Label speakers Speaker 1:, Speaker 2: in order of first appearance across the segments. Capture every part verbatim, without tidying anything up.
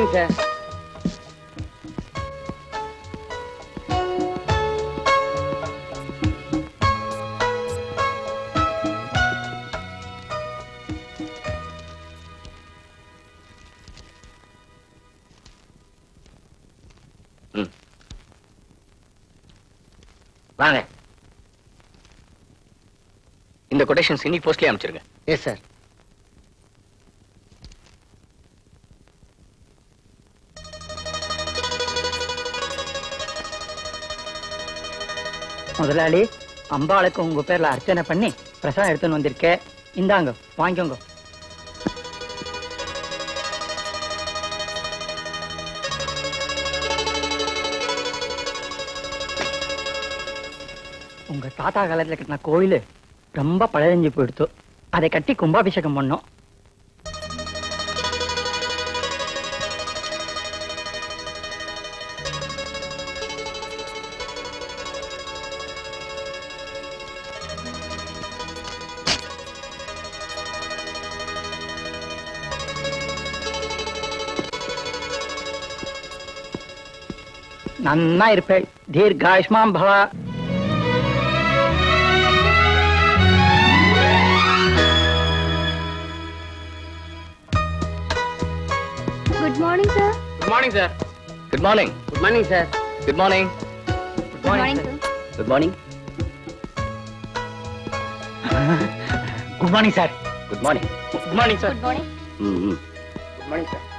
Speaker 1: Morning sir.
Speaker 2: வாங்க.
Speaker 3: இந்த quotations இன்னைக்கு போஸ்ட்லயே அனுப்பிச்சிருங்க.
Speaker 2: Yes sir.
Speaker 1: முதலாளி, அம்பாளுக்கு உங்க பேர்ல அர்ச்சனை பண்ணி பிரசாதம் எடுத்துன்னு வந்திருக்கேன். இந்தாங்க, வாங்கிக்கோங்க. உங்க தாத்தா காலத்துல கட்டின கோயில் ரொம்ப பழஞ்சு போயிடுத்து. அதை கட்டி கும்பாபிஷேகம் பண்ணோம். நன்னா இருப்பேள். தீர்காயுஷ்மான் பவா.
Speaker 4: Good morning, sir.
Speaker 3: Good morning, sir. Good morning.
Speaker 2: Good morning sir.
Speaker 3: Good morning.
Speaker 4: Good morning, sir.
Speaker 2: Good morning.
Speaker 1: Good morning sir.
Speaker 2: Good morning.
Speaker 3: Good morning, sir.
Speaker 4: Good morning.
Speaker 2: ம் ம்.
Speaker 3: Good morning, sir.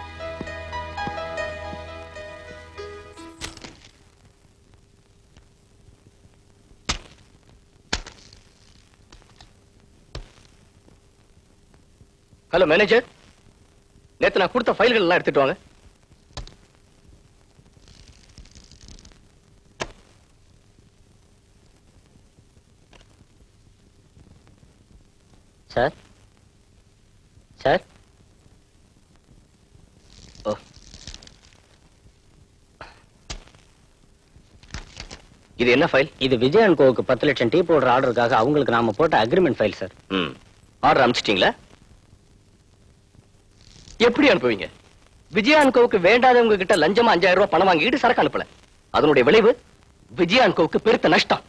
Speaker 3: Hello manager, நேத்து நான் கொடுத்த ஃபைல்கள் எல்லாம் எடுத்துட்டு வாங்க.
Speaker 2: Sir sir.
Speaker 3: ஓ, இது என்ன ஃபைல்?
Speaker 2: இது விஜய் அண்ட் கோவுக்கு பத்து லட்சம் டீ போடுற ஆர்டருக்காக அவங்களுக்கு நாம போட்ட அக்ரிமெண்ட் ஃபைல் சார்.
Speaker 3: ம், ஆர்டர் அனுப்பிச்சிட்டீங்களா? எப்படி அனுப்புவீங்க? விஜயான்கோவுக்கு வேண்டாதவங்க கிட்ட லஞ்சமா அஞ்சாயிரம் ரூபாய் பணம் வாங்கிட்டு சரக்கு அனுப்பல. அதனுடைய விளைவு விஜயான்கோவுக்கு பெருத்த நஷ்டம்.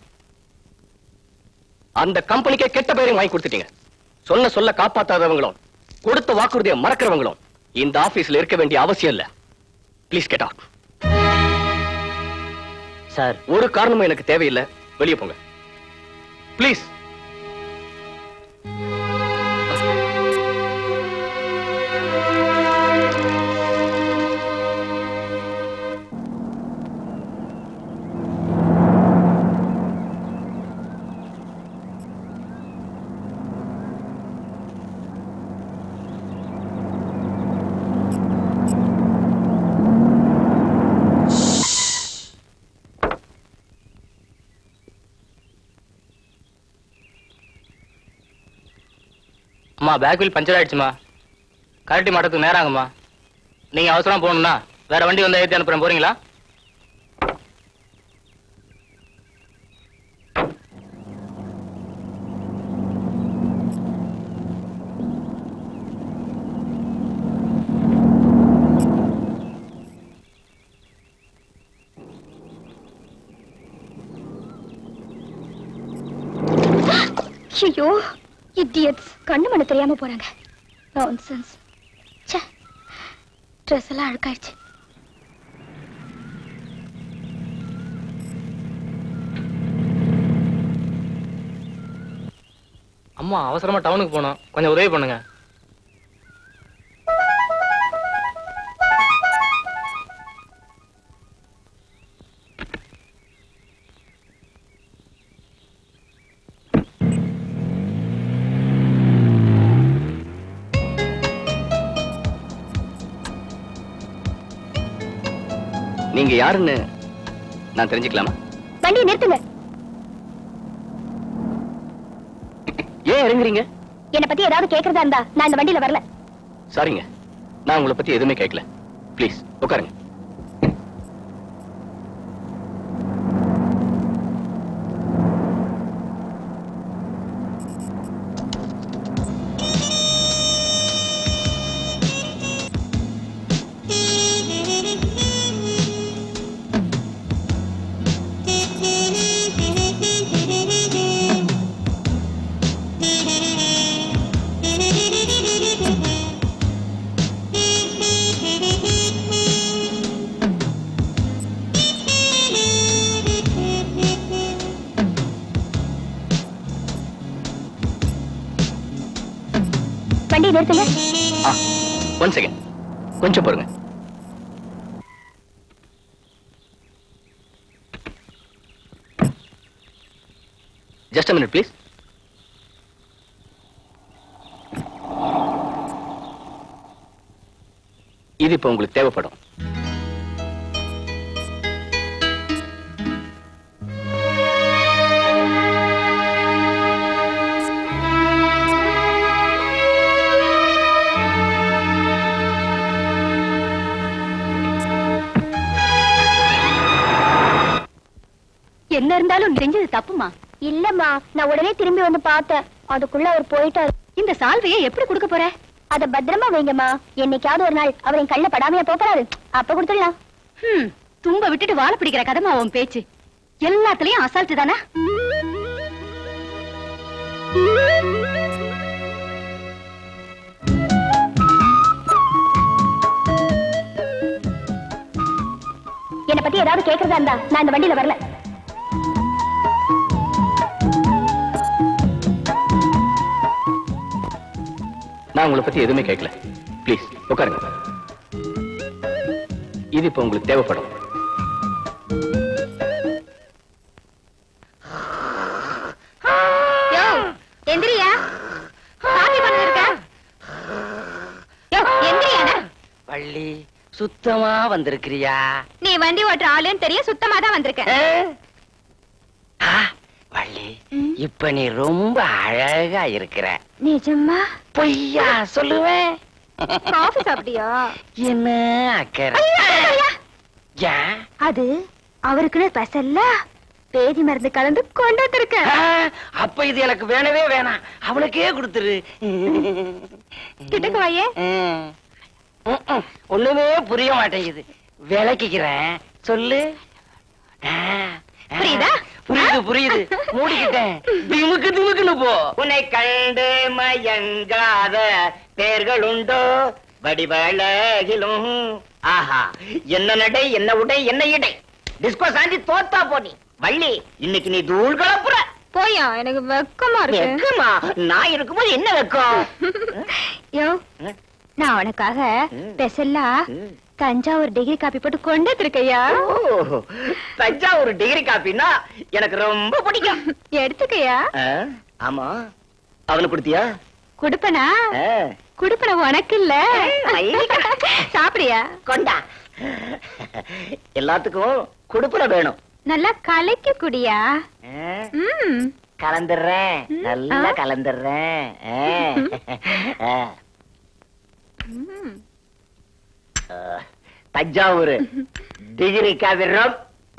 Speaker 3: அந்த கம்பெனிக்கே கெட்ட பெயரையும் வாங்கி கொடுத்துட்டீங்க. சொல்ல சொல்ல காப்பாத்தாதவங்களும் கொடுத்த வாக்குறுதியை மறக்கிறவங்களும் இந்த ஆபீஸ்ல இருக்க வேண்டிய அவசியம் இல்ல. Please get out.
Speaker 2: சார்,
Speaker 3: ஒரு காரணமும் எனக்கு தேவையில்லை. வெளியே போங்க ப்ளீஸ்.
Speaker 5: அம்மா, பேக் வீல் பஞ்சர் ஆயிடுச்சுமா. கரட்டி மாட்டத்துக்கு நேரம் ஆகுமா. நீங்க அவசரம் போகணும்னா வேற வண்டி வந்து ஏற்றி அனுப்புறேன். போறீங்களா?
Speaker 4: ஐயோ, idiots. கண்ணு மண்ணு தெரியாம போறாங்க. நான்சென்ஸ். ச்சே, ட்ரெஸ் எல்லாம் அழுக்காயிடுச்சு.
Speaker 5: அம்மா, அவசரமா டவுனுக்கு போகணும். கொஞ்சம் உதவி பண்ணுங்க.
Speaker 3: நீங்க யாருன்னு நான் தெரிஞ்சுக்கலாமா?
Speaker 4: வண்டியை நிறுத்துங்க.
Speaker 3: ஏன் இறங்குறீங்க?
Speaker 4: என்னை பத்தி ஏதாவது கேட்கறதா இருந்தா நான் இந்த வண்டியில வரல.
Speaker 3: சாரிங்க, நான் உங்களை பத்தி எதுவுமே கேட்கல. ப்ளீஸ் உட்காருங்க.
Speaker 4: நிறுத்துங்க.
Speaker 3: ஒன் செகண்ட், கொஞ்சம் பாருங்க. Just a minute please. இது இப்ப உங்களுக்கு தேவைப்படும்.
Speaker 4: என்ன இருந்தாலும் செஞ்சது தப்புமா? இல்லம்மா, நான் உடனே திரும்பி வந்து பார்த்தேன். அதுக்குள்ள அவர் போயிட்டாரு. இந்த சால்வையை எப்படி கொடுக்க போற? அத பத்திரமா வைங்கம்மா. என்னைக்காவது ஒரு நாள் அவர் என் கண்ணில் படாமையா போறாரு, அப்ப கொடுத்துடலாம். ஹம், தும்ப விட்டுட்டு வாழ பிடிக்கிற கதமா உன் பேச்சு. எல்லாத்துலயும் அசால்ட்டு தானே. என்னை பத்தி ஏதாவது கேட்கறதா இருந்தா நான் இந்த வண்டியில வரல.
Speaker 3: நான் உங்களை பத்தி எதுவுமே கேட்கல. ப்ளீஸ் உட்காருங்க. இது இப்ப உங்களுக்கு தேவைப்படும்.
Speaker 4: எந்திரியா, காபி பண்ணிருக்க.
Speaker 2: வள்ளி, சுத்தமா வந்திருக்கிறியா?
Speaker 4: நீ வண்டி ஓட்டுற ஆளுன்னு தெரிய சுத்தமா தான் வந்திருக்க.
Speaker 2: வள்ளி, இப்ப நீ ரொம்ப அழகா இருக்கிற.
Speaker 4: நிஜமா?
Speaker 2: பொய்யா சொல்லுவேன்?
Speaker 4: காஃபி சாப்பிட்டியா?
Speaker 2: என்ன அக்கறை?
Speaker 4: அது அவருக்குன்னு ஸ்பெஷல்ல பேதி மருந்து கலந்து கொண்டு வந்திருக்க.
Speaker 2: அப்ப இது எனக்கு வேணவே வேணாம், அவனுக்கே கொடுத்துரு.
Speaker 4: கிட்டக்கு வாயே.
Speaker 2: ஒண்ணுமே புரிய மாட்டேங்குது. விளக்கிக்கிறேன், சொல்லு.
Speaker 4: புரியுதா?
Speaker 2: புரியுது புரியுது. மூடிக்கிட்டேன். திமுக்கு திமுக்குன்னு போ. உன்னை கண்டு மயங்காத பேர்கள் உண்டோ வடிவழகிலும். ஆஹா, என்ன நடை, என்ன உடை, என்ன இடை. டிஸ்கோ சாந்தி தோத்தா போனி. வள்ளி, இன்னைக்கு நீ தூள் கலப்புற.
Speaker 4: போயா, எனக்கு வெக்கமா இருக்கு.
Speaker 2: வெக்கமா? நான் இருக்கும்போது என்ன வெக்கம்?
Speaker 4: யோ, நான் உனக்காக ஸ்பெஷலா தஞ்சாவூர் டிகிரி காப்பி போட்டு கொண்டு வந்திருக்கையா.
Speaker 2: தஞ்சாவூர் டிகிரி காப்பின்னா எனக்கு ரொம்ப பிடிக்கும்.
Speaker 4: எடுத்துக்கையா.
Speaker 2: ஆமா, அவனுக்கு கொடுத்தியா?
Speaker 4: குடுப்பனா? குடுப்பன உனக்கு இல்ல, சாப்பிடியா?
Speaker 2: கொண்டா. எல்லாத்துக்கும் குடுப்பன வேணும்.
Speaker 4: நல்லா கலக்கி குடியா.
Speaker 2: கலந்துடுறேன், நல்லா கலந்துடுறேன். தஞ்சாவூர் டிகிரி காவி ரம்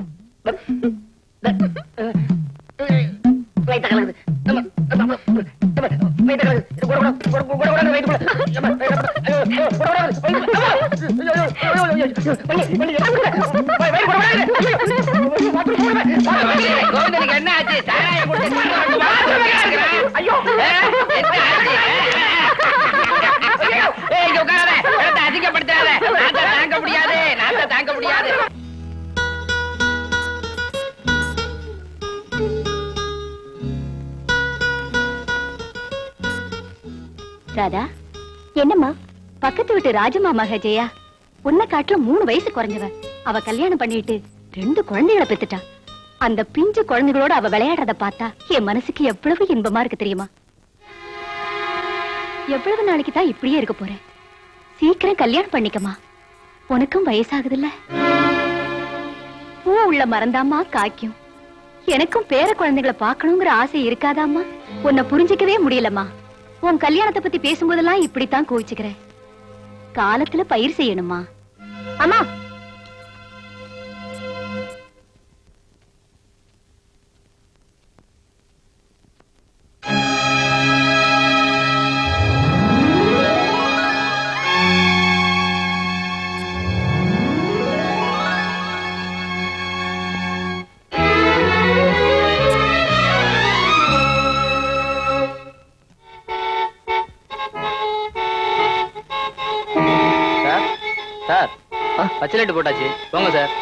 Speaker 5: கோவிந்தனுக்கு என்ன ஆச்சு? ஐயோ, அதிகப்படுத்தாத. நாத்த தாங்க முடியாது, நாத்த தாங்க முடியாது.
Speaker 4: ராதா, என்னம்மா? பக்கத்து வீட்டு ராஜமாமா ஜெயா உன்னை காட்டுல மூணு வயசு குறைஞ்சவ. அவ கல்யாணம் பண்ணிட்டு ரெண்டு குழந்தைகளை பெத்துட்டா. அந்த பிஞ்சு குழந்தைகளோட அவ விளையாடுறத பார்த்தா என் மனசுக்கு எவ்வளவு இன்பமா இருக்கு தெரியுமா? எவ்வளவு நாளைக்கு தான் இப்படியே இருக்க போற? சீக்கிரம் கல்யாணம் பண்ணிக்கமா, உனக்கும் வயசாகுதுல்ல. பூ உள்ள மறந்தாமா காய்க்கும். எனக்கும் பேர குழந்தைகளை பார்க்கணுங்கிற ஆசை இருக்காதாமா? உன்னை புரிஞ்சிக்கவே முடியலம்மா. உன் கல்யாணத்தை பத்தி பேசும்போதெல்லாம் இப்படித்தான் கோவிச்சுக்கிறேன். காலத்துல பயிர் செய்யணுமா? அம்மா,
Speaker 5: சார், பச்சை லைட் போட்டாச்சு, போங்க சார்.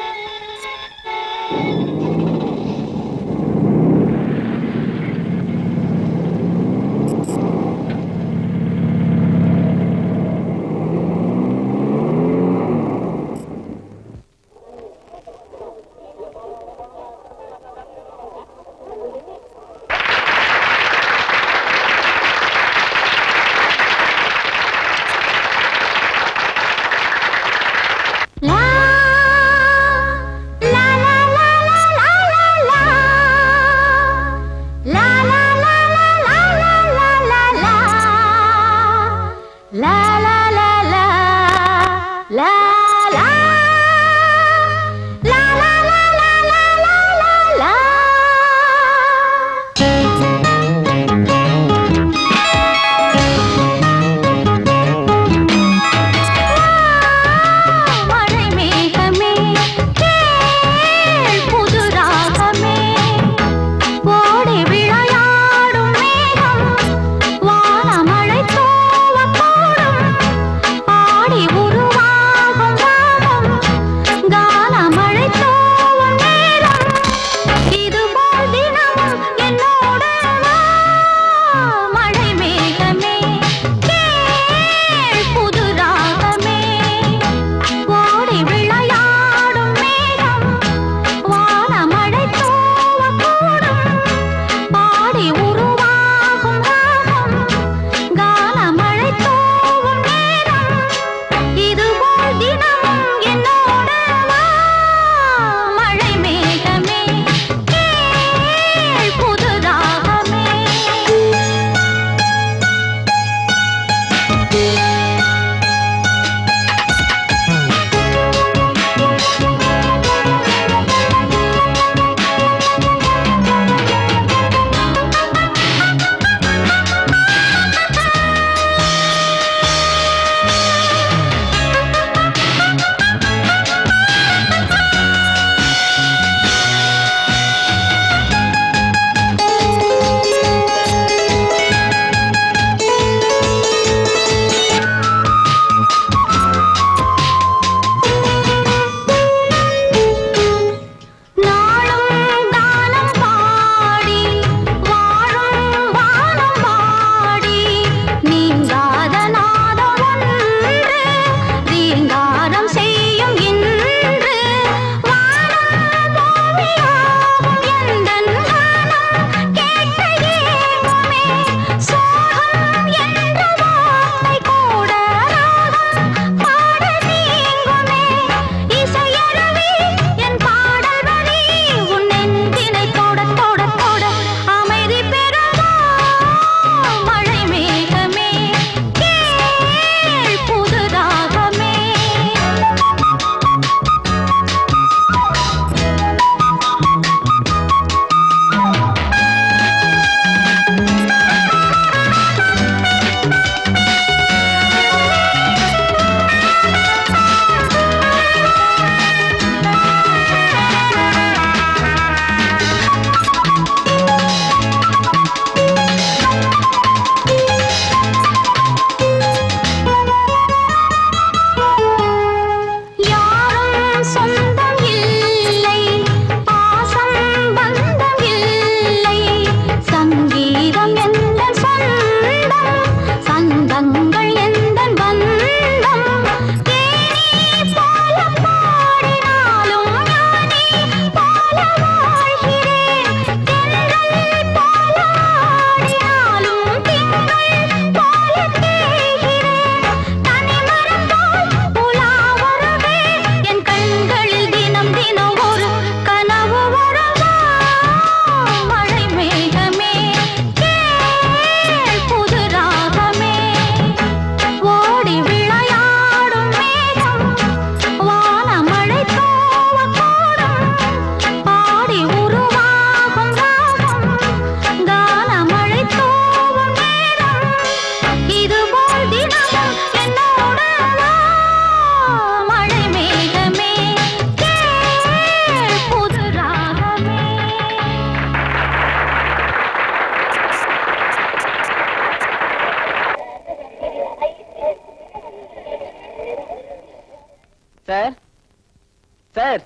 Speaker 1: சார்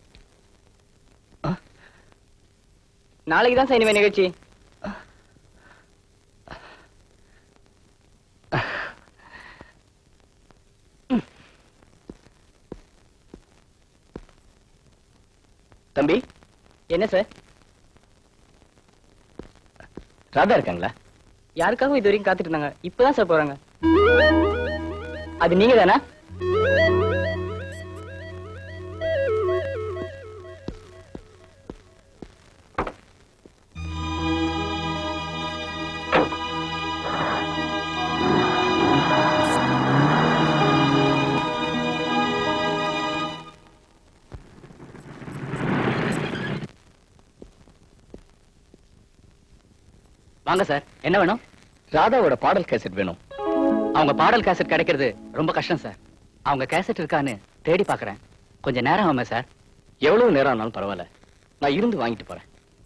Speaker 1: நாளைக்கு தான் சார் இனிமே நிகழ்ச்சி.
Speaker 3: தம்பி,
Speaker 1: என்ன சார்?
Speaker 3: ராதா இருக்காங்களா?
Speaker 1: யாருக்காகவும் இது வரைக்கும் காத்துட்டு இருந்தாங்க. இப்பதான் சார் போறாங்க. அது நீங்க தானா?
Speaker 5: வாங்க சார், என்ன வேணும்?
Speaker 3: ராதாவோட பாடல் கேசட் வேணும்.
Speaker 5: அவங்க பாடல் கேசட் கிடைக்கிறது ரொம்ப கஷ்டம் சார். அவங்க கேசட் இருக்கான்னு தேடி பாக்குறேன். கொஞ்சம் நேரம் ஆகுமா சார்?
Speaker 3: எவ்வளவு நேரம் ஆனாலும் பரவாயில்ல, நான் இருந்து வாங்கிட்டு போறேன்.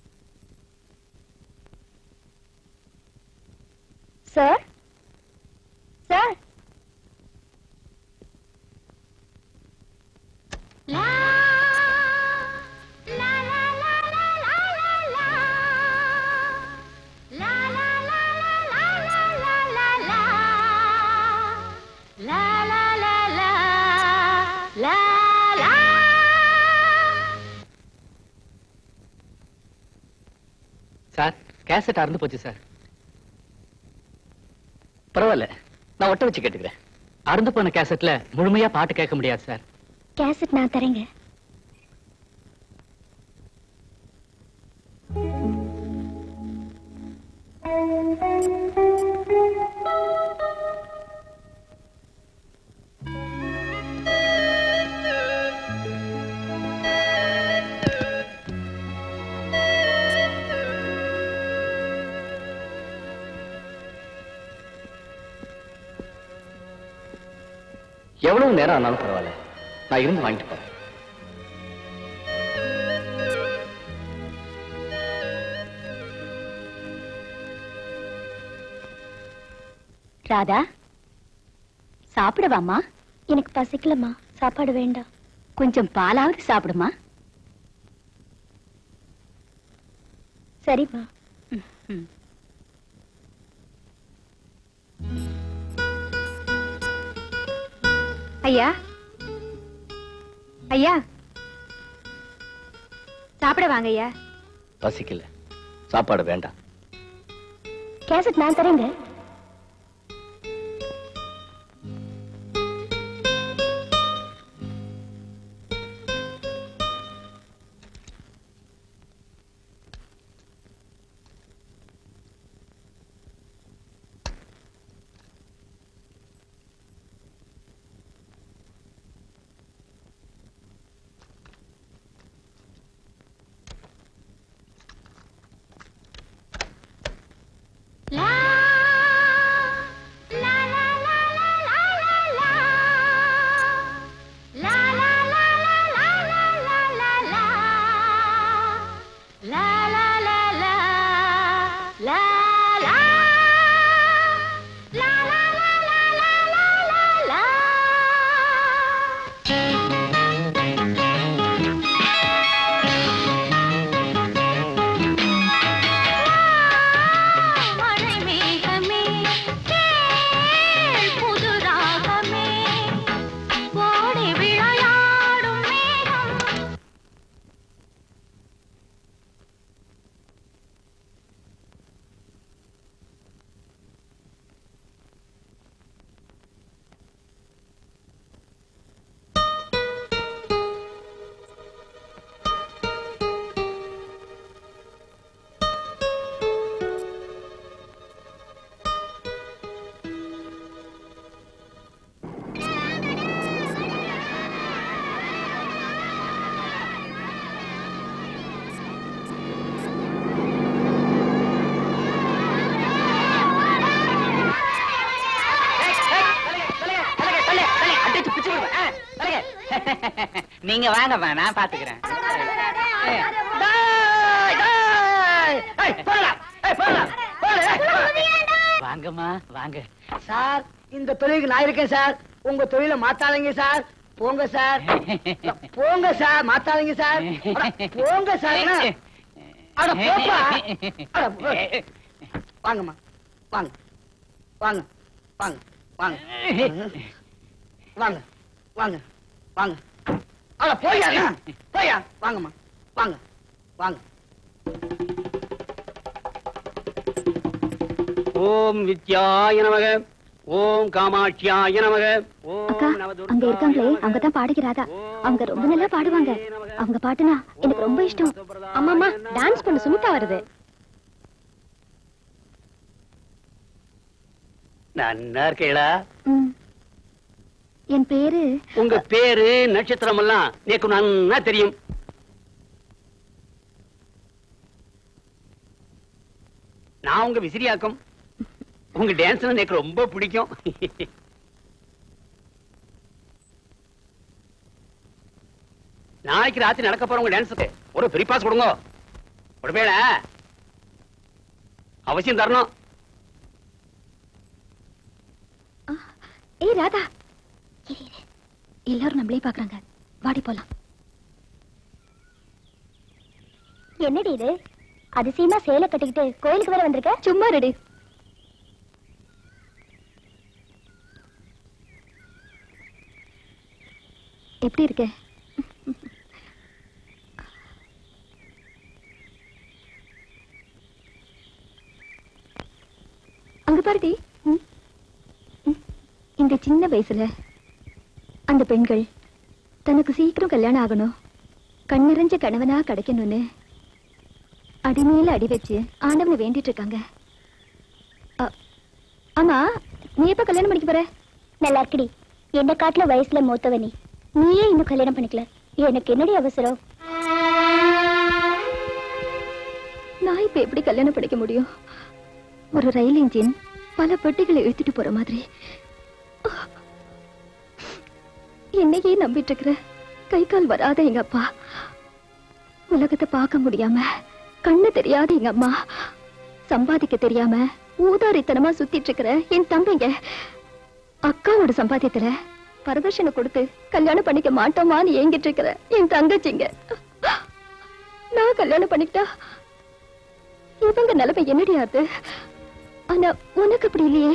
Speaker 4: சார் சார்
Speaker 5: சார், கேசட் அறுந்து போச்சு சார்.
Speaker 3: பரவாயில்ல, நான் ஒட்ட வச்சு கேட்டுக்கிறேன்.
Speaker 5: அறுந்து போன கேசட்ல முழுமையா பாட்டு கேட்க முடியாது சார்.
Speaker 4: கேசட் நான் தரேங்க.
Speaker 3: எவ்வளவு நேரம் ஆனாலும் பரவாயில்ல, நான் இருந்து வாங்கிட்டு போறேன்.
Speaker 4: ராதா, சாப்பிடவாமா? எனக்கு பசிக்கலம்மா, சாப்பாடு வேண்டாம். கொஞ்சம் பாலாவது சாப்பிடுமா? சரிம்மா. ஐயா, ஐயா, சாப்பிட வாங்க ஐயா.
Speaker 3: பசிக்கல, சாப்பாடு வேண்டாம்.
Speaker 4: கேசட் நான் தரேங்க.
Speaker 1: நீங்க வாங்கப்பா, நான் பாத்துக்கிறேன். வாங்கம்மா வாங்க.
Speaker 2: சார், இந்த தொழிலுக்கு நான் இருக்கேன் சார். உங்க தொழிலை மாத்தாதீங்க சார். போங்க சார், போங்க சார், மாத்தாதீங்க சார், போங்க சார். அட போப்பா, வாங்கம்மா, வாங்க வாங்க வாங்க வாங்க வாங்க வாங்க வாங்க. அட போயா போயா, வாங்கம்மா வாங்க வாங்க. ஓம் வித்யாய நமக, ஓம் காமாட்சியாய நமக.
Speaker 4: அக்கா, அங்க இருக்காங்களே, அவங்க தான் பாடுகிறாதா. அவங்க ரொம்ப நல்லா பாடுவாங்க. அவங்க பாட்டுனா எனக்கு ரொம்ப இஷ்டம். அம்மாமா, டான்ஸ் பண்ண சுமிதா வருது.
Speaker 2: நன்னா இருக்கீங்களா?
Speaker 4: என் பேரு.
Speaker 2: உங்க பேரு நட்சத்திரம் எல்லாம் எனக்கு நன்னா தெரியும். நான் உங்க விசிறியாக்கும். உங்க டான்ஸ் எனக்கு ரொம்ப பிடிக்கும். நாளைக்கு ராத்திரி நடக்க போற உங்க டான்ஸுக்கு ஒரு ஃப்ரீ பாஸ் கொடுங்க. கொடுப்பேல அவசியம் தரணும்.
Speaker 4: ஏய் ராதா, எல்லாரும் நம்மளே பாக்குறாங்க, வாடி போலாம். என்னடி இது? அதிசயமா சேலை கட்டிக்கிட்டு கோயிலுக்கு வேற வந்திருக்க? சும்மா ரெடி. எப்படி இருக்க? அங்க பாருடி, இந்த சின்ன வயசுல அந்த பெண்கள் தனக்கு சீக்கிரம் கல்யாணம் ஆகணும், கண்ணறிஞ்ச கணவனா கிடைக்கணும்னு அடிமையில அடி வச்சு ஆண்டவனை வேண்டிட்டு இருக்காங்க. ஆமா, நீ எப்ப கல்யாணம் பண்ணிக்க போற? நல்லா இருக்குடி, என்ன காட்டுல வயசுல மூத்தவ நீ. நீயே இன்னும் கல்யாணம் பண்ணிக்கல, எனக்கு என்னடி அவசரம்? நான் இப்ப எப்படி கல்யாணம் பண்ணிக்க முடியும்? ஒரு ரயில் இன்ஜின் பல பெட்டிகளை இழுத்துட்டு போற மாதிரி என்னையே நம்பிட்டு இருக்கிற கை கால் வராத எங்க அப்பா, உலகத்தை பார்க்க முடியாம கண்ணு தெரியாத எங்க அம்மா, சம்பாதிக்க தெரியாம ஊதாரித்தனமா சுத்திட்டு இருக்கிற என் தம்பிங்க, அக்காவோட சம்பாத்தியத்துல வரதட்சணை கொடுத்து கல்யாணம் பண்ணிக்க மாட்டோமான்னு ஏங்கிட்டு இருக்கிற என் தங்கச்சிங்க. நான் கல்யாணம் பண்ணிக்கிட்டா இவங்க நிலைமை என்னடியாது? ஆனா உனக்கு அப்படி இல்லையே.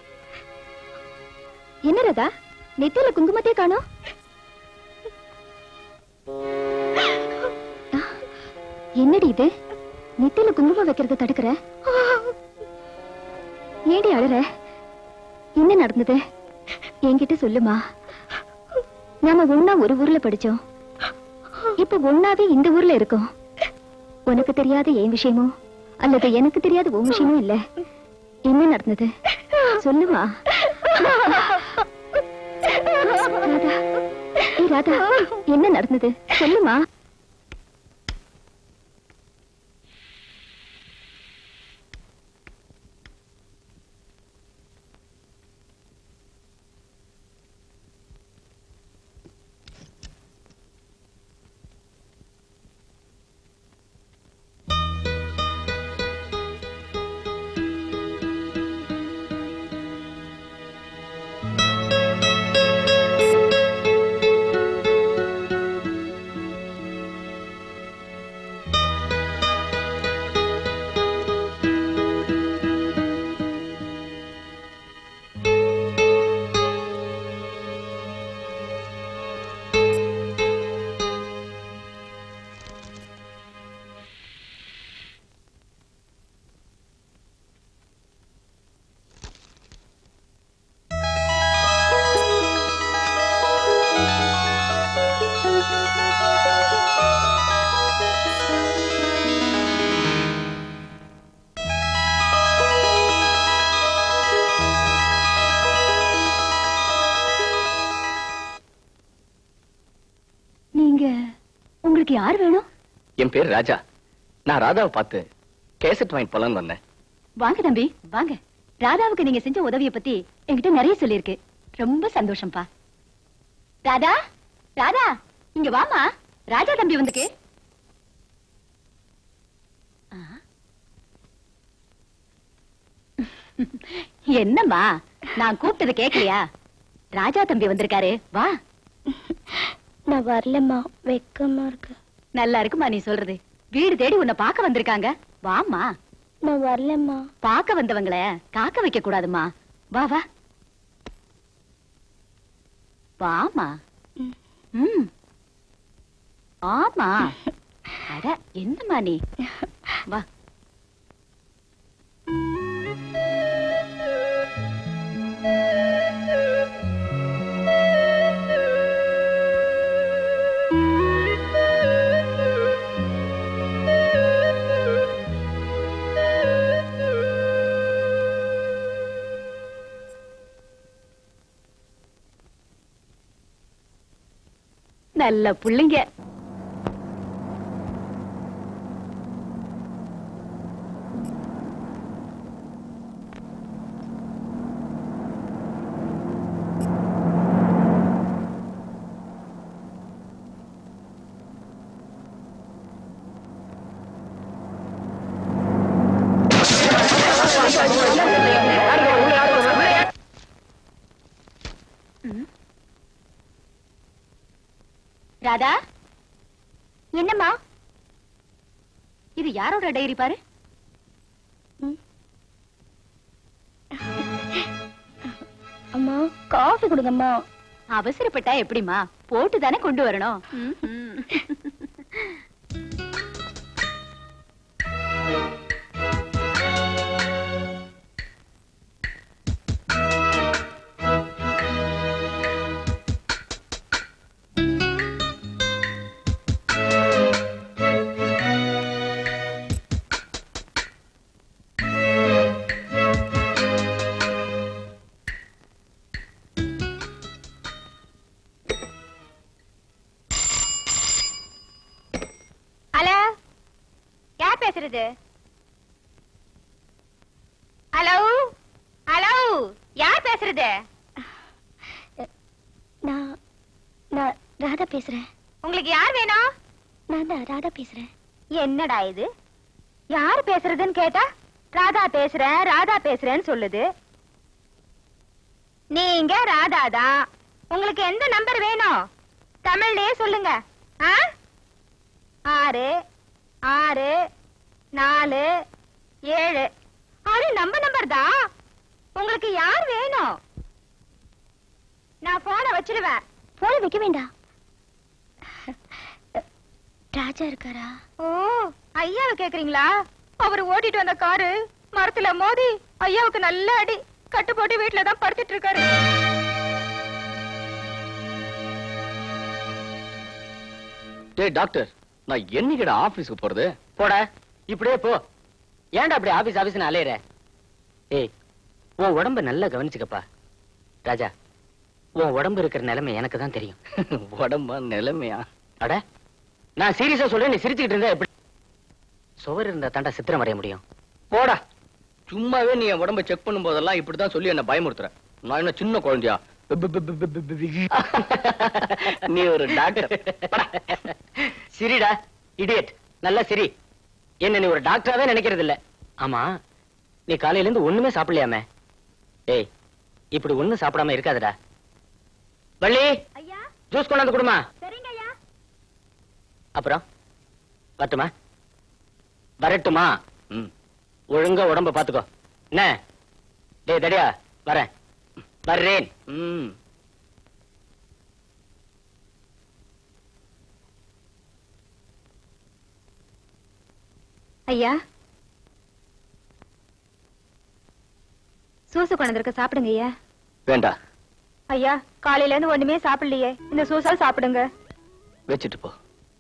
Speaker 4: என்ன ராதா, நெத்தியில குங்குமத்தையே காணோம்? என்னடி இது, நெத்தியில குங்குமம் வைக்கிறத தடுக்கிற? ஏடி அழற? என்ன நடந்தது என்கிட்ட சொல்லுமா. நாம ஒன்னா ஒரு ஊர்ல படிச்சோம், இப்ப ஒன்னாவே இந்த ஊர்ல இருக்கோம். உனக்கு தெரியாத என் விஷயமோ அல்லது எனக்கு தெரியாத உன் விஷயமும் இல்ல. என்ன நடந்தது சொல்லுமா. ராதா, ஏ ராதா, என்ன நடந்தது சொல்லுமா. யார் வேணும்?
Speaker 3: என் பேர் ராஜா. நான் ராதாவை பார்த்து கேசட் வாங்கிட்டு போலான்னு வந்தேன்.
Speaker 4: வாங்க தம்பி வாங்க. ராதாவுக்கு நீங்க செஞ்ச உதவியை பத்தி என்கிட்ட நிறைய சொல்லிருக்கு. ரொம்ப சந்தோஷம்பா. ராதா, ராதா இங்க வாமா. ராஜா தம்பி வந்துக்கு. என்னம்மா, நான் கூப்பிட்டது கேட்கலையா? ராஜா தம்பி வந்திருக்காரு, வா. நான் வரலம்மா, வெக்கமா இருக்கு. நல்லா இருக்குமா நீ சொல்றது. வீடு தேடி உன்னை பார்க்க வந்திருக்காங்க. வாமா. நான் வரலம்மா. பார்க்க வந்தவங்கள காக்க வைக்க கூடாதுமா. வா வா வாமா. ம் ஆமா. அட என்னம்மா நீ, வா. நல்ல புள்ளைங்க. ராதா, என்னம்மா இது? யாரோட டைரி பாரு. அம்மா காஃபி கொடுங்கம்மா. அவசரப்பட்டா எப்படிமா? போட்டு தானே கொண்டு வரணும். ஹலோ ஹலோ, யார் பேசுறது? நான் நான் ராதா பேசுறேன். உங்களுக்கு யார் வேணும்? நான் தான் ராதா பேசுறேன். என்னடா இது, யார் பேசுறதுன்னு கேட்டா ராதா பேசுறேன் ராதா பேசுறேன்னு சொல்லுது. நீங்க ராதா தான். உங்களுக்கு எந்த நம்பர் வேணும்? தமிழ்லயே சொல்லுங்க. ஆறு ஆறு நாலு ஏழு. அது நம்ம நம்பர் தான். உங்களுக்கு யார் வேணும்? நான் போனை வச்சிடுவேன். போன வைக்க வேண்டாம். ராஜா இருக்காரா? ஓ, ஐயாவை கேக்குறீங்களா? அவர் ஓட்டிட்டு வந்த காரு மரத்துல மோதி ஐயாவுக்கு நல்ல அடி. கட்டு போட்டு வீட்டுல தான் படுத்துட்டு இருக்காரு.
Speaker 3: டேய் டாக்டர், நான் என்னைக்குடா ஆபீஸ்க்கு போறது?
Speaker 2: போட, இப்படியே போ. ஏன்டா அப்படி ஆபீஸ் ஆபீஸ்னு அலையற? ஏய், உன் உடம்ப நல்லா கவனிச்சுக்கப்பா. ராஜா, உன் உடம்பு இருக்கிற நிலைமை எனக்கு தான் தெரியும்.
Speaker 3: உடம்பா நிலைமையா?
Speaker 2: அட, நான் சீரியஸா சொல்றேன். நீ சிரிச்சுக்கிட்டு இருந்தா எப்படி? சுவர் இருந்தா தாண்டா சித்திரம் வரைய முடியும்.
Speaker 3: போடா. சும்மாவே நீ என் உடம்ப செக் பண்ணும் போதெல்லாம் இப்படிதான் சொல்லி என்ன பயமுறுத்துற. நான் என்ன சின்ன குழந்தையா?
Speaker 2: நீ ஒரு டாக்டர். சிரிடா இடியட், நல்லா சிரி. என்ன நீ ஒரு டாக்டராவே நினைக்கிறது இல்ல. ஆமா, நீ காலையில இருந்து ஒண்ணுமே சாப்பிடலையாமே. ஏய், இப்படி ஒண்ணு சாப்பிடாம இருக்காதடா. வள்ளி, ஜூஸ் கொண்டாந்து கொடுமா. அப்புறம் வரட்டுமா? வரட்டுமா? ஒழுங்கா உடம்ப பாத்துக்கோ. என்ன டேய் தடியா, வரேன் வர்றேன். ம்
Speaker 4: ஐயா, சூசு கொண்டிருக்க சாப்பிடுங்க ஐயா.
Speaker 3: வேண்டா
Speaker 4: ஐயா, காலையில இருந்து ஒண்ணுமே சாப்பிடலையே, இந்த சூசா சாப்பிடுங்க.
Speaker 3: வச்சுட்டு போ.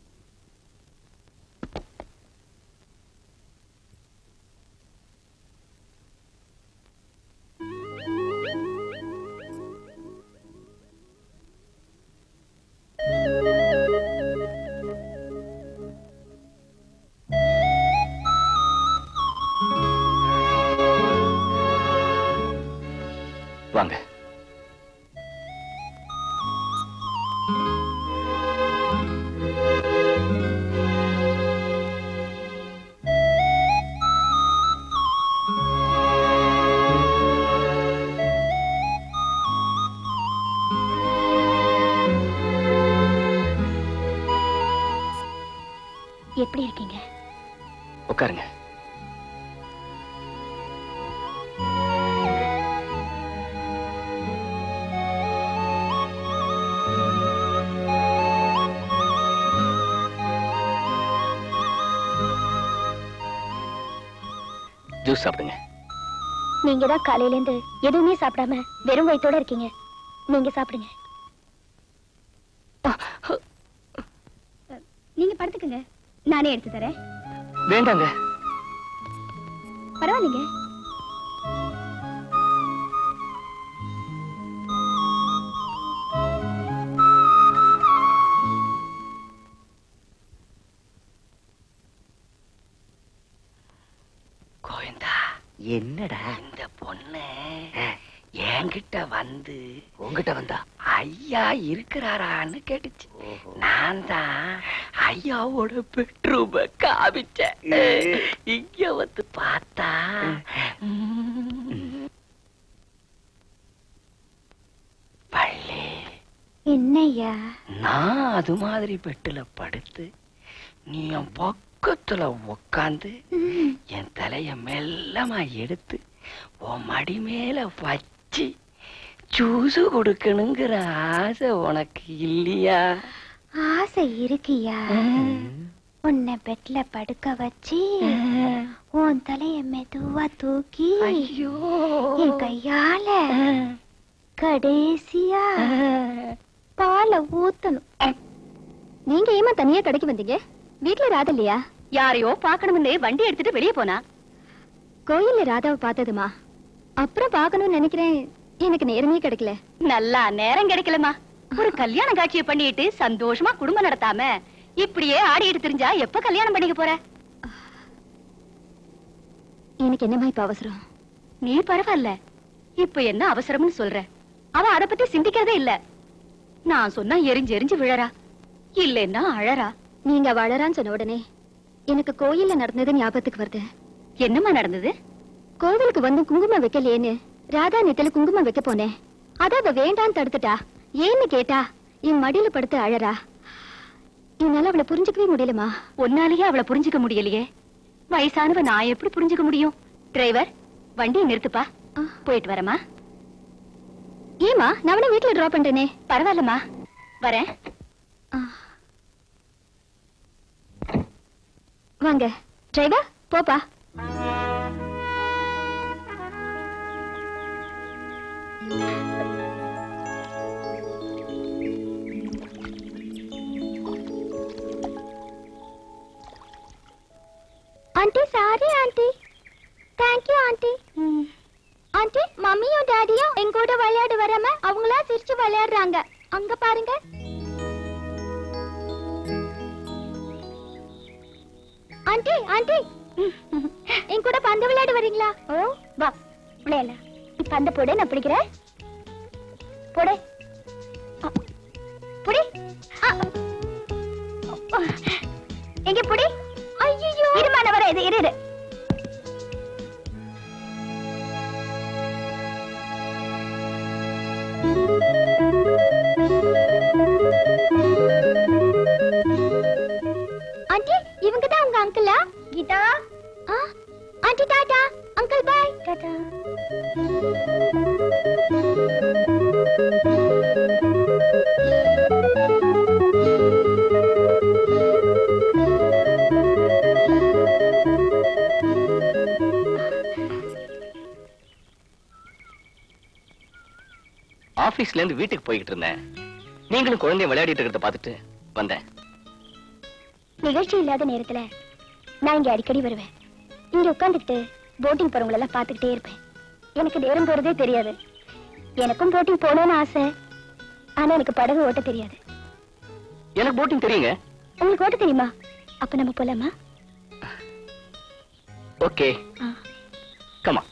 Speaker 3: வாங்க.
Speaker 4: எப்படி இருக்கீங்க?
Speaker 3: உட்காருங்க. ஜூஸ் சாப்பிடுங்க.
Speaker 4: நீங்க தான் காலையில இருந்து எதுவுமே சாப்பிடாம வெறும் வயித்தோட இருக்கீங்க. நீங்க சாப்பிடுங்க. நீங்க படுத்துக்குங்க, நானே எடுத்து தரேன்.
Speaker 3: வேண்டாங்க.
Speaker 4: பரவாயில்லைங்க.
Speaker 2: கோவிந்தா, என்னடா இந்த பொண்ணு என்கிட்ட வந்து
Speaker 3: உங்ககிட்ட வந்தா
Speaker 2: ஐயா இருக்கிறாரான்னு கேட்டுச்சு. நான் தான் ஐயாவோட பெட்ரூம காமிச்சேன். இங்க வந்து பார்த்தா பள்ளி
Speaker 4: என்னையா?
Speaker 2: நான் அது மாதிரி பெட்டுல படுத்து நீ என் பக்கத்துல உக்காந்து என் தலைய மெல்லமா எடுத்து உன் மடி மேல வச்சு ஜூசு கொடுக்கணுங்கிற ஆசை உனக்கு இல்லையா?
Speaker 4: ஆசை இருக்கியா? உன்னை பெட்ல படுக்க வச்சு உன் தலைய மெதுவா தூக்கி
Speaker 2: ஐயோ
Speaker 4: என் கையால கடைசியா பாலை ஊத்தணும். நீங்க ஏமா தனியா கடைக்கு வந்தீங்க? வீட்டுல ராதா இல்லையா? யாரையோ பாக்கணும்னு வண்டி எடுத்துட்டு வெளியே போனா. கோயில்ல ராதாவை பார்த்ததுமா, அப்புறம் பாக்கணும்னு நினைக்கிறேன். எனக்கு நேரமே கிடைக்கல. நல்லா நேரம் கிடைக்கலமா. ஒரு கல்யாண காட்சியை பண்ணிட்டு சந்தோஷமா குடும்பம் நடத்தாம இப்படியே ஆடிட்டு தெரிஞ்சா எப்ப கல்யாணம் பண்ணிக்க போற? எனக்கு என்னமா இப்ப அவசரம்? நீ பரவாயில்ல, இப்ப என்ன அவசரம்னு சொல்ற? அவ அத பத்தி சிந்திக்கிறதே இல்ல. நான் சொன்னா எரிஞ்சு எரிஞ்சு விழறா, இல்லன்னா அழறா. நீங்க வளரான்னு சொன்ன உடனே எனக்கு கோயில்ல நடந்தது ஞாபகத்துக்கு வருது. என்னமா நடந்தது? கோவிலுக்கு வந்து குங்குமம் வைக்கலையேன்னு ராதா நெத்தில குங்குமம் வைக்க போனேன். அத அவ வேண்டான்னு தடுத்துட்டா. ஏன்னு கேட்டா என் மடியில படுத்து அழறா. என்னால அவளை புரிஞ்சுக்கவே முடியலமா. ஒன்னாலேயே அவளை புரிஞ்சுக்க முடியலையே. வயசானவ நான் எப்படி புரிஞ்சுக்க முடியும்? டிரைவர், வண்டியை நிறுத்துப்பா, போயிட்டு வரமா. ஏமா, நான் அவனை வீட்டுல டிராப் பண்றேனே. பரவாயில்லமா, வரேன். வாங்க டிரைவர், போப்பா. Aunty, sorry aunty. Thank you aunty. Aunty, மம்மியும் டாடியும் எங்க கூட விளையாட வராம அவங்களா சிரிச்சு விளையாடுறாங்க. அங்க பாருங்க. ஆண்டி, ஆண்டி, என் கூட பந்து விளையாட வரீங்களா? ஓ, வா விளையாடல. நீ பந்த போட, நான் பிடிக்கிறேன். போடு, புடி. எங்க புடி. ஐயோ, இருமா, நான் வரேன். இது இரு இரு. ஆண்டி, இவங்க தான் உங்க அங்கிளா? கீதா. ஆண்டி, டாடா. Uncle, bye. டாடா.
Speaker 3: ஆபீஸ்ல இருந்து வீட்டுக்கு போய்கிட்டு இருந்தேன். நீங்களும் குழந்தைய விளையாடிட்டு இருக்கிறத பார்த்துட்டு வந்தேன்.
Speaker 4: நிகழ்ச்சி இல்லாத நேரத்துல நான் இங்க அடிக்கடி வருவேன். இங்க உட்கார்ந்துட்டு போட்டிங் போறவங்க எல்லாம் பாத்துக்கிட்டே இருப்பேன். எனக்கு நேரம் போறதே தெரியாது. எனக்கும் போட்டிங் போகணும்னு ஆசை. ஆனா எனக்கு படகு ஓட்ட தெரியாது.
Speaker 3: எனக்கு போட்டிங் தெரியுங்க.
Speaker 4: உங்களுக்கு ஓட்ட தெரியுமா? அப்ப நம்ம போலாமா?
Speaker 3: Okay, come on.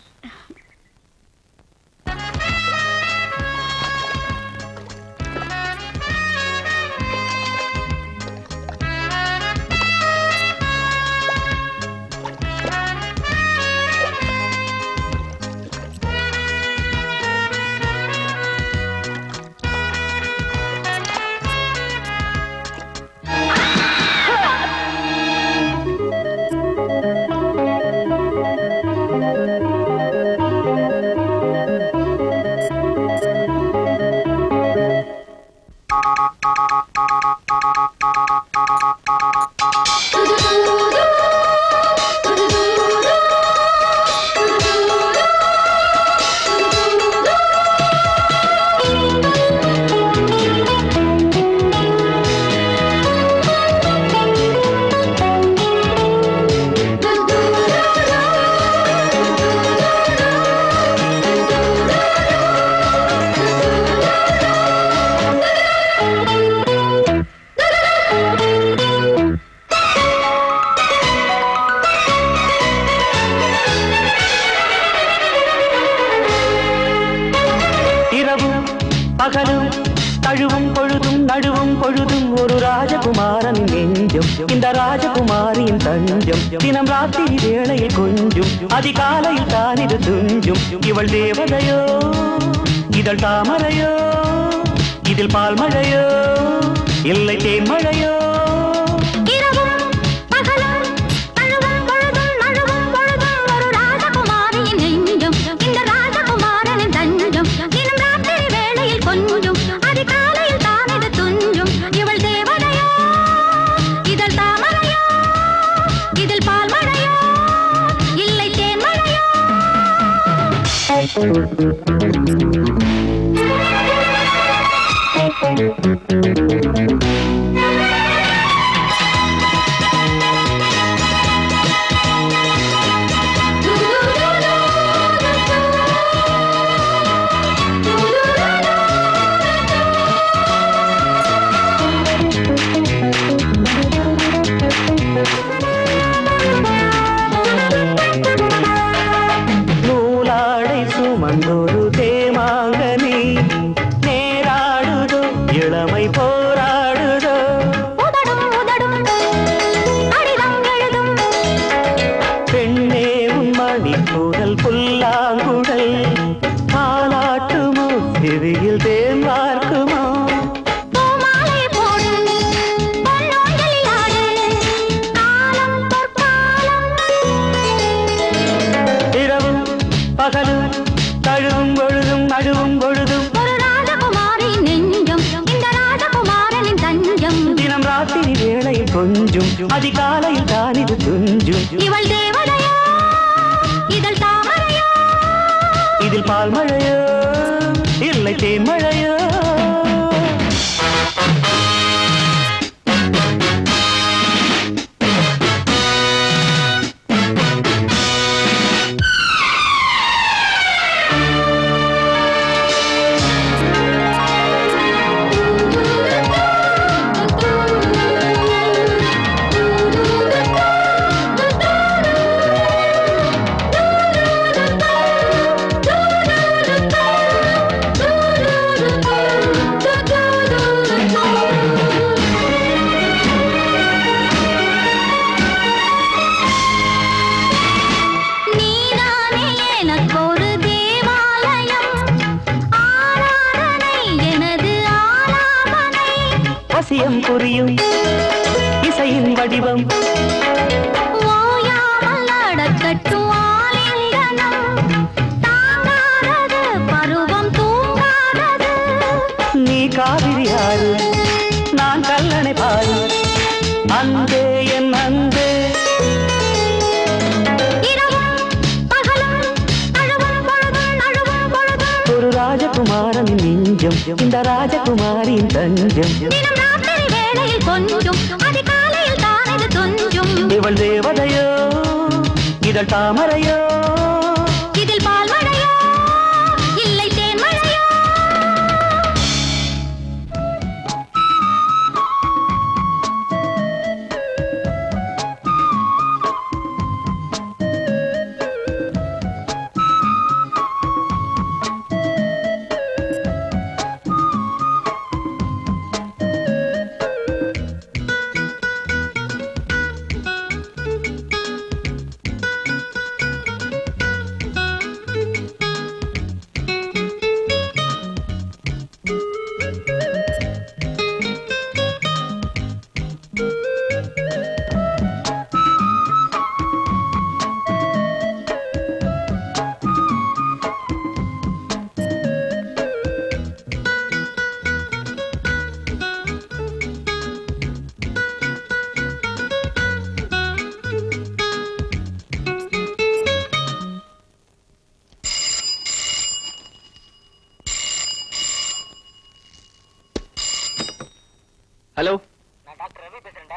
Speaker 6: ராஜகுமாரனின் நெஞ்சம் இந்த ராஜகுமாரியின் தஞ்சம் தினம் ராத்திரி வேளையில் கொஞ்சும் அதிகாலையில் தான் இது துஞ்சும் இவள் தேவதையோ இதழ் தாமரையோ இதில் பால் மழையோ இல்லை தேன் மழையோ அதிகாலையில் தான் இது துஞ்சும் இவள் தேவதையோ இதழ் தாமரையோ இதில் பால் மழையோ இல்லை தேன் மழையோ புரியும் இசையின் வடிவம் ஓயாமல் அடக்கட்டும் ஆலிங்கனம் தாங்காதது பருவம் தூங்காதது நீ காவிரி ஆறு நான் கல்லணை பாரு அன்பே என் அன்பே ஒரு ராஜகுமாரனின் நெஞ்சம் இந்த ராஜகுமாரியின் தஞ்சம் கொஞ்சம் அதிகாலையில் தான் இது துஞ்சும் இவள் தேவதையோ இதழ் தாமரையோ இதில் பால் மழையோ இல்லை தேன் மழையோ
Speaker 3: ஹலோ, நான் டாக்டர் ரவி பேசுறேன்டா.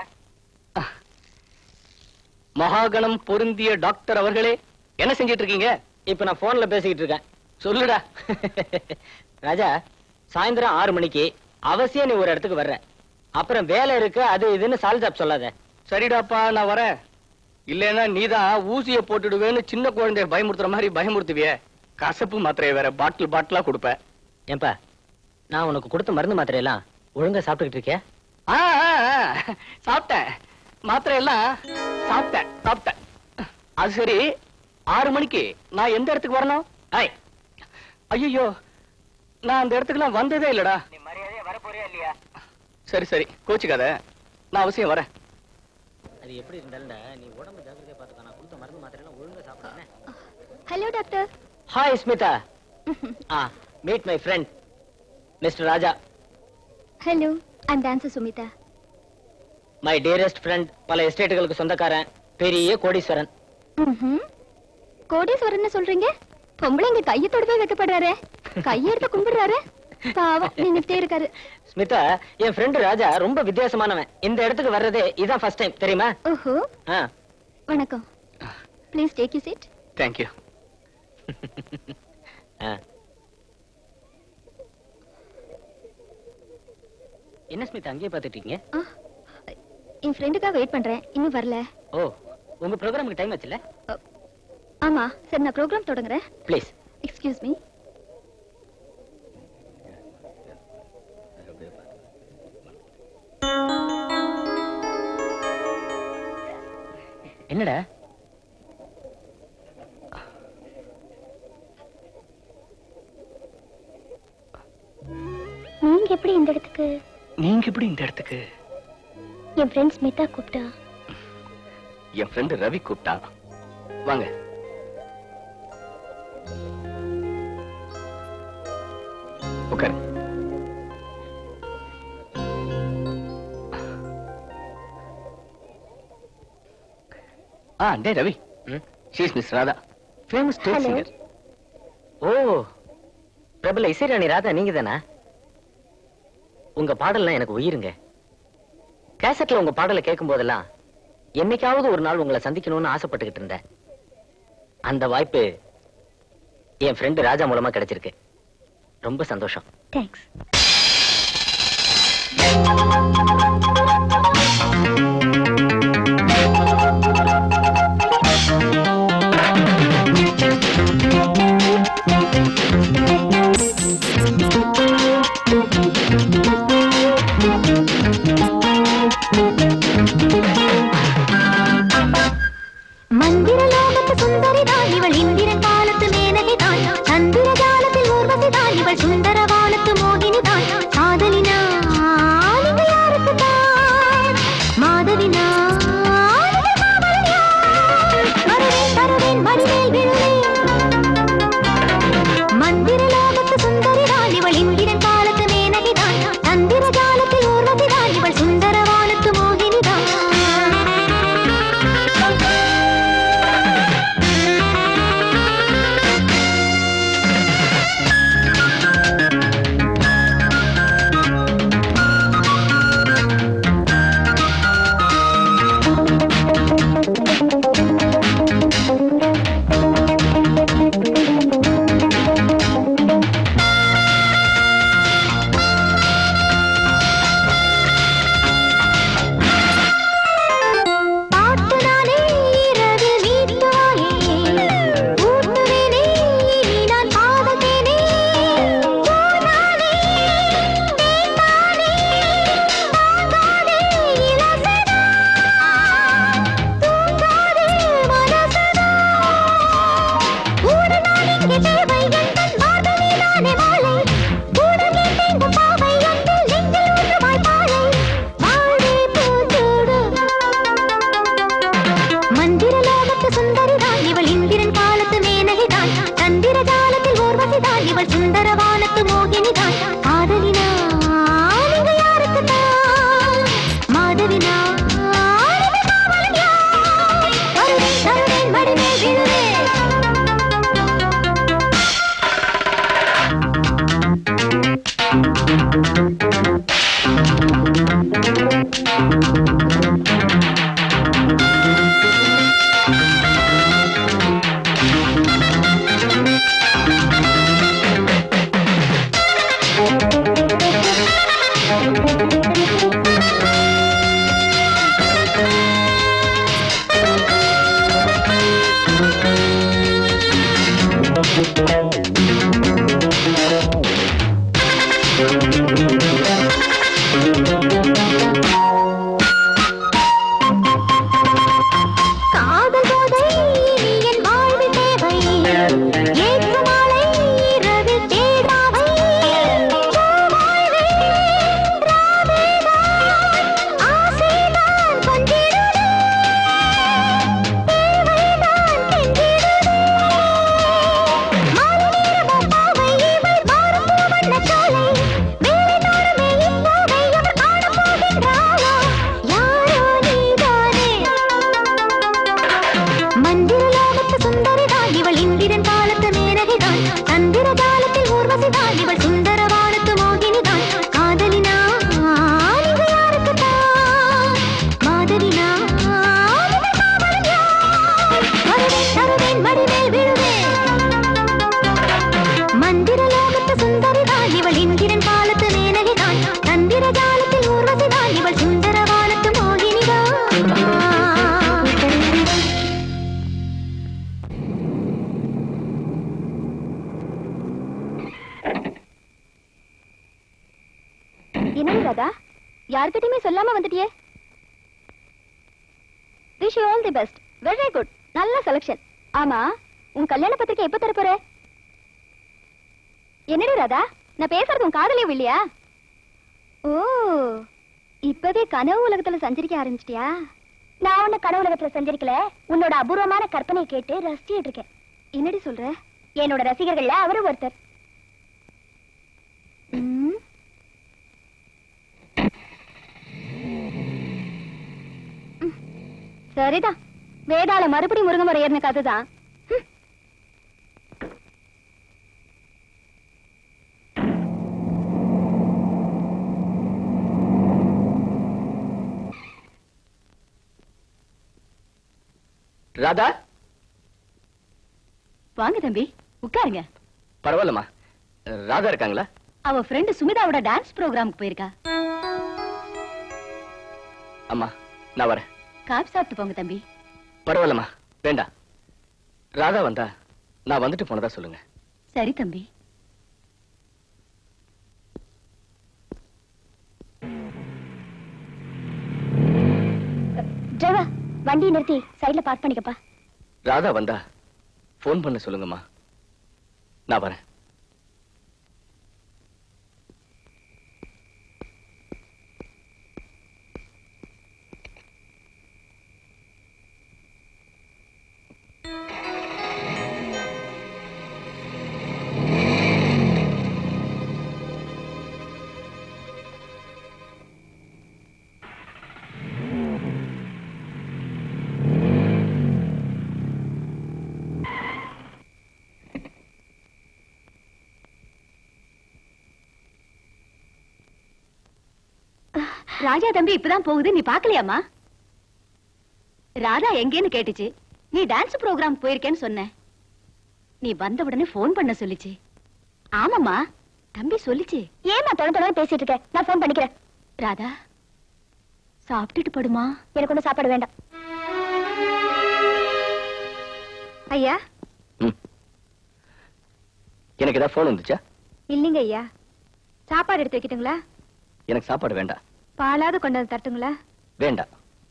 Speaker 3: மகாகணம் பொருந்திய டாக்டர் அவர்களே, என்ன செஞ்சிட்டு இருக்கீங்க?
Speaker 2: இப்ப நான் போன்ல பேசிக்கிட்டு இருக்கேன்.
Speaker 3: சொல்லுடா.
Speaker 2: ராஜா, சாயந்தரம் ஆறு மணிக்கு அவசியம் நீ ஒரு இடத்துக்கு வர்ற. அப்புறம் வேலை இருக்கு அது இதுன்னு சால்ஜாப் சொல்லாத.
Speaker 3: சரிடாப்பா, நான் வரேன். இல்லன்னா நீதான் ஊசிய போட்டுடுவேன்னு சின்ன குழந்தைய பயமுறுத்துற மாதிரி பயமுறுத்துவிய. கசப்பு மாத்திரைய வேற பாட்டில் பாட்டிலா கொடுப்ப.
Speaker 2: ஏன்பா, நான் உனக்கு கொடுத்த மருந்து மாத்திரையெல்லாம் ஒழுங்கா சாப்பிட்டுக்கிட்டு இருக்கியா?
Speaker 3: ஆ, ஆ, ஆ, சாப்பிட்டேன். மாத்திரை எல்லாம் சாப்பிட்டேன் சாப்பிட்டேன். அது சரி, ஆறு மணிக்கு நான் எந்த இடத்துக்கு வரணும்? ஐயோ, நான் அந்த இடத்துக்குலாம் வந்ததே இல்லடா.
Speaker 2: நீ மரியாதையா வர போறியா இல்லையா?
Speaker 3: சரி சரி, கோச்சுக்காத, நான் அவசியம் வரேன்.
Speaker 2: அது எப்படி இருந்தாலும் நீ உடம்பு ஜாக்கிரதையா பாத்துக்க. நான் கொடுத்த மருந்து மாத்திரை எல்லாம் ஒழுங்கா சாப்பிடுறேன்.
Speaker 4: Hello doctor.
Speaker 2: ஹாய் ஸ்மிதா. ஆ, meet my friend mister Raja.
Speaker 4: Hello, I'm dancer Sumitha.
Speaker 2: My dearest friend, பல எஸ்டேட்டுகளுக்கு சொந்தக்காரன், பெரிய கோடீஸ்வரன்.
Speaker 4: கோடீஸ்வரன் சொல்றீங்க? பொம்பளைங்க கையை தொடுவே வைக்கப்படுறாரு, கையெடுத்து கும்பிடுறாரு. பாவம் நின்னுட்டே இருக்காரு.
Speaker 2: ஸ்மிதா, என் ஃப்ரெண்ட் ராஜா ரொம்ப வித்தியாசமானவன். இந்த இடத்துக்கு வர்றதே இதான் ஃபர்ஸ்ட் டைம், தெரியுமா?
Speaker 4: ஓஹோ.
Speaker 2: ஆ,
Speaker 4: வணக்கம். Please take you seat.
Speaker 3: Thank you.
Speaker 2: என்ன ஸ்மிதா அங்கேயே பார்த்துட்டீங்க?
Speaker 4: என் ஃப்ரெண்டுக்காக வெயிட் பண்றேன், இன்னும் வரல.
Speaker 2: ஓ, உங்க ப்ரோக்ராமுக்கு டைம் ஆச்சுல்ல?
Speaker 4: ஆமா, சரி நான் ப்ரோக்ராம் தொடங்குறேன்.
Speaker 2: ப்ளீஸ்.
Speaker 4: Excuse me.
Speaker 2: என்னடா?
Speaker 4: நீங்க எப்படி இந்த இடத்துக்கு?
Speaker 3: நீங்க எப்படி இந்த இடத்துக்கு?
Speaker 4: என் ஃப்ரெண்ட் ஸ்மிதா கூப்பிட்டா.
Speaker 3: என் ஃப்ரெண்ட் ரவி கூப்பிட்டா. வாங்க. உட்காரு. ஆ, டே Ravi, she is miss Radha, famous state
Speaker 4: Hello.
Speaker 3: Singer.
Speaker 2: ஓ, பிரபல இசைராணி ராதா நீங்க தானா? உங்க பாடல்லாம் எனக்கு உயிருங்க. கேசட்ல உங்க பாடலை கேட்கும் போதெல்லாம் என்னைக்காவது ஒரு நாள் உங்களை சந்திக்கணும்னு ஆசைப்பட்டுக்கிட்டு இருந்தேன். அந்த வாய்ப்பு என் ஃப்ரெண்டு ராஜா மூலமா கிடைச்சிருக்கு. ரொம்ப சந்தோஷம்.
Speaker 4: தேங்க்ஸ். மந்திர லோகத்து சுந்தரிதான் இவள், இந்திரன் காலத்து மேனகைதான், சந்திர ஜாலத்தில் ஊர்வசிதான் இவள், சுந்தர வானத்து மோகினிதான். காதலினா நீங்கள் யாருக்குத்தான்? மாதவினா நீங்கள் காவலன் யார்? வருவேன் தருவேன் மடிமேல் விழுவேன். மந்திர லோகத்து சுந்தரிதான் இவள், இந்திரன் காலத்து மேனகைதான், சந்திர ஜாலத்தில் ஊர்வசிதான் இவள், சுந்தர வானத்து மோகினிதான். யார்கிட்டயுமே சொல்லாம வந்துட்டியே. Wish you all the best. Very good. நல்ல செலக்ஷன். ஆமா, உன் கல்யாண பத்திரிக்கை எப்ப தர போற? என்னடி ராதா, நான் பேசுறது உன் காதலே இல்லையா? ஓ, இப்பவே கனவு உலகத்துல சஞ்சரிக்க ஆரம்பிச்சிட்டியா? நான் உன்ன கனவு உலகத்துல சஞ்சரிக்கல, உன்னோட அபூர்வமான கற்பனை கேட்டு ரசிச்சிட்டு இருக்கேன். என்னடி சொல்ற? என்னோட ரசிகர்கள்ல அவரு ஒருத்தர். ம். சரிதான், வேதாள மறுபடி முருங்கை ஏறின கதைதான்.
Speaker 3: ராதா,
Speaker 4: வாங்க தம்பி, உட்காருங்க.
Speaker 3: பரவாயில்லம்மா. ராதா இருக்காங்களா?
Speaker 4: அவ ஃப்ரெண்ட் சுமிதாவோட டான்ஸ் ப்ரோக்ராமுக்கு போயிருக்கா.
Speaker 3: அம்மா, நான் வரேன்.
Speaker 4: காபி சாப்பிட்டு போங்க தம்பி.
Speaker 3: பரவாயில்லம்மா, வேண்டாம். ராதா வந்தா நான் வந்துட்டு போனதா சொல்லுங்க.
Speaker 4: சரி தம்பி. டிரைவர், வண்டியை நிறுத்தி சைடுல பார்க் பண்ணிக்கப்பா.
Speaker 3: ராதா வந்தா போன் பண்ண சொல்லுங்கம்மா, நான் வரேன்.
Speaker 4: ராஜா தம்பி இப்பதான் போகுது, நீ பாக்கலையாமா? ராதா எங்கேன்னு கேட்டுச்சு. நீ டான்ஸ் ப்ரோக்ராம் போயிருக்கேன்னு சொன்ன. நீ வந்த உடனே போன் பண்ண சொல்லிச்சு. ஆமாமா, தம்பி சொல்லிச்சு. ஏமா தொடர்ந்து தொடர்ந்து பேசிட்டு இருக்க? நான் போன் பண்ணிக்கிறேன். ராதா, சாப்பிட்டுட்டு படுமா. எனக்கு ஒன்றும் சாப்பாடு வேண்டாம். ஐயா,
Speaker 3: எனக்கு ஏதாவது போன் வந்துச்சா?
Speaker 4: இல்லைங்க ஐயா. சாப்பாடு எடுத்து வைக்கிட்டுங்களா?
Speaker 3: எனக்கு சாப்பாடு வேண்டாம்.
Speaker 4: பாலாவது கொண்டு வந்து தட்டுங்களா?
Speaker 3: வேண்டாம்.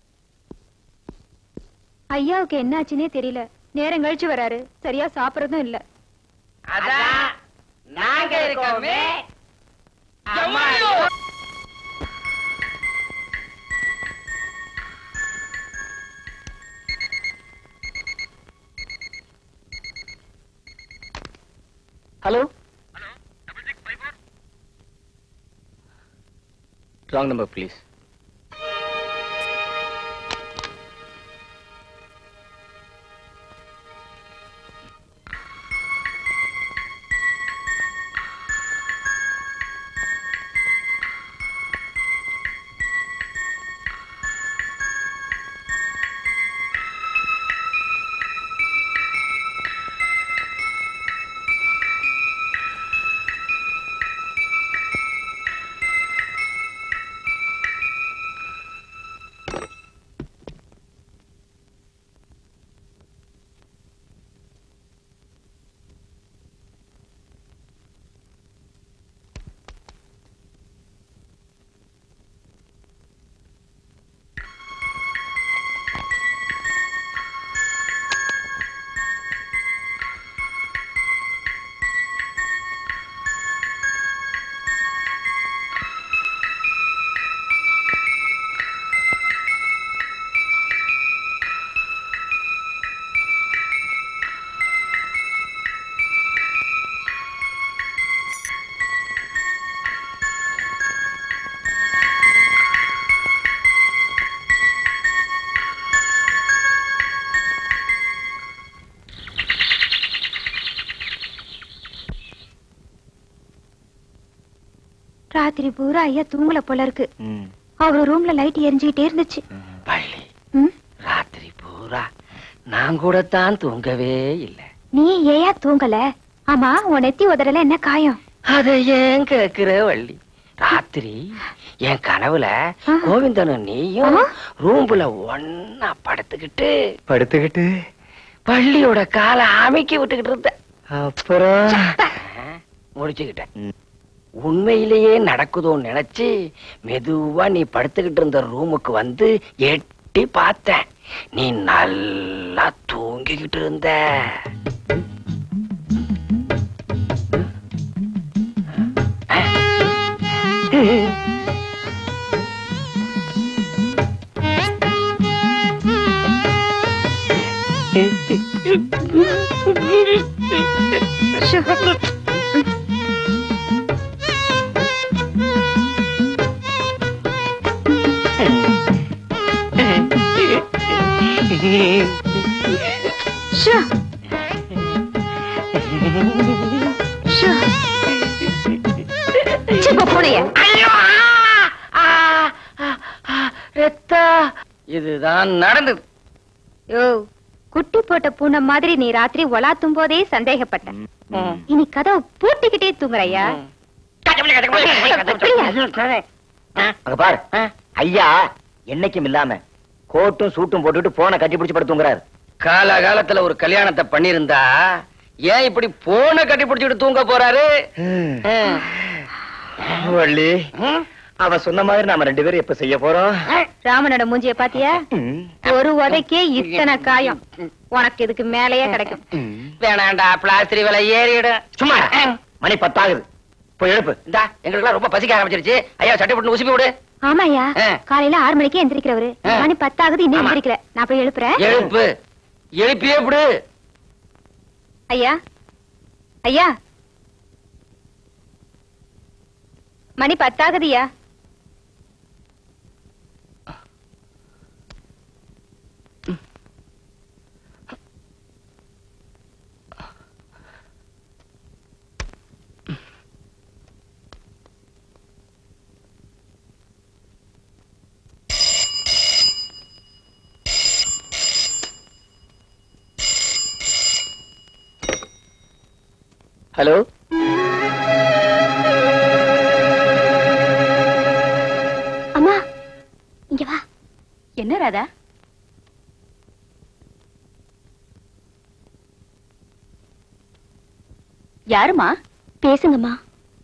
Speaker 4: ஐயாவுக்கு என்ன ஆச்சுன்னே தெரியல. நேரம் கழிச்சு வராரு, சரியா சாப்பிடறதும் இல்ல.
Speaker 2: அதான் நாங்க இருக்கோமே.
Speaker 3: ஹலோ. Wrong number, please.
Speaker 4: ராத்திரி பூரா ஐயா தூங்கல போல இருக்கு. அவர் ரூம்ல லைட் எரிஞ்சுக்கிட்டே இருந்துச்சு.
Speaker 2: ராத்திரி பூரா நான் கூட தான் தூங்கவே இல்லை.
Speaker 4: நீ ஏயா தூங்கல? ஆமா, உன் நெத்தி உதறல என்ன காயம்?
Speaker 2: அதை ஏன் கேக்குற வள்ளி? ராத்திரி என் கனவுல கோவிந்தனும் நீயும் ரூம்ல ஒன்னா படுத்துக்கிட்டு படுத்துக்கிட்டு பள்ளியோட காலை அமைக்கி விட்டுக்கிட்டு இருந்த. அப்புறம் முடிச்சுக்கிட்டேன். உண்மையிலேயே நடக்குதோன்னு நினைச்சு மெதுவா நீ படுத்துக்கிட்டு இருந்த ரூமுக்கு வந்து எட்டி பார்த்தேன். நீ நல்லா தூங்கிக்கிட்டு இருந்த. இதுதான் நடந்தது.
Speaker 4: குட்டி போட்ட பூனை மாதிரி நீ ராத்திரி ஒலாத்தும் போதே சந்தேகப்பட்ட. இனி கதவு பூட்டிக்கிட்டே தூங்குறையா?
Speaker 2: அங்க பாரு, ஐயா என்னைக்கும் இல்லாம கோட்டும் சூட்டும் போட்டுட்டு போன கட்டி பிடிச்சு படுத்து தூங்குறாரு. காலகாலத்துல ஒரு கல்யாணத்தை பண்ணிருந்தா ஏன் இப்படி போன கட்டி பிடிச்சிட்டு தூங்க போறாரு? வள்ளி, அவ சொன்ன மாதிரி நாம ரெண்டு பேரும் எப்ப செய்ய போறோம்?
Speaker 4: ராமனோட மூஞ்சிய பாத்தியா? ஒரு உதைக்கே இத்தனை காயம். உனக்கு இதுக்கு மேலேயே கிடைக்கும்.
Speaker 2: வேணாண்டா, பிளாஸ்டிக் விலை ஏறிடும். சும்மா மணி பத்தாகுது, போய் எழுப்பு. இந்தா எங்களுக்கு ரொம்ப பசிக்க ஆரம்பிச்சிருச்சு. ஐயா சட்டை போட்டு உசுப்பி விடு.
Speaker 4: ஆமாயா, காலையில ஆறு மணிக்கே எந்திரிக்கிறவரு. மணி பத்தாகுது, இன்னும் எந்திரிக்கல. நான் போய் எழுப்புறேன்.
Speaker 2: எழுப்பு, எழுப்பியே விடு.
Speaker 4: ஐயா, ஐயா, மணி பத்தாகுதுயா.
Speaker 2: ஹலோ,
Speaker 4: அம்மா இங்க வா. என்ன ராதா? யாருமா? பேசுங்கம்மா.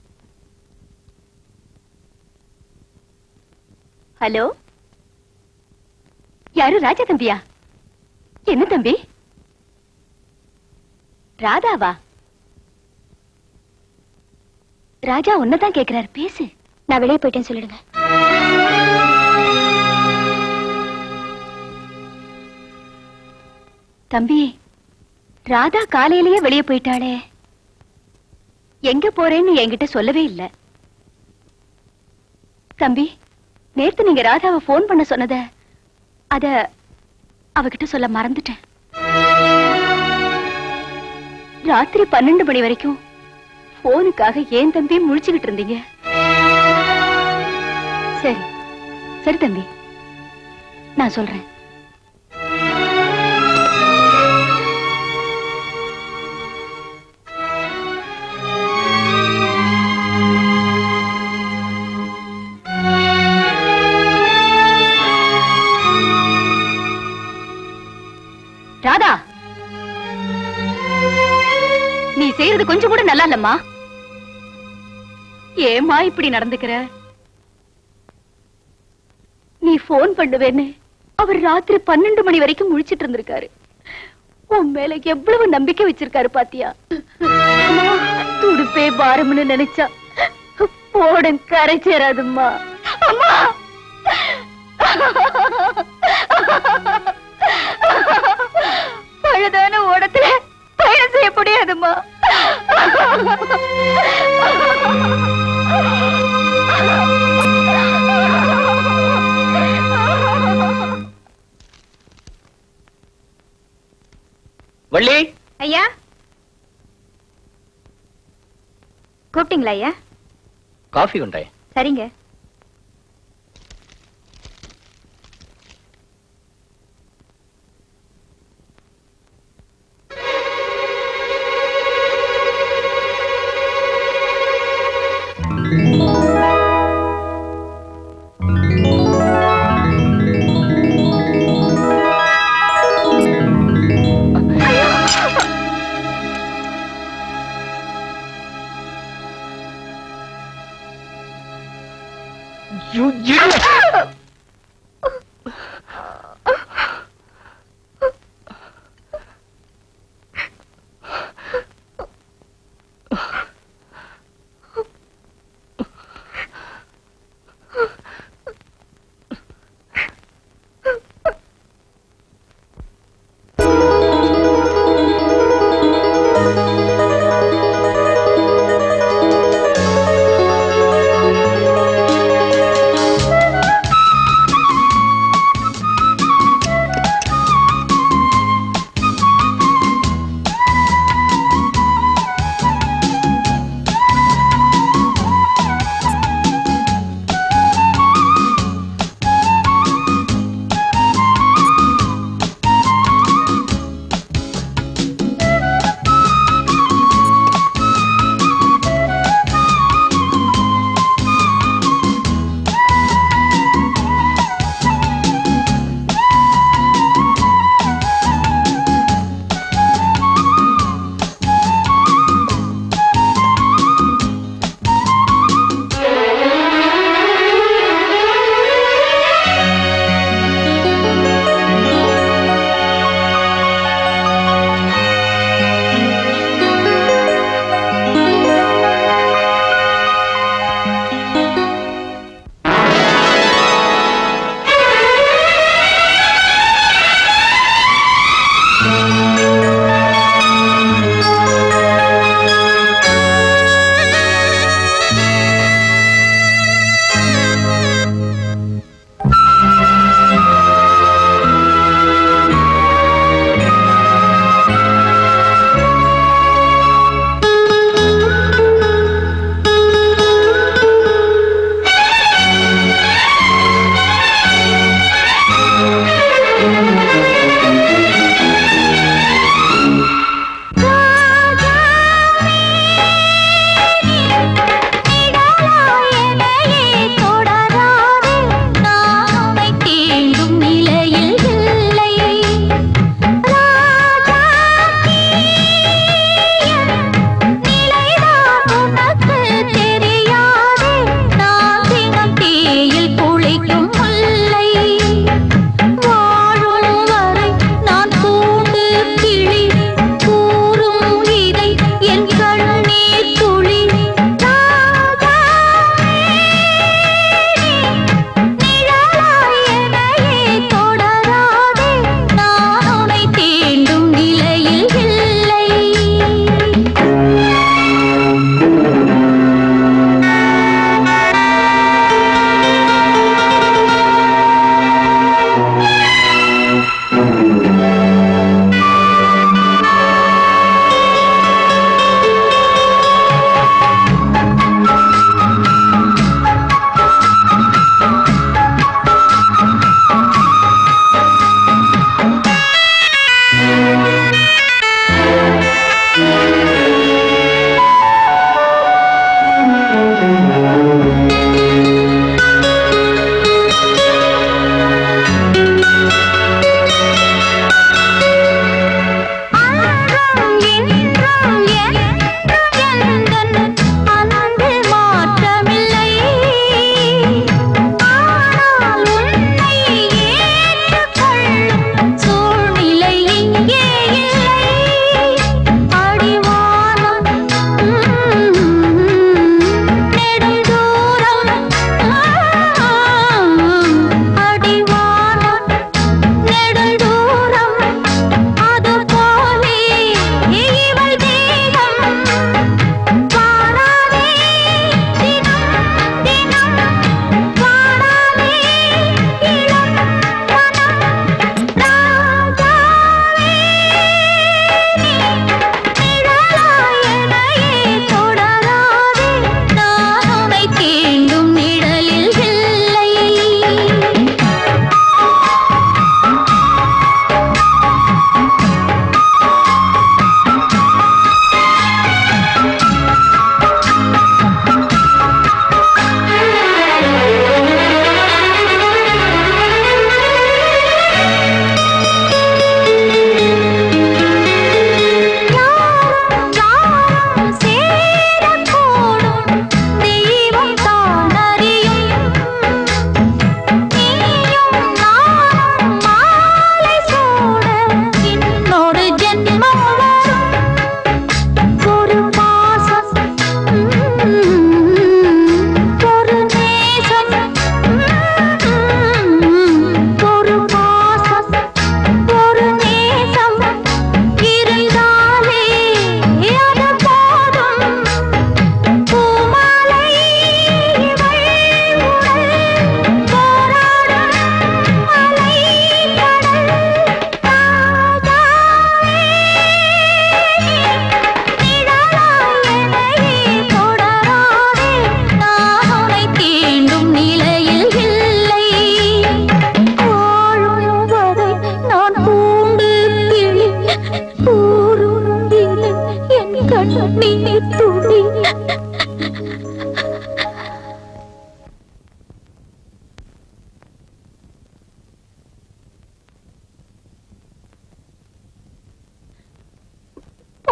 Speaker 4: ஹலோ, யாரு? ராஜா தம்பியா? என்ன தம்பி? ராதாவா? ராஜா உன்னதான் கேக்குறாரு, பேசு. நான் வெளியே போயிட்டேன்னு சொல்லிடுங்க. தம்பி, ராதா காலையிலேயே வெளியே போயிட்டாளே, எங்க போறேன்னு என்கிட்ட சொல்லவே இல்ல. தம்பி, நேத்து நீங்க ராதாவை போன் பண்ண சொன்னத அத அவகிட்ட சொல்ல மறந்துட்டேன். ராத்திரி பன்னெண்டு மணி வரைக்கும் போனுக்காக ஏன் தம்பி முழிச்சுக்கிட்டு இருந்தீங்க? சரி சரி தம்பி, நான் சொல்றேன். ராதா, நீ செய்யறது கொஞ்சம் கூட நல்லா இல்லம்மா. ஏமா இப்படி நடந்துக்கிற? நீ போன் பண்ணுவேன்னு அவர் ராத்திரி பன்னெண்டு மணி வரைக்கும் முழிச்சிட்டு இருந்திருக்காரு. உன் மேல எவ்வளவு நம்பிக்கை வச்சிருக்காரு பாத்தியா? துடுப்பே பாரம்னு நினைச்சா போடும் கரை சேராதும்மா. அம்மா, பழுதான ஓடத்துல பயணம் செய்ய முடியாதும்மா.
Speaker 2: வள்ளி,
Speaker 4: ஐயா கூப்பிட்டீங்களா? ஐயா
Speaker 5: காஃபி உண்டே?
Speaker 4: சரிங்க.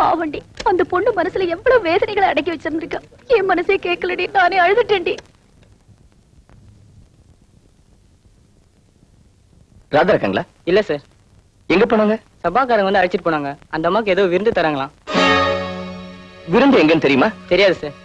Speaker 4: பாவண்டி, அந்த பொண்ணு மனசுல எவ்வளவு வேதனைகளை அடக்கி வச்சிருந்திருக்கா. என் மனசே கேட்கலடி, நானே அழுதுட்டேன்டி.
Speaker 3: ராதா இருக்காங்களா?
Speaker 5: இல்ல சார்.
Speaker 3: எங்க போனாங்க?
Speaker 5: சபாக்காரங்க வந்து அழைச்சிட்டு போனாங்க. அந்த அம்மாக்கு ஏதோ விருந்து தராங்களாம்.
Speaker 3: விருந்து எங்கன்னு தெரியுமா?
Speaker 5: தெரியாது சார்.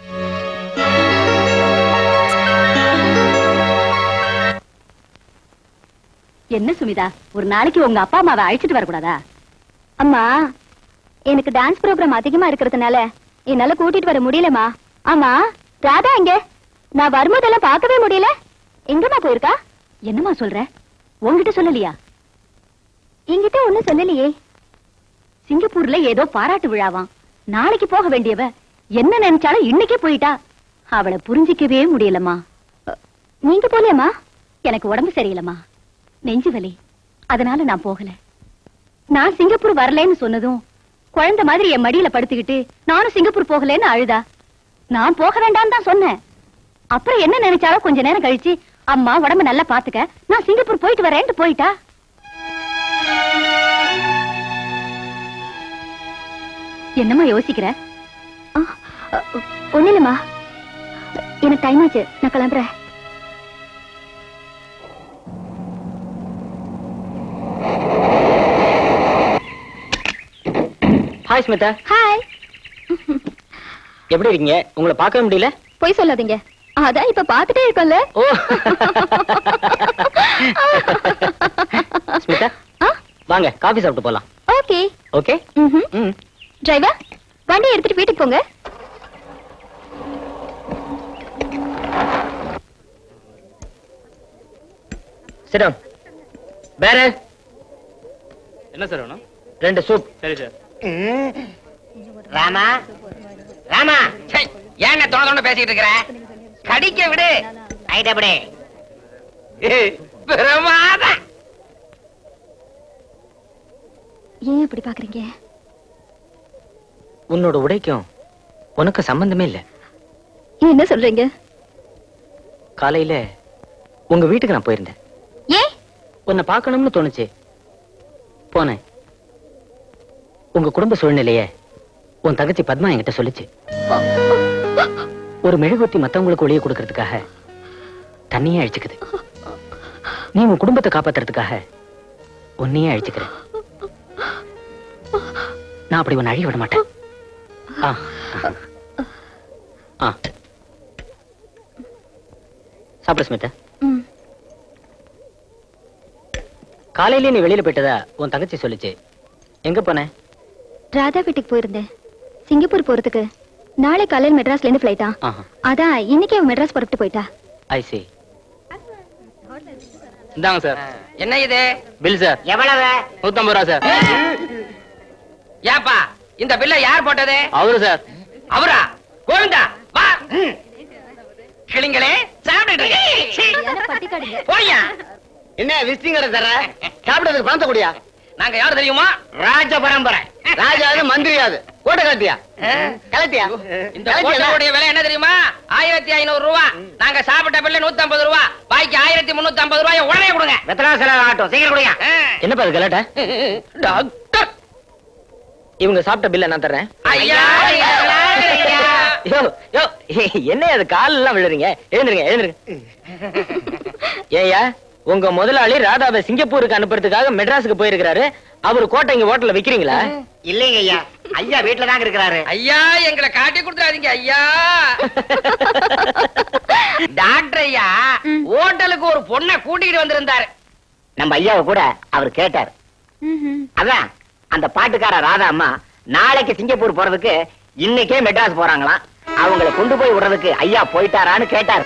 Speaker 4: என்ன சுமிதா, ஒரு நாளைக்கு உங்க அப்பா அம்மாவை அழைச்சிட்டு வரக்கூடாதா? அம்மா, எனக்கு டான்ஸ் ப்ரோக்ராம் அதிகமா இருக்கிறதுனால என்னால கூட்டிட்டு வர முடியலமா. ஆமா, ராதா எங்க? நான் வரும்போதெல்லாம் பார்க்கவே முடியல. எங்கம்மா போயிருக்கா? என்னம்மா சொல்ற? உங்ககிட்ட சொல்லலையா? என்கிட்ட ஒண்ணும் சொல்லலையே. சிங்கப்பூர்ல ஏதோ பாராட்டு விழாவாம், நாளைக்கு போக வேண்டியவ என்ன நினைச்சாலும் இன்னைக்கே போயிட்டா. அவளை புரிஞ்சிக்கவே முடியலம்மா. நீங்க போலியம்மா? எனக்கு உடம்பு சரியில்லம்மா, நெஞ்சு வலி, அதனால நான் போகல. நான் சிங்கப்பூர் வரலன்னு சொன்னதும் குழந்தை மாதிரி என் மடியில படுத்துக்கிட்டு நானும் சிங்கப்பூர் போகலன்னு அழுதா. நான் போக வேண்டாம் தான் சொன்னேன். அப்புறம் என்ன நினைச்சாலும் கொஞ்ச நேரம் கழிச்சு, அம்மா உடம்பு நல்லா பாத்துக்க, நான் சிங்கப்பூர் போயிட்டு வரேன்ட்டு போயிட்டா. என்னம்மா யோசிக்கிற? ஒண்ணு இல்லம்மா, எனக்கு டைம் ஆச்சு, நான் கிளம்புறேன்.
Speaker 5: ஹாய் ஸ்மிதா.
Speaker 4: ஹாய்.
Speaker 5: எப்படி இருக்கீங்க? உங்களை பார்க்கவே முடியல.
Speaker 4: போய் சொல்லாதீங்க, அதான் இப்ப பாத்துட்டே இருக்கோம்ல.
Speaker 5: ஓ ஸ்மிதா, வாங்க காபி சாப்பிட்டு போலாம்.
Speaker 4: Okay
Speaker 5: okay.
Speaker 4: ம். டிரைவர், வண்டி எடுத்துட்டு வீட்டுக்கு போங்க.
Speaker 2: Sit down. வேற
Speaker 5: என்ன சார் வேணும்?
Speaker 2: ரெண்டு சூப்.
Speaker 5: சரி சார்.
Speaker 2: ராமா, ராமா, ஏன் தொண தொண பேசிட்டு இருக்கிற? கடிக்க விடு. ஐடபடே பிரமாத.
Speaker 4: ஏன் இப்படி பாக்குறீங்க?
Speaker 2: உன்னோட உடைக்கும் உனக்கு சம்பந்தமே இல்ல.
Speaker 4: என்ன சொல்றீங்க?
Speaker 2: காலையில உங்க வீட்டுக்கு நான் போயிருந்தேன்.
Speaker 4: ஏன்?
Speaker 2: உன்னை பார்க்கணும்னு தோணுச்சு, போனேன். உங்க குடும்ப சூழ்நிலைய உன் தங்கச்சி பத்மா என்கிட்ட சொல்லுச்சு. ஒரு மெழுகுவர்த்தி மத்தவங்களுக்கு ஒளிய கொடுக்கறதுக்காக தண்ணியே அழிச்சுக்குது. நீ உன் குடும்பத்தை காப்பாத்துறதுக்காக உன்னையே அழிச்சுக்கிற. நான் அப்படி உன்னை அழிய விட மாட்டேன். ஆ ஆ சாப்பிட ஸ்மிதா. காலையிலேயே நீ வெளியில போயிட்டதா உன் தங்கச்சி சொல்லுச்சு. எங்க போன?
Speaker 4: ராதா வீட்டுக்கு போயிருந்தேன். சிங்கப்பூர் போறதுக்கு நாளை காலையில் மெட்ராஸ்ல இருந்து பிளைட்டா. அதான் இன்னைக்கு அவன் மெட்ராஸ் புறப்பட்டு போயிட்டா.
Speaker 2: I see.
Speaker 5: இந்தாங்க சார்.
Speaker 2: என்ன இது?
Speaker 5: Bill sir.
Speaker 2: எவ்வளவு?
Speaker 5: நூத்தம்பது ரூபா சார்.
Speaker 2: ஏப்பா, இந்த பில்ல யார் போட்டது?
Speaker 5: அவரு சார்.
Speaker 2: அவரா? கோவிந்தா வா. கிளிங்களே சாப்பிட்டு போயா.
Speaker 3: என்ன விசிட்டிங் கடை தர? சாப்பிடுறதுக்கு பணத்தை கூடியா?
Speaker 2: நாங்க யாரு தெரியுமா? ராஜ பரம்பரை.
Speaker 3: ராஜாவது மந்திரியாது. கோட்டை கட்டியா? கலட்டியா?
Speaker 2: இந்த கோட்டையுடைய விலை என்ன தெரியுமா? ஆயிரத்தி ஐநூறு ரூபா. நாங்க சாப்பிட்ட பில்ல நூத்தி ஐம்பது ரூபா. பாக்கி ஆயிரத்தி முன்னூத்தி ஐம்பது ரூபாய் உடனே கொடுங்க. வெத்தனா செலவு ஆகட்டும், சீக்கிரம் கொடுங்க.
Speaker 5: என்னப்பா அது கலாட்டா?
Speaker 2: டாக்டர்,
Speaker 5: இவங்க சாப்பிட்ட பில்ல நான் தர்றேன்.
Speaker 2: ஐயா
Speaker 5: யோ யோ, என்ன அது கால் எல்லாம் விழுறீங்க? எழுந்துருங்க எழுந்துருங்க. ஏயா, உங்க முதலாளி ராதாவை சிங்கப்பூருக்கு அனுப்புறதுக்காக மெட்ராஸுக்கு போயிருக்கிறாரு. அவரு கோட்டை இங்க ஹோட்டல்ல விக்கிறீங்களா?
Speaker 2: இல்லைங்க ஐயா, ஐயா வீட்டுல தாங்க இருக்கிறாரு. ஐயா எங்களை காட்டி கொடுத்துறாதீங்க ஐயா. டாக்டர் ஐயா ஹோட்டலுக்கு ஒரு பொண்ணை கூட்டிட்டு வந்திருந்தாரு. நம்ம ஐயாவை கூட அவர் கேட்டார். அதான் அந்த பாட்டுக்கார ராதா அம்மா நாளைக்கு சிங்கப்பூர் போறதுக்கு இன்னைக்கே மெட்ராஸ் போறாங்களாம். அவங்களை கொண்டு போய் விடுறதுக்கு ஐயா போயிட்டாரான்னு கேட்டார்.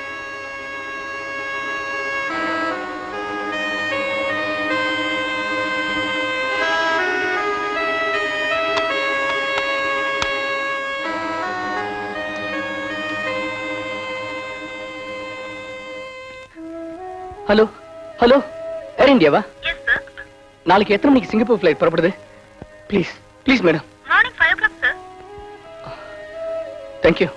Speaker 3: ஹலோ ஹலோ, ஏர் இந்தியாவா? நாளைக்கு எத்தனை மணிக்கு சிங்கப்பூர் ஃபிளைட் புறப்படுது? Please please madam.
Speaker 7: Morning five o'clock sir.
Speaker 3: Thank you.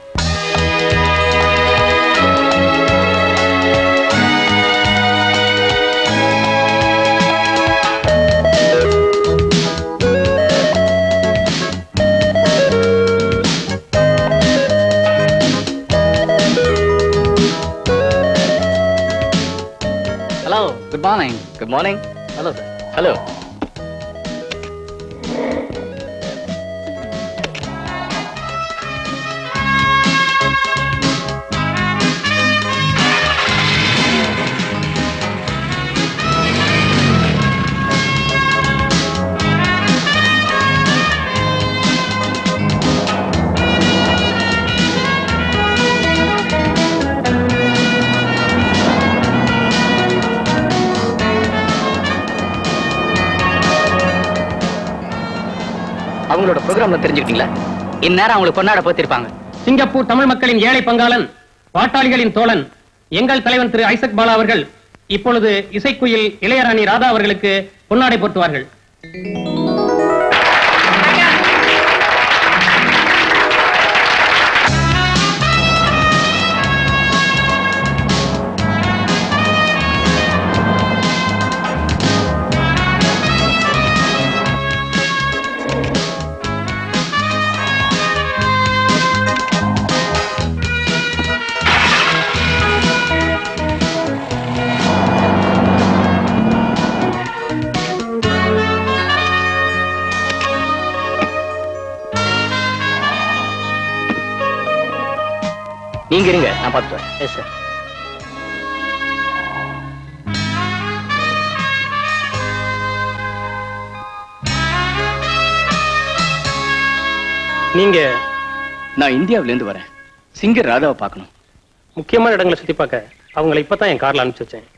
Speaker 5: Good morning. Hello sir. Hello.
Speaker 3: அவங்களோட ப்ரோக்ராம்ல தெரிஞ்சுக்கிட்டீங்களா? இந்நேரம் அவங்களுக்கு பொன்னாட போத்திருப்பாங்க.
Speaker 7: சிங்கப்பூர் தமிழ் மக்களின் ஏழை பங்காளன், பாட்டாளிகளின் தோழன், எங்கள் தலைவன் திரு ஐசக் பாலா அவர்கள் இப்பொழுது இசைக்குயில் இளையராணி ராதா அவர்களுக்கு பொன்னாடை போட்டுவார்கள்.
Speaker 3: நீங்க இருங்க, நான் பார்த்துட்டு வரேன். Yes sir.
Speaker 7: நீங்க?
Speaker 3: நான் இந்தியாவில இருந்து வரேன். சிங்கர் ராதாவை பார்க்கணும்.
Speaker 7: முக்கியமான இடங்களை சுத்தி பார்க்க அவங்களை இப்பதான் என் கார்ல அனுப்பிச்சு வச்சேன்.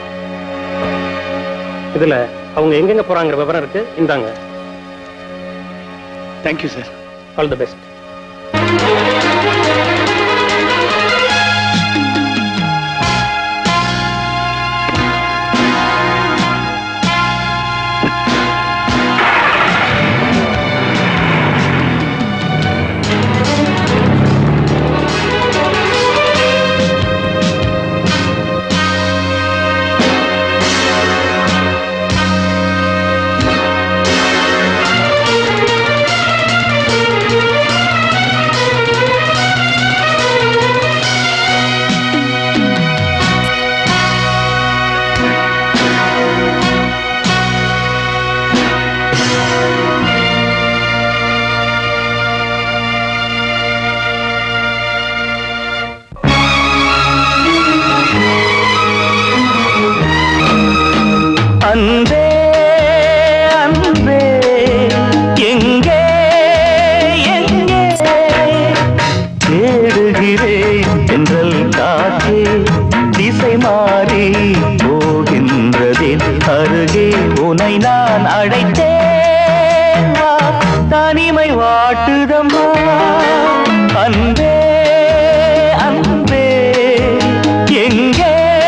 Speaker 7: இதுல அவங்க எங்கெங்க போறாங்கிற விவரம் இருக்கு. இந்தாங்க.
Speaker 3: Thank you sir.
Speaker 7: All the best.
Speaker 6: அன்பே அன்பே எங்கே எங்கே தேடுகிறேன் என்றல் காற்றே திசை மாறி போகின்றதே அருகே உனை நான் அழைத்தேன் வா தனிமை வாட்டுதம்மா அன்பே அன்பே எங்கே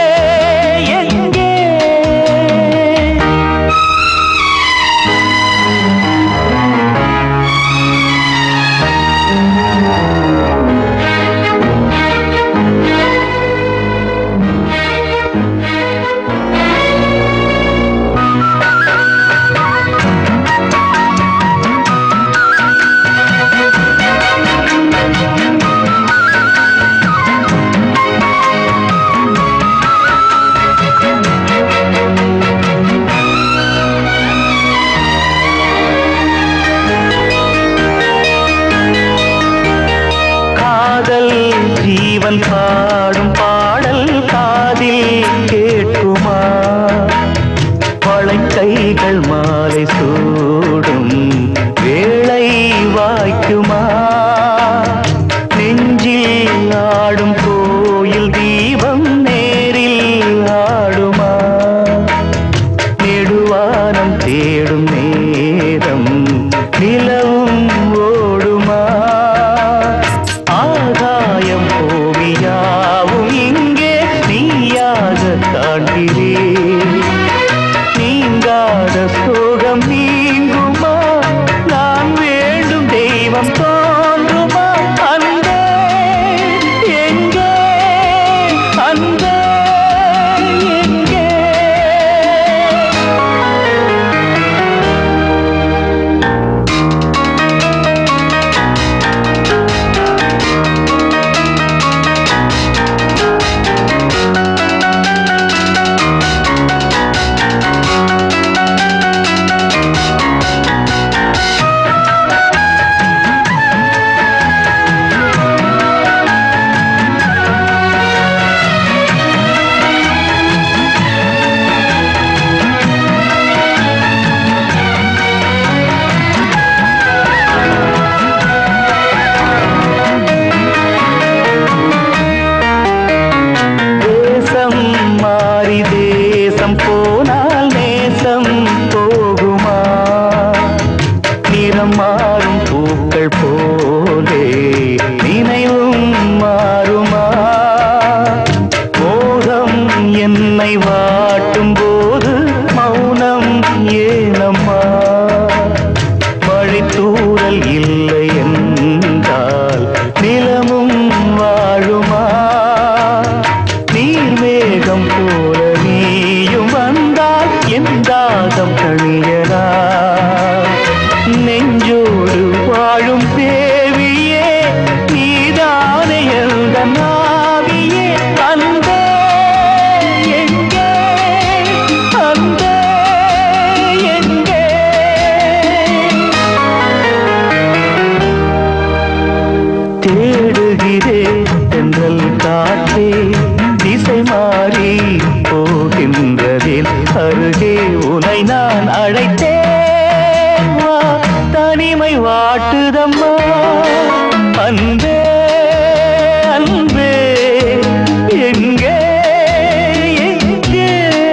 Speaker 6: ஜீவன் பாடும் பாடல் காதில் கேட்குமா வளைக்கைகள் மாலை சூடும் வேளை வாய்க்குமா நெஞ்சில் ஆடும் கோயில் தீபம் நேரில் ஆடுமா நெடுவானம் தேடும் நேரம் நிலவும் ஓடுமா ஆகாயம் பூமியாவும் இங்கே நீயாக காண்கிறேன் நீங்காத சோகம் நீங்குமா நான் வேண்டும் தெய்வம் தோன்றுமா அன்பே எங்கே அன்பே எங்கே வா தனிமை வாட்டுதம்மா அன்பே அன்பே எங்கே எங்கே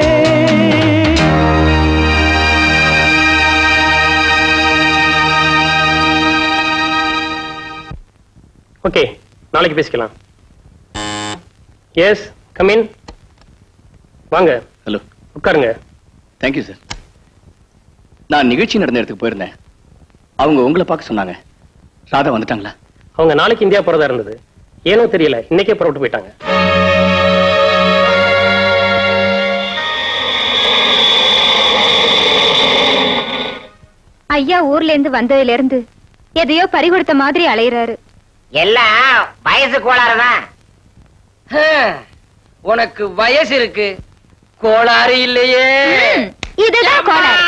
Speaker 7: ஓகே, நாளைக்கு பேசிக்கலாம். Yes, come in. வாங்க.
Speaker 8: ஹலோ,
Speaker 7: உட்காருங்க.
Speaker 8: Thank you sir. நான் நிகழ்ச்சி நடந்த இடத்துக்கு போயிருந்தேன். அவங்க உங்களை பார்க்க சொன்னாங்க. ராதா வந்துட்டாங்களா?
Speaker 7: அவங்க நாளைக்கு இந்தியா போறதா இருந்தது. ஏனோ தெரியல, இன்னைக்கே புறப்பட்டு போயிட்டாங்க.
Speaker 4: ஐயா ஊர்ல இருந்து வந்ததுல இருந்து எதையோ பறிகொடுத்த மாதிரி அலையிறாரு.
Speaker 2: எல்லாம் வயசு கோளாறுதான்.
Speaker 3: உனக்கு வயசு இருக்கு, கோளாறு இல்லையே.
Speaker 4: இதுதான் கோளாறு.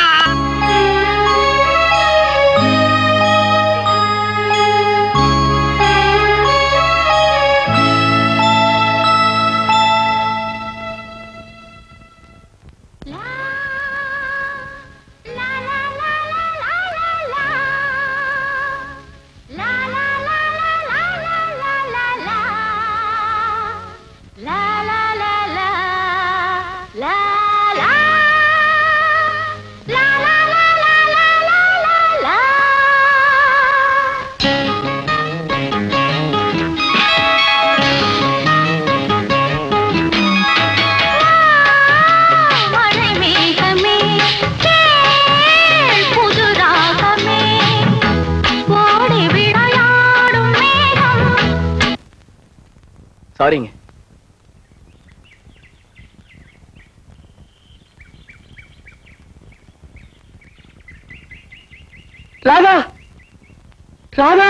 Speaker 8: சாரிங்க.
Speaker 3: ராதா, ராதா.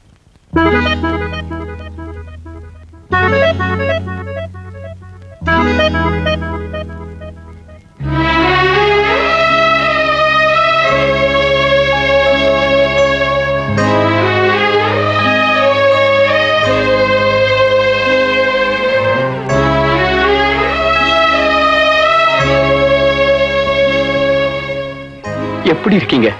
Speaker 8: எப்படி இருக்கீங்க?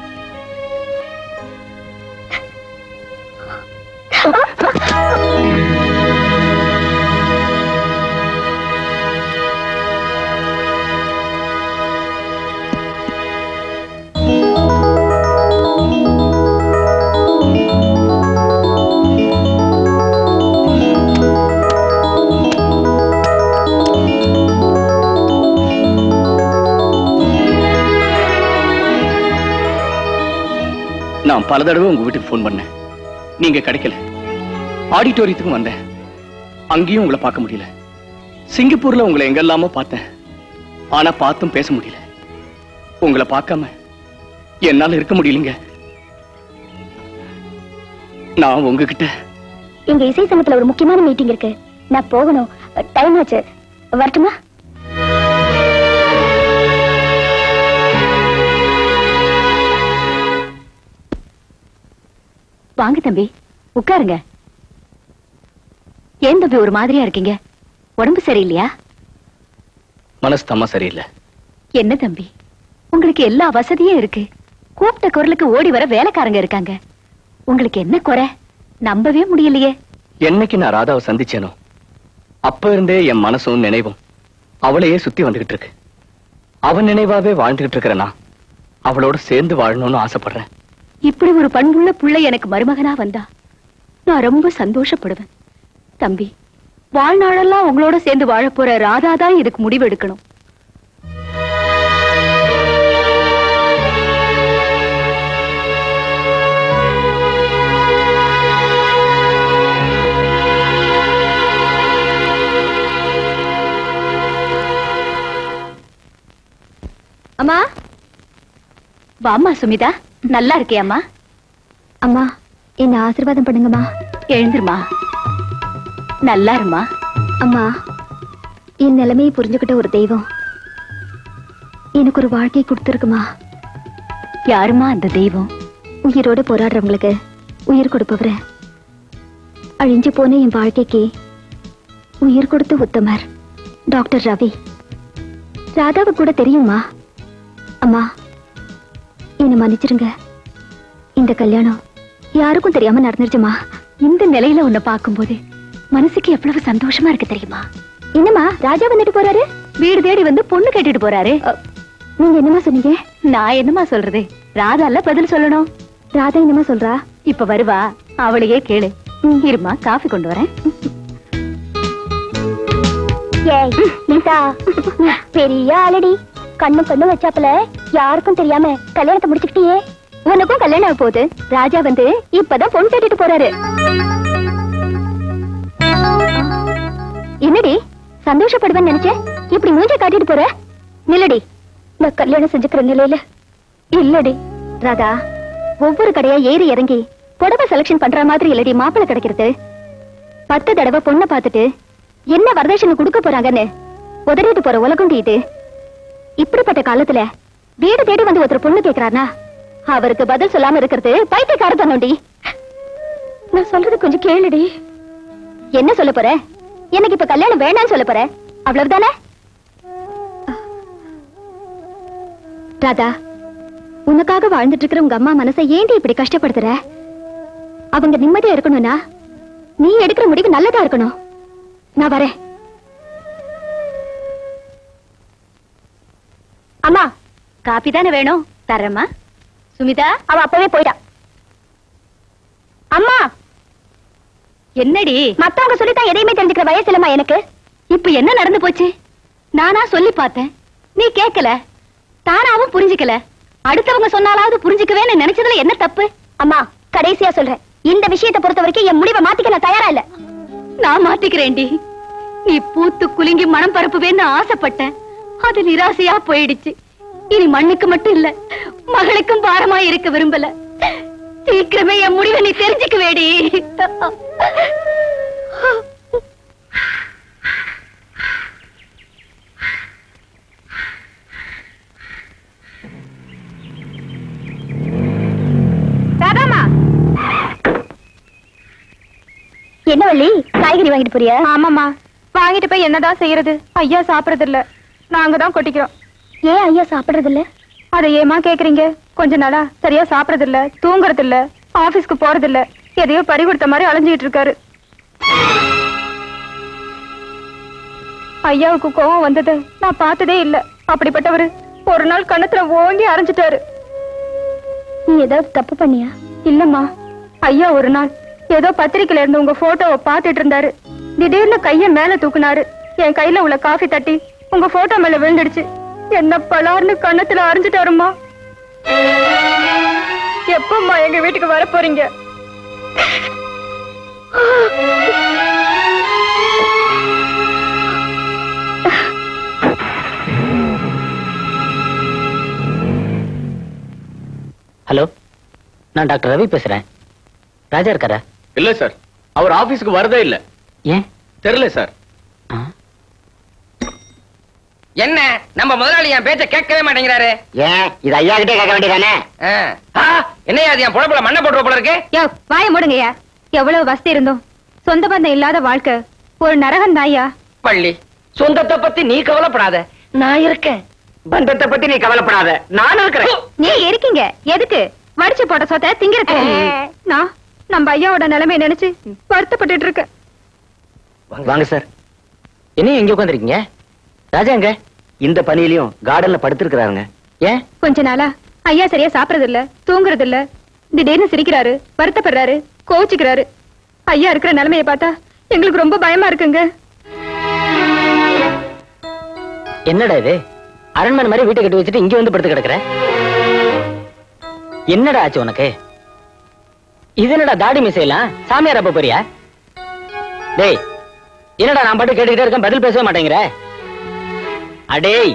Speaker 8: நான் பல தடவை உங்க வீட்டுக்கு போன் பண்ணேன், நீங்க கிடைக்கல. ஆடிட்டோரியத்துக்கும் வந்தேன், அங்கேயும் உங்களை பார்க்க முடியல. சிங்கப்பூர்ல உங்களை எங்கெல்லாமோ பார்த்தேன், ஆனா பார்த்தும் பேச முடியல. உங்களை பார்க்காம என்னால இருக்க முடியலங்க. நான் உங்ககிட்ட
Speaker 4: இங்க இசை சங்கத்துல ஒரு முக்கியமான மீட்டிங் இருக்கு, நான் போகணும். டைம் ஆச்சு, வரட்டுமா? வாங்க தம்பி, உட்காருங்க. ஏன் தம்பி ஒரு மாதிரியா இருக்கீங்க? உடம்பு சரியில்லையா?
Speaker 8: மனசு தம்மா சரியில்லை.
Speaker 4: என்ன தம்பி, உங்களுக்கு எல்லா வசதியும் இருக்கு, கூப்பிட்ட குரலுக்கு ஓடி வர வேலைக்காரங்க இருக்காங்க, உங்களுக்கு என்ன குறை? நம்பவே முடியலையே.
Speaker 8: என்னைக்கு நான் ராதாவை சந்திச்சேனோ அப்ப இருந்தே என் மனசும் நினைவும் அவளையே சுத்தி வந்துகிட்டு இருக்கு. அவன் நினைவாவே வாழ்ந்துகிட்டு இருக்கிற நான் அவளோட சேர்ந்து வாழணும்னு ஆசைப்படுறேன்.
Speaker 4: இப்படி ஒரு பண்புள்ள புள்ள எனக்கு மருமகனா வந்தா நான் ரொம்ப சந்தோஷப்படுவேன். தம்பி, வாழ்நாளெல்லாம் உங்களோட சேர்ந்து வாழ போற ராதா தான் இதுக்கு முடிவு எடுக்கணும். அம்மா, வாம்மா சுமிதா, நல்லா இருக்கியாம்மா? அம்மா, என்ன ஆசீர்வாதம் பண்ணுங்கம்மா. எழுந்துருமா, நல்லா இருமா. அம்மா, என் நிலைமையை புரிஞ்சுக்கிட்ட ஒரு தெய்வம் எனக்கு ஒரு வாழ்க்கை கொடுத்துருக்குமா. யாருமா அந்த தெய்வம்? உயிரோடு போராடுறவங்களுக்கு உயிர் கொடுப்பவர, அழிஞ்சு போன என் வாழ்க்கைக்கு உயிர் கொடுத்த உத்தமர் டாக்டர் ரவி. ராதாவை கூட தெரியுமா? அம்மா, என்ன மன்னிச்சிருங்க. இந்த கல்யாணம் யாருக்கும் தெரியாம நடந்துருச்சுமா. இந்த நிலையில உன்னை பார்க்கும்போது மனசுக்கு எவ்வளவு சந்தோஷமா இருக்கு தெரியுமா? என்னம்மா ராஜா வந்துட்டு போறாரு? வீடு தேடி வந்து பொண்ணு கேட்டுட்டு போறாரு. நீங்க என்னமா சொன்னீங்க? நான் என்னமா சொல்றது? ராதால பதில் சொல்லணும். ராதா என்னமா சொல்றா? இப்ப வருவா, அவளையே கேளு. இருமா, காஃபி கொண்டு வரேன். பெரிய ஆளடி, கண்ணு கண்ணு வச்சாப்புல யாருக்கும் தெரியாம கல்யாணத்தை முடிச்சுக்கிட்டியே. உனக்கும் கல்யாணம் ஆக போகுது. ராஜா வந்து இப்பதான் பொண்ணு கேட்டுட்டு போறாரு. என்னடி சந்தோஷப்படுவேன்னு நினைச்சேன், இப்படி மூஞ்ச காட்டிட்டு போற? நில்லடி, நான் கல்யாணம் செஞ்சுக்கிற நிலையில இல்லடி. ராதா, ஒவ்வொரு கடையா ஏறி இறங்கி புடவை செலக்ஷன் பண்ற மாதிரி இல்லடி மாப்பிள்ளை கிடைக்கிறது. பத்து தடவை பொண்ணை பார்த்துட்டு என்ன வரதட்சணை கொடுக்க போறாங்கன்னு உதறிட்டு போற உலகம் இது. இப்படிப்பட்ட காலத்துல வீடு தேடி வந்து ஒருத்தர் பொண்ணு கேக்குறாருனா அவருக்கு பதில் சொல்லாம இருக்கிறது பைத்தியக்காரத்தனோடி. நான் சொல்றது கொஞ்சம் கேளுடி. என்ன சொல்ல போற? எனக்கு இப்ப கல்யாணம் வேண்டாம்னு சொல்ல போற, அவ்வளவுதானே? ராதா, உனக்காக வாழ்ந்துட்டு இருக்கிற உங்க அம்மா மனசை ஏண்டி இப்படி கஷ்டப்படுத்துற? அவங்க நிம்மதியா இருக்கணும்னா நீ எடுக்கிற முடிவு நல்லதா இருக்கணும். நான் வரேன். அம்மா, காப்பி தானே வேணும்? தரேம்மா. சுமிதா, அவ அப்பவே போயிட்டா. அம்மா, என்னடி? மத்தவங்க சொல்லித்தான் எதையுமே தெரிஞ்சுக்கிற வயசு இல்லம்மா எனக்கு. இப்ப என்ன நடந்து போச்சு? நானா சொல்லி பார்த்தேன், நீ கேட்கல. தானாவும் புரிஞ்சுக்கல. அடுத்தவங்க சொன்னாலாவது புரிஞ்சுக்கவேன்னு நினைச்சதுல என்ன தப்பு? அம்மா, கடைசியா சொல்றேன், இந்த விஷயத்தை பொறுத்த வரைக்கும் என் முடிவை மாத்திக்க நான் தயாரா இல்ல. நான் மாத்திக்கிறேன்டி. நீ பூத்து குலுங்கி மனம் பரப்புவேன்னு ஆசைப்பட்டேன். அது நிராசையா போயிடுச்சு. இனி மண்ணுக்கு மட்டும் இல்ல, மகளுக்கும் பாரமா இருக்க விரும்பல. சீக்கிரமே என் முடிவை நீ தெரிஞ்சுக்க வேடி. என்ன வள்ளி, காய்கறி வாங்கிட்டு போறியா?
Speaker 9: ஆமாமா, வாங்கிட்டு போய் என்னதான் செய்யறது? ஐயா சாப்பிடறது இல்ல, நாங்க தான் கொட்டிக்கிறோம்.
Speaker 4: ஏன் ஐயா சாப்பிடுறது இல்ல?
Speaker 9: அதை ஏமா கேக்குறீங்க? கொஞ்ச நாளா சரியா சாப்பிடறது இல்ல, தூங்குறது இல்ல, ஆபீஸ்க்கு போறது இல்ல, எதையோ பறி கொடுத்த மாதிரி அலைஞ்சிட்டு இருக்காரு. ஐயாவுக்கு கோவம் வந்தது நான் பார்த்ததே இல்ல. அப்படிப்பட்டவரு ஒரு நாள் கண்ணத்துல ஓங்கி அரைஞ்சிட்டாரு.
Speaker 4: நீ ஏதாவது தப்பு பண்ணியா?
Speaker 9: இல்லம்மா, ஐயா ஒரு நாள் ஏதோ பத்திரிக்கையில இருந்து உங்க போட்டோவை பாத்துட்டு இருந்தாரு. திடீர்னு கைய மேல தூக்குனாரு. என் கையில உள்ள காஃபி தட்டி உங்க போட்டோ மேல விழுந்துடுச்சு. என்ன பலார்னு கண்ணத்துல அரைஞ்சிட்டாருமா. எப்பம்மா எங்க வீட்டுக்கு வர போறீங்க?
Speaker 5: ஹலோ, நான் டாக்டர் ரவி பேசுறேன். ராஜா இருக்காரா?
Speaker 8: இல்ல சார், அவர் ஆபீஸ்க்கு வரதே இல்ல.
Speaker 5: ஏன்
Speaker 8: தெரியல சார்.
Speaker 2: என்ன நம்ம முதலாளி என் பேச்ச கேட்கவே மாட்டேங்கிறாரு? ஏன் இது ஐயா கிட்டே கேட்க வேண்டியதானே? என்னையா அது என் பொழப்புல மண்ணை போட்டு போல இருக்கு?
Speaker 9: யோ, வாய மூடுங்கய்யா. எவ்வளவு வசதி இருந்தோம், சொந்த பந்தம் இல்லாத வாழ்க்கை ஒரு நரகம் தாய்யா.
Speaker 2: பள்ளி, சொந்தத்தை பத்தி நீ கவலைப்படாத, நான் இருக்கேன். பந்தத்தை பத்தி நீ கவலைப்படாத, நான் இருக்கிறேன்.
Speaker 9: நீ இருக்கீங்க எதுக்கு? வடிச்சு போட்ட சொத்தை திங்கிறக்கு. நான் நம்ம ஐயாவோட நிலைமை நினைச்சு வருத்தப்பட்டு இருக்கேன்.
Speaker 5: வாங்க சார். என்ன எங்க உட்காந்துருக்கீங்க? ராஜா எங்க?
Speaker 2: இந்த பனியிலையும் கார்டன்ல படுத்திருக்கிறாருங்க.
Speaker 9: ஏன்? கொஞ்ச நாளா ஐயா சரியா சாப்பிடறது இல்ல, தூங்குறது இல்ல, திடீர்னு சிரிக்கிறாரு, வருத்தப்படுறாரு, கோவிச்சுக்கிறாரு. ஐயா இருக்கிற நிலைமையை பார்த்தா எங்களுக்கு ரொம்ப பயமா இருக்குங்க.
Speaker 5: என்னடா இது? அரண்மனை மாதிரி வீட்டை கட்டி வச்சுட்டு இங்க வந்து படுத்து கிடக்குற. என்னடா ஆச்சு உனக்கு? இது என்னடா தாடி மிசையெல்லாம்? சாமியார் அப்ப போறியா? டேய், என்னடா நான் பாட்டு கேட்டுக்கிட்டே இருக்கேன், பதில் பேசவே மாட்டேங்கிற. அடேய்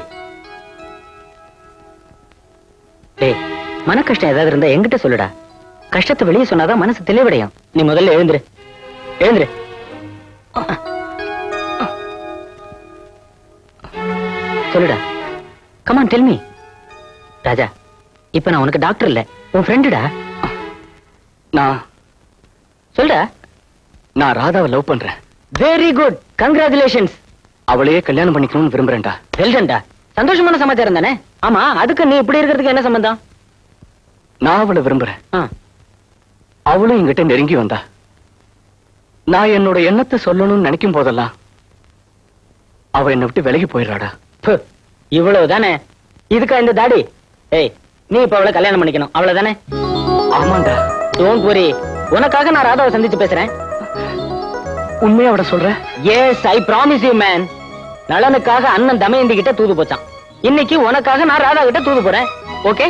Speaker 5: டேய், மன கஷ்டம் ஏதாவது இருந்தா என்கிட்ட சொல்லுடா. கஷ்டத்தை வெளியே சொன்னாதான் மனசு தெளிவடையும். நீ முதல்ல எழுந்துரு, எழுந்துரு. சொல்லுடா, கமான் டெல் மீ. ராஜா, இப்ப நான் உனக்கு டாக்டர் இல்ல, உன் ஃப்ரெண்டுடா.
Speaker 8: நான்
Speaker 5: சொல்லுடா.
Speaker 8: நான் ராதாவை லவ் பண்றேன்.
Speaker 5: Very good, congratulations.
Speaker 8: அவளையே கல்யாணம் பண்ணிக்கணும்னு விரும்புறேன்டா.
Speaker 5: வெல்டன்டா, சந்தோஷமான சமாச்சாரம் தானே. ஆமா, அதுக்கு நீ இப்படி இருக்கிறதுக்கு என்ன சம்பந்தம்?
Speaker 8: நான் அவளை விரும்புறேன். அவளும் என்கிட்ட நெருங்கி வந்தா. நான் என்னோட எண்ணத்தை சொல்லணும்னு நினைக்கும் போதெல்லாம் அவ என்னை விட்டு விலகி போயிடுறாடா.
Speaker 5: இவ்வளவுதானே? இதுக்கா இந்த தாடி? ஏய், நீ இப்ப அவளை கல்யாணம் பண்ணிக்கணும், அவ்வளவுதானே?
Speaker 8: ஆமாண்டா.
Speaker 5: டோன்ட் வரி, உனக்காக நான் ராதாவை சந்திச்சு பேசுறேன்.
Speaker 8: உண்மையா அவட சொல்ற?
Speaker 5: Yes, I promise you man. நலனுக்காக அண்ணன் தமயந்தி கிட்ட தூது போச்சான். இன்னைக்கு உனக்காக நான் ராதா கிட்ட தூது போறேன். ஓகே?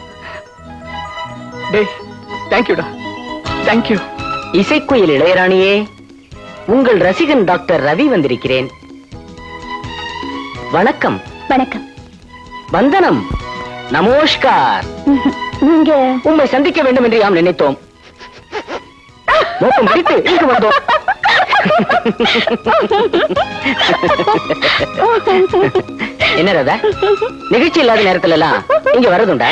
Speaker 8: டேய், தேங்க் யூடா. Thank you.
Speaker 5: இசைக்குயில் இளையராணியே, உங்கள் ரசிகன் டாக்டர் ரவி வந்திருக்கிறேன். வணக்கம்.
Speaker 4: வணக்கம்.
Speaker 5: வந்தனம். நமஸ்கார்.
Speaker 4: நீங்க
Speaker 5: உம்மை சந்திக்க வேண்டும் என்று யாம் நினைத்தோம். நோக்கம் பிடித்து இங்கு வந்தோம். என்ன ராதா, நிகழ்ச்சி இல்லாத நேரத்துல எல்லாம் இங்க வரதுண்டா?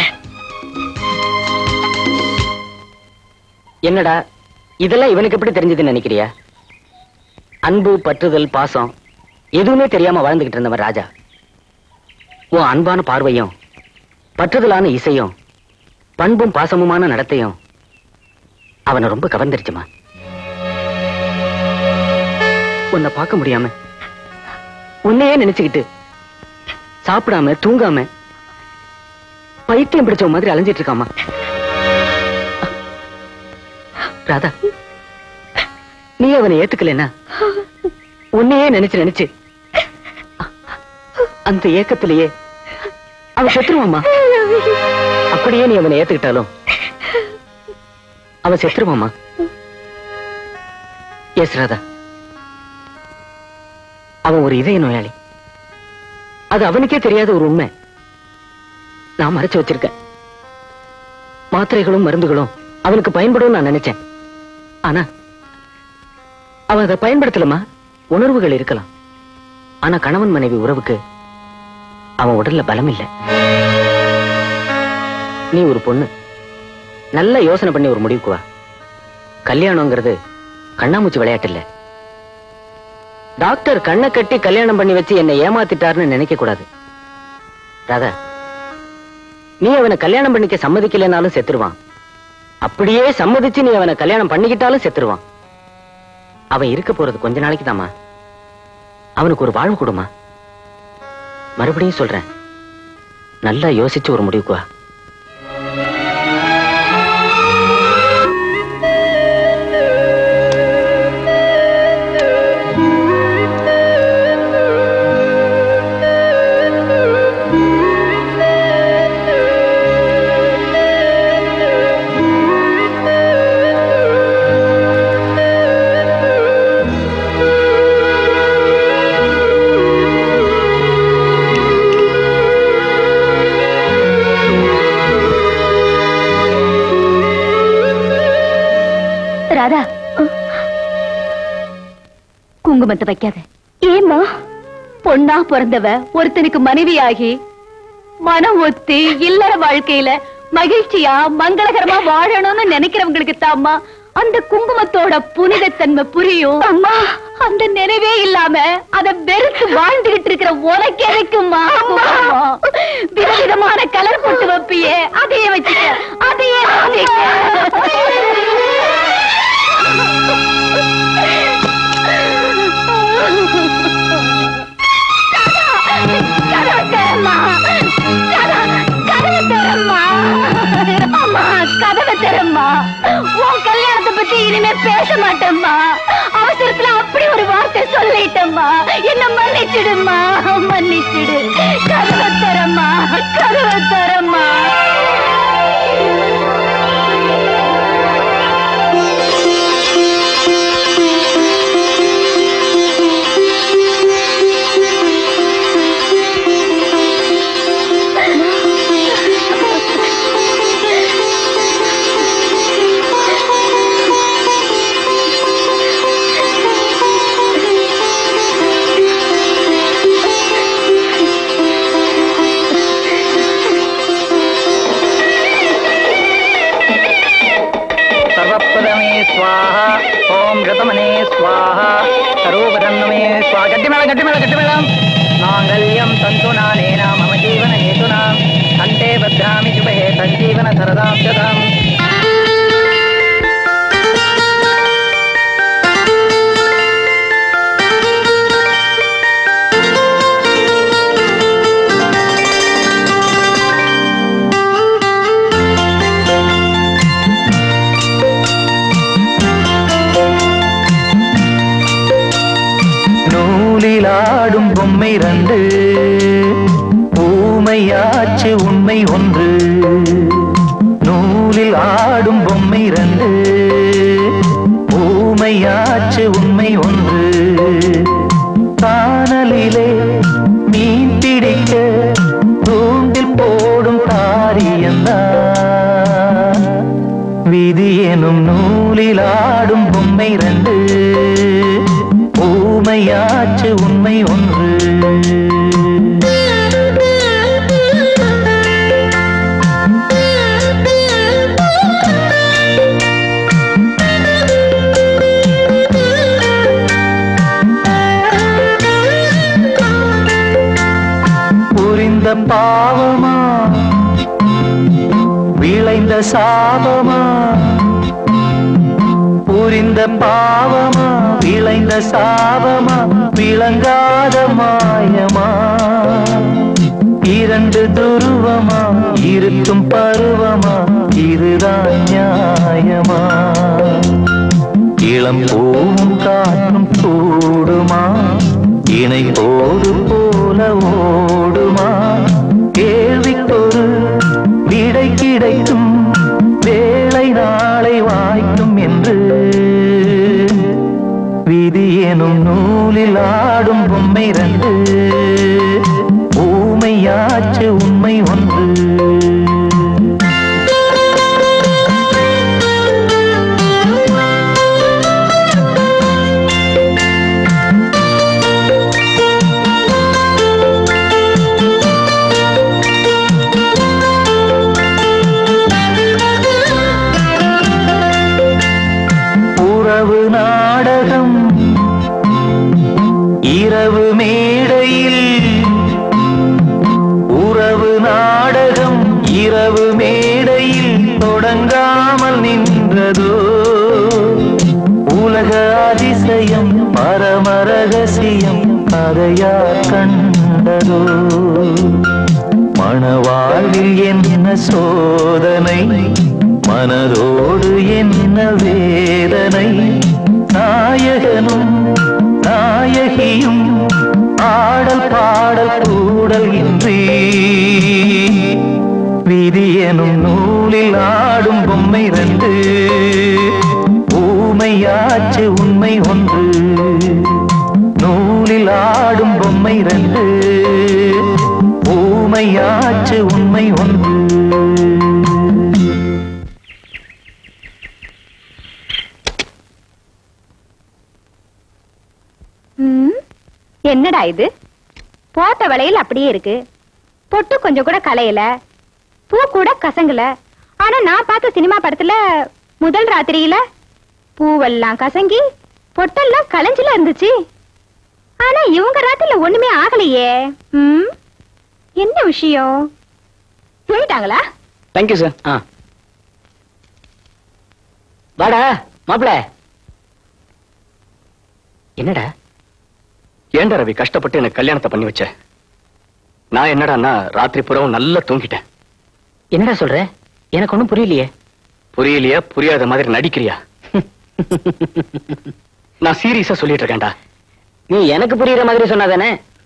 Speaker 5: என்னடா இதெல்லாம் இவனுக்கு எப்படி தெரிஞ்சதுன்னு நினைக்கிறியா? அன்பு, பற்றுதல், பாசம் எதுவுமே தெரியாம வாழ்ந்துகிட்டு இருந்தவன் ராஜா. உன் அன்பான பார்வையும் பற்றுதலான இசையும் பண்பும் பாசமுமான நடத்தையும் அவனை ரொம்ப கவர்ந்துருச்சுமா. உன்னை பார்க்க முடியாம உன்னையே நினைச்சுக்கிட்டு சாப்பிடாம தூங்காம பைத்தியம் பிடிச்ச மாதிரி அலைஞ்சிட்டு இருக்காமா. ராதா, நீ அவனை ஏத்துக்கலன்னா உன்னையே நினைச்சு நினைச்சு அந்த ஏக்கத்திலேயே அவன் செத்துருவாமா. அப்படியே நீ அவனை ஏத்துக்கிட்டாலும் அவன் செத்துருவாமா. எஸ் ராதா, அவன் ஒரு இதய நோயாளி. அது அவனுக்கே தெரியாத ஒரு உண்மை நான் மறைச்சு வச்சிருக்கேன். மாத்திரைகளும் மருந்துகளும் அவனுக்கு பயன்படும் நான் நினைச்சேன். ஆனா அவன் அதை பயன்படுத்தலமா. உணர்வுகள் இருக்கலாம், ஆனா கணவன் மனைவி உறவுக்கு அவன் உடல்ல பலம் இல்லை. நீ ஒரு பொண்ணு, நல்ல யோசனை பண்ணி ஒரு முடிவுக்கு வா. கல்யாணங்கிறது கண்ணாமூச்சி விளையாட்டு இல்ல. டாக்டர் கண்ணை கட்டி கல்யாணம் பண்ணி வச்சு என்னை ஏமாத்திட்டாருன்னு நினைக்க கூடாது. ராதா, நீ அவனை கல்யாணம் பண்ணிக்க சம்மதிக்கலைனாலும் செத்துருவான். அப்படியே சம்மதிச்சு நீ அவனை கல்யாணம் பண்ணிக்கிட்டாலும் செத்துருவான். அவன் இருக்க போறது கொஞ்ச நாளைக்கு தாமா. அவனுக்கு ஒரு வாழ்வு கொடுமா. மறுபடியும் சொல்றேன், நல்லா யோசிச்சு ஒரு முடிவுக்கு வா.
Speaker 4: ராதா, குங்குமத்தை வைக்காத. ஏமா? பொண்ணா பிறந்தவ ஒருத்தனுக்கு மனைவியாகி மனம் ஒத்தி இல்லற வாழ்க்கையில மகிழ்ச்சியா மங்களகரமா வாழணும்னு நினைக்கிறவங்களுக்கு தாம்மா அந்த குங்குமத்தோட புனிதத்தன்மை புரியும். அம்மா, அந்த நினைவே இல்லாம அத வெறுத்து வாழ்ந்துகிட்டு இருக்கிற உனக்கு எதுக்குமா? விதவிதமான கலர் போட்டு வைப்பியே, அதையே வச்சுக்க, அதையே கதவை தரம்மா. உன் கல்யாணத்தை பத்தி இனிமே பேச மாட்டேம்மா. அவசரத்துல அப்படி ஒரு வார்த்தை சொல்லிட்டம்மா. என்ன மன்னிச்சிடுமா, மன்னிச்சிடு. கதவை தரம்மா, கதவை தரம்மா.
Speaker 1: स्वाहा ओम ऋतमने स्वाहा सरोवरन्नमे स्वाहा गट्टिमेळ गट्टिमेळ गट्टिमेळं मांगल्यं तन्तुनानेन मम जीवन हेतुना अन्ते भद्रामि शुभे सञ्जीवन सरदां शताम्
Speaker 6: நூலிலாடும் பொம்மை ரெண்டு ஊமையாச்சு உண்மை ஒன்று நூலில் ஆடும் பொம்மை ரெண்டு ஊமையாச்சு உண்மை ஒன்று காணலிலே மீன் பிடிக்க தூண்டில் போடும் தாரியந்தான் விதி எனும் நூலில் ஆடும் பொம்மை ரெண்டு ஊமையாச்சு உண்மை ஒன்று புரிந்த பாவமா விளைந்த சாபமா புரிந்த பாவமா விளைந்த சாபமா விளங்காத மாயமா இரண்டு துருவமா இருக்கும் பருவமா இதுதான் நியாயமா இளம் பூவும் காற்றும் கூடுமா இணை போடு போல ஓடுமா கேள்விக்கொரு விடை கிடைக்கும் வேளை நாளை வாய்க்கும் என்று விதி எனும் நூலில் ஆடும் பொம்மை ரெண்டு ஊமையாச்சு உண்மை ஒன்று உறவு நாடகம் இரவு மேடையில் உறவு நாடகம் இரவு மேடையில் தொடங்காமல் நின்றதோ உலக அதிசயம் பரம ரகசியம் கதையா கண்டதோ மணவாழ்வில் என்ன சோதனை மனதோடு என்ன வேதனை நாயகனும் நாயகியும் ஆடல் பாடல் கூடல் இன்றி விதி எனும் நூலில் ஆடும் பொம்மை ரெண்டு ஊமையாச்சு உண்மை ஒன்று நூலில் ஆடும் பொம்மை ரெண்டு ஊமையாச்சு உண்மை ஒன்று
Speaker 9: என்னடா இது போட்ட வளையல் அப்படியே இருக்கு பொட்டு கொஞ்சம் கூட கலையல பூ கூட கசங்கல ஆனா நான் பார்த்த சினிமா படத்துல முதல் ராத்திரியில பூவெல்லாம் கசங்கி பொட்டெல்லாம் கலைஞ்சில இருந்துச்சு ஆனா இவங்க ராத்திரில ஒண்ணுமே ஆகலையே ம் என்ன விஷயம் சொல்லிட்டாங்களா?
Speaker 5: Thank you sir. ஆ வாடா மாப்பிள. என்னடா
Speaker 8: ஏண்டா ரவி கஷ்டப்பட்டு எனக்கு கல்யாணத்தை பண்ணி வச்ச? நான் என்னடான்னா ராத்திரி புறவும் நல்லா தூங்கிட்டேன்.
Speaker 5: என்னடா சொல்ற? எனக்கு ஒண்ணும் புரியலையே.
Speaker 8: புரியலையா? புரியாத மாதிரி நடிக்கிறியா? நான் சீரியஸா சொல்லிட்டு இருக்கேன்டா.
Speaker 5: நீ எனக்கு புரியுற மாதிரி சொன்னாதானே?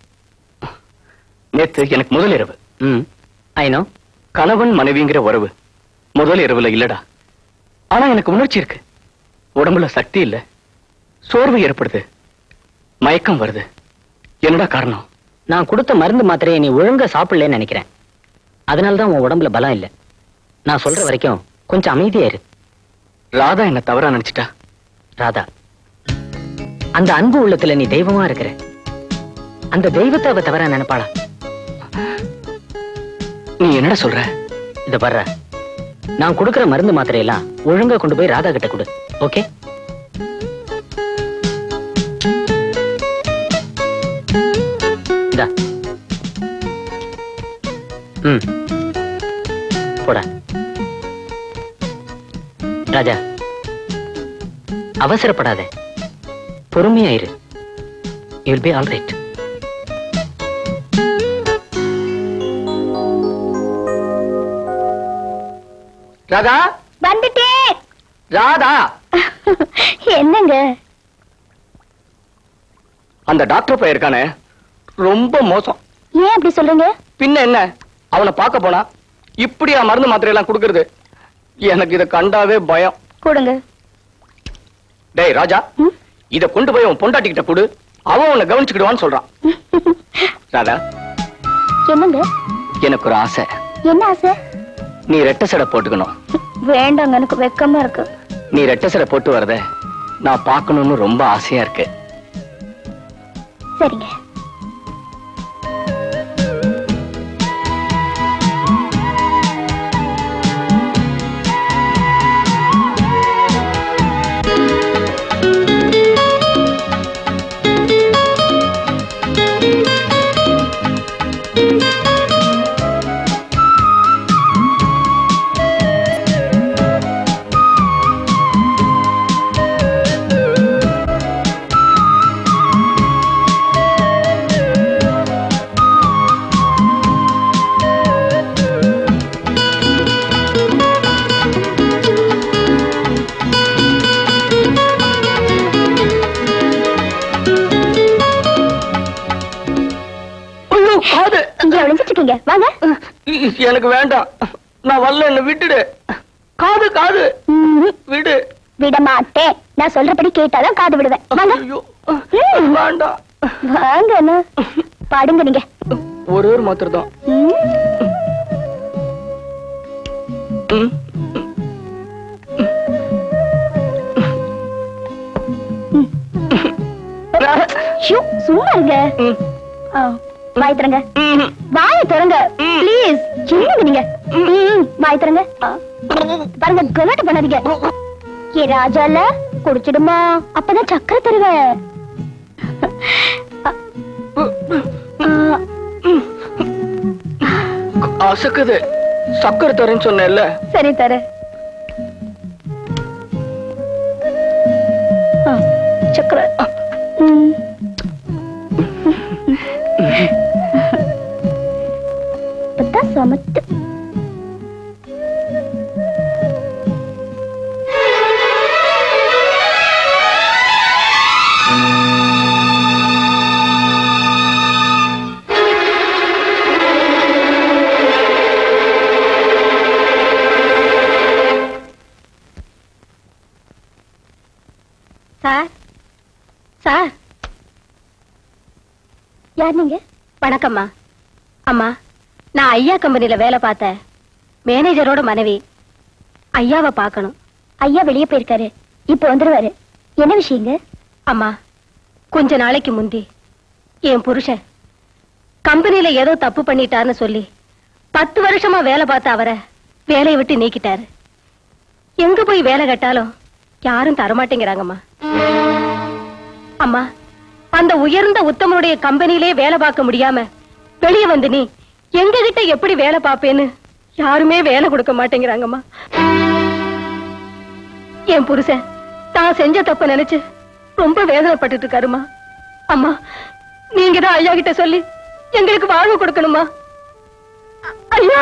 Speaker 8: நேத்து எனக்கு முதல் இரவு.
Speaker 5: ம் ஐ நோ.
Speaker 8: கணவன் மனைவிங்கிற உறவு முதல் இரவுல இல்லடா. ஆனா எனக்கு உணர்ச்சி இருக்கு. உடம்புல சக்தி இல்ல, சோர்வு ஏற்படுது, மயக்கம் வருது. என்னடா காரணம்?
Speaker 5: நான் கொடுத்த மருந்து மாத்திரையை நீ ஒழுங்கா சாப்பிடலன்னு நினைக்கிறேன். அதனாலதான் உன் உடம்புல பலம் இல்ல. நான் சொல்ற வரைக்கும் கொஞ்சம் அமைதியா இரு.
Speaker 8: ராதா என்ன தவறா நினைச்சிட்டா?
Speaker 5: ராதா அந்த அன்பு உள்ளத்துல நீ தெய்வமா இருக்கிற. அந்த தெய்வத்தை அவ தவறா நினைப்பாளா?
Speaker 8: நீ என்னடா சொல்ற?
Speaker 5: இத பாரு, நான் கொடுக்கிற மருந்து மாத்திரையெல்லாம் ஒழுங்கா கொண்டு போய் ராதா கிட்ட கொடு. ஓகே? ம் ராஜா, அவசரப்படாத, பொறுமையாயிரு. You'll be all right.
Speaker 8: Radha,
Speaker 4: வந்துட்டேன்.
Speaker 8: ராதா,
Speaker 4: என்னங்க?
Speaker 8: அந்த டாக்டர் பையன் இருக்கானே, ரொம்ப மோசம்.
Speaker 4: ஏன் அப்படி சொல்றீங்க?
Speaker 8: பின்ன என்ன, அவனை பார்க்க போனா இப்படியா மருந்து மாத்திரை எல்லாம் கொடுக்கறது? எனக்கு இத கண்டாவே பயம்.
Speaker 4: கொடுங்க.
Speaker 8: டேய் ராஜா, இத கொண்டு போய் உன் பொண்டாட்டிக்கிட்ட கொடு, அவன் உன்னை கவனிச்சுக்கிடுவான்னு சொல்றான். ராதா,
Speaker 4: என்னங்க?
Speaker 8: எனக்கு ஒரு ஆசை.
Speaker 4: என்ன ஆசை?
Speaker 8: நீ ரெட்டை சடை போட்டுக்கணும்.
Speaker 4: வேண்டாங்க, எனக்கு வெக்கமா இருக்கு.
Speaker 8: நீ ரெட்டை சடை போட்டு வரத நான் பார்க்கணும்னு ரொம்ப ஆசையா இருக்கு.
Speaker 4: சரிங்க. வாங்க.
Speaker 8: எனக்கு வேண்டாம், நான் வரல, என்ன விட்டுடு. காது காது விடு.
Speaker 4: விட மாட்டேன். நான் சொல்றபடி கேட்டாதான் காது விடுவேன். வாங்க.
Speaker 8: வேண்டாம்.
Speaker 4: வாங்க. பாடுங்க நீங்க.
Speaker 8: ஒரு ஒரு மாத்திரை தான்.
Speaker 4: சும்மா இருங்க. வாய் திறங்க. வாய திறங்க ப்ளீஸ். என்னங்க நீங்க? வாய் திறங்க. பாருங்க, கலாட்ட பண்ணாதீங்க. ஏ ராஜால குடிச்சிடுமா, அப்பதான் சக்கரை தருவேன்.
Speaker 8: அசக்குது. சக்கரை தரேன்னு சொன்னேன்ல.
Speaker 4: சரி தர. சக்கரை சமத்து. சார், சார், யார் நீங்க?
Speaker 9: வணக்கம்மா. அம்மா, நான் ஐயா கம்பெனில வேலை பார்த்த மேனேஜரோட மனைவி. ஐயாவை பார்க்கணும்.
Speaker 4: ஐயா வெளியே போயிருக்காரு, இப்ப வந்துருவாரு. என்ன விஷயங்க?
Speaker 9: அம்மா, கொஞ்ச நாளைக்கு முந்தி என் புருஷன் கம்பெனில ஏதோ தப்பு பண்ணிட்டாருன்னு சொல்லி பத்து வருஷமா வேலை பார்த்த அவரை வேலையை விட்டு நீக்கிட்டாரு. எங்க போய் வேலை கேட்டாலும் யாரும் தரமாட்டேங்கிறாங்கம்மா. அம்மா, அந்த உயர்ந்த உத்தமனுடைய கம்பெனிலே வேலை பார்க்க முடியாம வெளியே வந்து நீ எங்க கிட்ட எப்படி வேலை பார்ப்பேன்னு யாருமே வேலை கொடுக்க மாட்டேங்கிறாங்கம்மா. என் புருஷன் தான் செஞ்ச தப்ப நினைச்சு ரொம்ப வேதனைப்பட்டு இருக்காருமா. அம்மா, நீங்க தான் ஐயா கிட்ட சொல்லி எங்களுக்கு வாழ்வு கொடுக்கணுமா. ஐயா,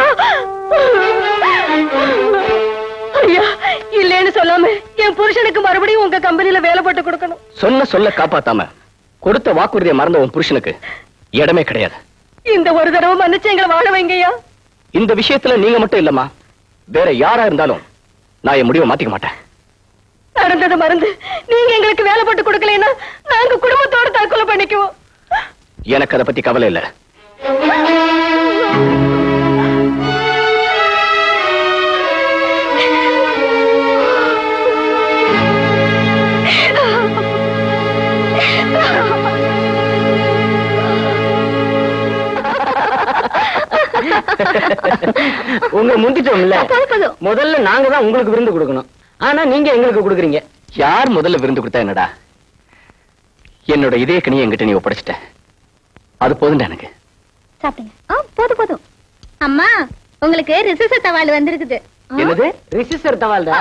Speaker 9: ஐயா, இல்லன்னு சொல்லாம என் புருஷனுக்கு மறுபடியும் உங்க கம்பெனில வேலை போட்டு கொடுக்கணும்.
Speaker 8: சொன்ன சொல்ல காப்பாத்தாம கொடுத்த வாக்குறுதியை மறந்த உன் புருஷனுக்கு இடமே கிடையாது.
Speaker 9: இந்த ஒரு தடவை மன்னிச்சு எங்களை வாழ வைங்கய்யா.
Speaker 8: இந்த விஷயத்துல நீங்க மட்டும் இல்லம்மா, வேற யாரா இருந்தாலும் நான் என் முடிவை மாத்திக்க மாட்டேன்.
Speaker 9: நடந்தது மறந்து நீங்க எங்களுக்கு வேலை போட்டு கொடுக்கலைன்னா நாங்க குடும்பத்தோட தற்கொலை பண்ணிக்குவோம்.
Speaker 8: எனக்கு அதை பத்தி கவலை இல்ல.
Speaker 5: உங்க முந்திட்டோம்ல, முதல்ல நாங்க தான் உங்களுக்கு விருந்து கொடுக்கணும். ஆனா நீங்க எங்களுக்கு கொடுக்குறீங்க.
Speaker 8: யார் முதல்ல விருந்து கொடுத்தா என்னடா? என்னோட இதய கனியை என்கிட்ட நீ ஒப்படைச்சிட்ட, அது போதும்டா எனக்கு.
Speaker 4: சாப்பிடுங்க. போதும் போதும். அம்மா, உங்களுக்கு ரிசர்ச் தவால் வந்திருக்குது.
Speaker 5: என்னது ரிசிஸ்டர் தவால்டா?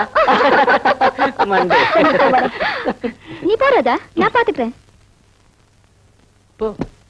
Speaker 4: நீ போறதா? நான் பாத்துக்கிறேன்.
Speaker 5: போ.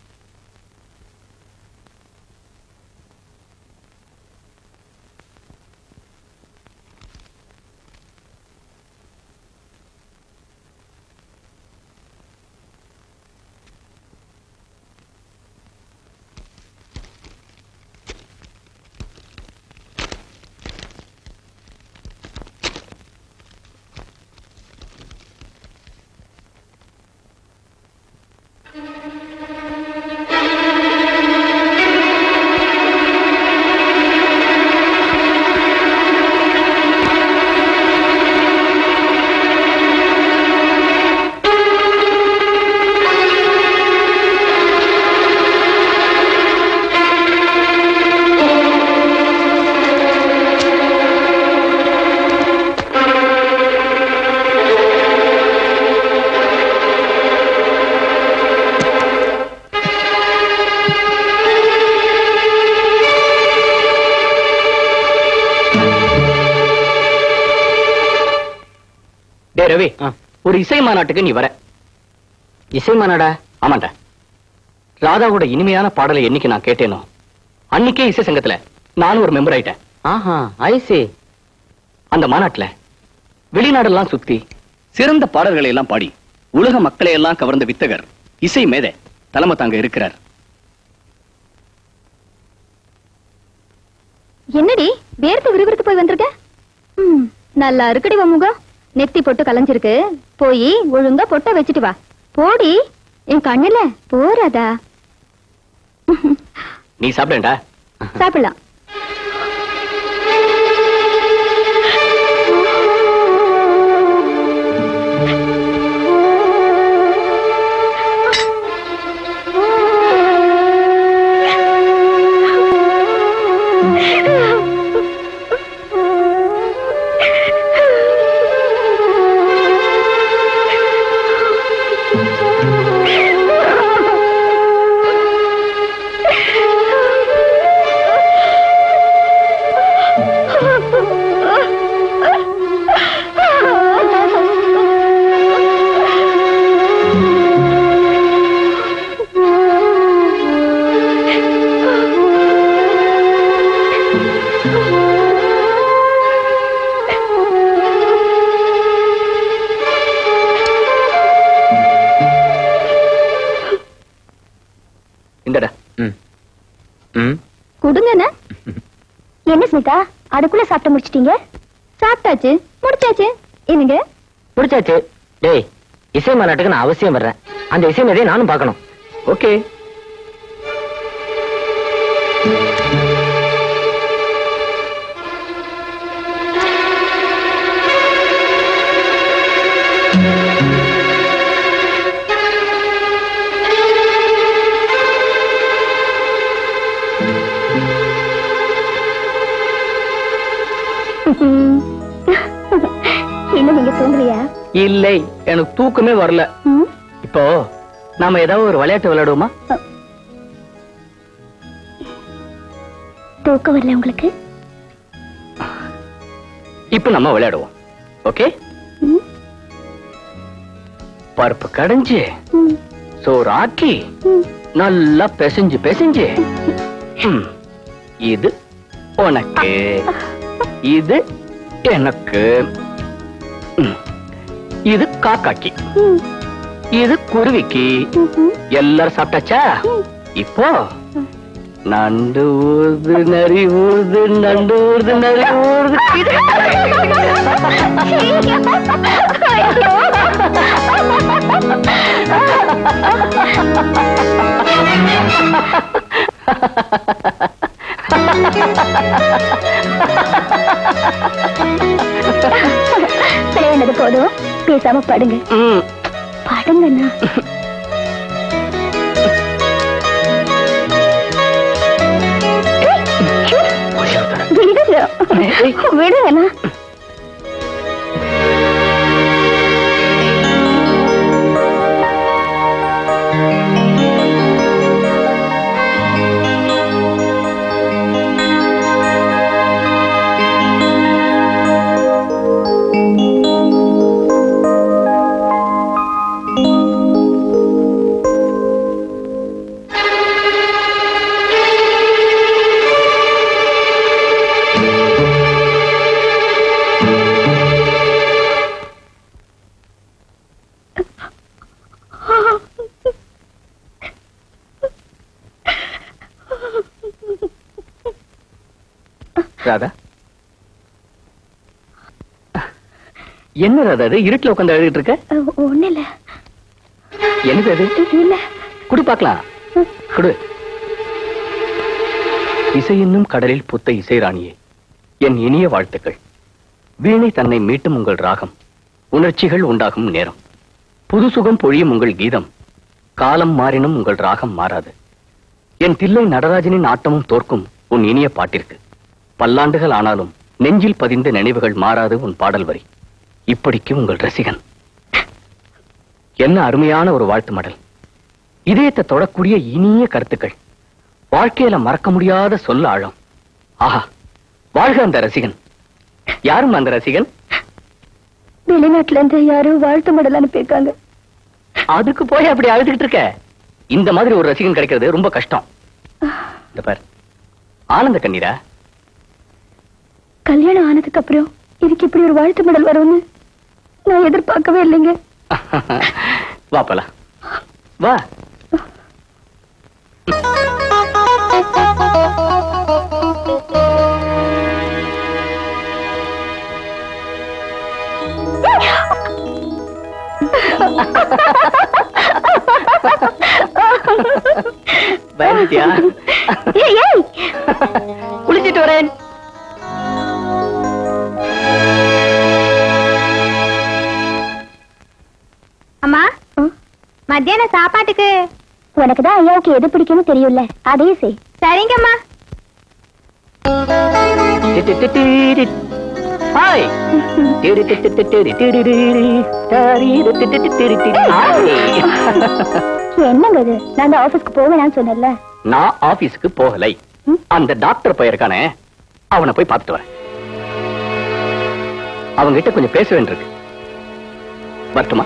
Speaker 8: ரவி, ஒரு இசை மாநாட்டுக்கு நீ வர.
Speaker 5: இசை மாநாடா?
Speaker 8: ஆமாண்டா. ராதாவோட இனிமையான பாடலை என்னைக்கு நான் கேட்டேனோ அன்னைக்கே இசை சங்கத்துல நானும் ஒரு மெம்பர் ஆயிட்டேன்.
Speaker 5: ஆஹா, ஐசி.
Speaker 8: அந்த மாநாட்டுல வெளிநாடெல்லாம் சுத்தி சிறந்த பாடல்களை எல்லாம் பாடி உலக மக்களை எல்லாம் கவர்ந்த வித்தகர் இசை மேதை தலைமை தாங்க இருக்கிறார்.
Speaker 4: என்னடி வேர்த்து விறுவிறுத்து போய் வந்திருக்க? நல்லா இருக்குடி முகம். நெத்தி பொட்டு கலைஞ்சிருக்கு. போய் ஒழுங்கா பொட்ட வச்சுட்டு வா. போடி, என் கண்ணுல போறாதா?
Speaker 8: நீ சாப்பிடா?
Speaker 4: சாப்பிடலாம். கொடுங்கண்ணா. என்ன ஸ்மிதா, அதுக்குள்ள சாப்பிட்டு முடிச்சிட்டீங்க? சாப்பிட்டாச்சு, முடிச்சாச்சு. என்னங்க
Speaker 5: முடிச்சாச்சு? டேய், இசை மாநாட்டுக்கு நான் அவசியம் வர்றேன். அந்த இசை மேதையை நானும் பார்க்கணும்.
Speaker 8: ஓகே.
Speaker 4: இன்னும் நீங்க தூங்கலையா?
Speaker 8: இல்லை, எனக்கு தூக்கமே வரல. இப்போ நாம ஏதாவது ஒரு விளையாட்டு விளையாடுவோமா?
Speaker 4: தூக்கம் வரல உங்களுக்கு?
Speaker 8: இப்ப நம்ம விளையாடுவோம். ஓகே? பருப்பு கடைஞ்சு சோறு ஆக்கி நல்லா பிசைஞ்சு பிசைஞ்சு இது உனக்கு, இது எனக்கு, இது காக்காக்கி, இது குருவிக்கு. எல்லாரும் சாப்பிட்டாச்சா? இப்போ நண்டு ஊது நரி ஊது நண்டு ஊது நரி ஊது.
Speaker 4: விளையாண்டது போதும், பேசாம படுங்க. படுங்கண்ணா. விடுங்க விடுங்கண்ணா.
Speaker 8: ராதா, என்ன ராதா அது இருட்டுல உட்காந்து எழுதிட்டு இருக்க?
Speaker 4: ஒண்ணு இல்ல.
Speaker 8: என்னது அது?
Speaker 4: இல்ல.
Speaker 8: குடு பாக்கலாம். குடு. இசை என்னும் கடலில் புத்த இசை ராணியே, என் இனிய வாழ்த்துக்கள். வீணை தன்னை மீட்டும் உங்கள் ராகம், உணர்ச்சிகள் உண்டாகும் நேரம், புது சுகம் பொழியும் உங்கள் கீதம், காலம் மாறினும் உங்கள் ராகம் மாறாது. என் தில்லை நடராஜனின் ஆட்டமும் தோற்கும் உன் இனிய பாட்டிற்கு. பல்லாண்டுகள் ஆனாலும் நெஞ்சில் பதிந்த நினைவுகள் மாறாது உன் பாடல் வரி. இப்படிக்கு உங்கள் ரசிகன். என்ன அருமையான ஒரு வாழ்த்து மடல். இதயத்தை தொடக்கூடிய இனிய கருத்துக்கள், வாழ்க்கையில மறக்க முடியாத சொல்ல ஆழம். ஆஹா, வாழ்க அந்த ரசிகன். யாரும் அந்த ரசிகன்?
Speaker 4: வெளிநாட்டுல இருந்து யாரும் வாழ்த்து மடல் அனுப்பியிருக்காங்க.
Speaker 8: அதுக்கு போய் அப்படி அழுதுகிட்டு இருக்க? இந்த மாதிரி ஒரு ரசிகன் கிடைக்கிறது ரொம்ப கஷ்டம். இந்த பார், ஆனந்த கண்ணீரா?
Speaker 4: கல்யாணம் ஆனதுக்கு அப்புறம் இதுக்கு இப்படி ஒரு வாழ்த்து மடல் வரும்னு நான் எதிர்பார்க்கவே இல்லைங்க.
Speaker 8: வா போலாம், வா. பயந்துட்டியா? குளிச்சிட்டு வரேன்.
Speaker 4: அம்மா, மத்தியான சாப்பாட்டுக்கு உனக்குதான் ஐயாவுக்கு எது பிடிக்கும்னு தெரியும்ல, அதே செய். சரிங்கம்மா.
Speaker 8: ஹாய்.
Speaker 4: என்னங்க இது? நான் ஆபீஸ்க்கு போவேன்னு சொன்னேன்ல.
Speaker 8: நான் ஆபீஸ்க்கு போகலை. அந்த டாக்டர் பையருக்கானே, அவனை போய் பார்த்துட்டு வரேன். அவங்க கிட்ட கொஞ்சம் பேச வேண்டியிருக்கு. வரட்டுமா?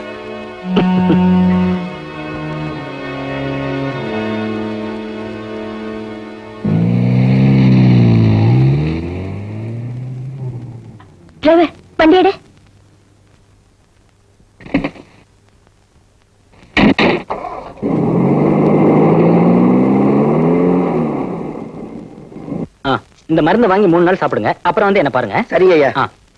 Speaker 4: டிரைவர், வண்டி எடு.
Speaker 5: இந்த மருந்து வாங்கி மூணு நாள் சாப்பிடுங்க, அப்புறம் வந்து என்ன பாருங்க.
Speaker 8: சரி ஐயா.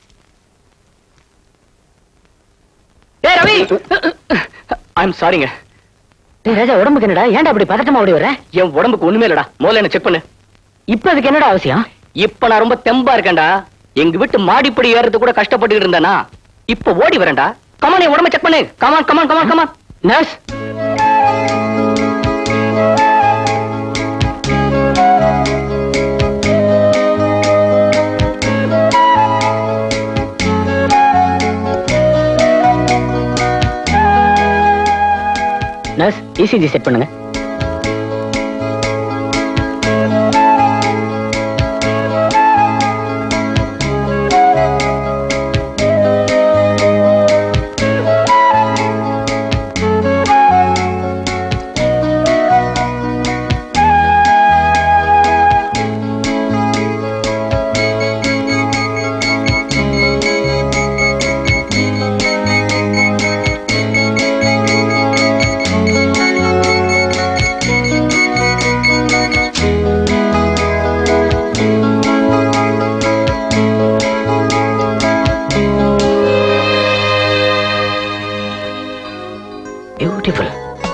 Speaker 8: ஏய் ரவி, ஐம் சாரிங்க.
Speaker 5: டேய் ராஜா, உடம்புக்கு என்னடா? ஏன்டா அப்படி பதட்டமா ஓடி வர?
Speaker 8: என் உடம்புக்கு ஒண்ணுமே இல்லடா. முதல்ல என்ன செக் பண்ணு.
Speaker 5: இப்ப அதுக்கு என்னடா அவசியம்?
Speaker 8: இப்ப நான் ரொம்ப தெம்பா இருக்கேன்டா. எங்க வீட்டு மாடிப்படி ஏறது கூட கஷ்டப்பட்டு இருந்தேனா, இப்ப ஓடி வரேன்டா. கமான், என் உடம்ப செக் பண்ணு. Come on come on come on come on. Nurse,
Speaker 5: nurse, ECG set பண்ணுங்க.
Speaker 8: பியூட்டிஃபுல்.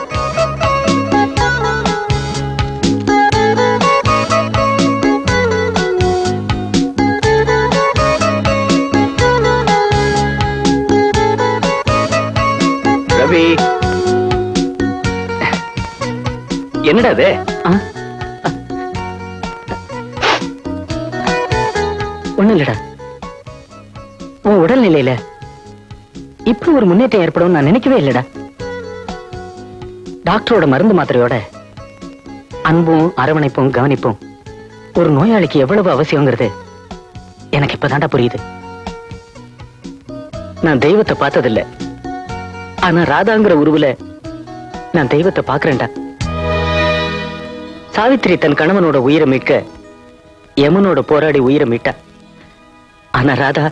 Speaker 8: ரவி, என்னடா அது?
Speaker 5: ஒண்ணும் இல்லடா. உன் உடல்நிலையில இப்படி ஒரு முன்னேற்றம் ஏற்படும் நான் நினைக்கவே இல்லடா. டாக்டரோட மருந்து மாத்திரையோட அன்பும் அரவணைப்பும் கவனிப்பும் ஒரு நோயாளிக்கு எவ்வளவு அவசியங்கிறது எனக்கு இப்பதான்டா புரியுது. நான் தெய்வத்தை பார்த்ததில்ல, ஆனா ராதாங்கிற உருவுல நான் தெய்வத்தை பாக்குறேன்டா. சாவித்திரி தன் கணவனோட உயிரை மீட்க யமனோட போராடி உயிரை மீட்டா. ஆனா ராதா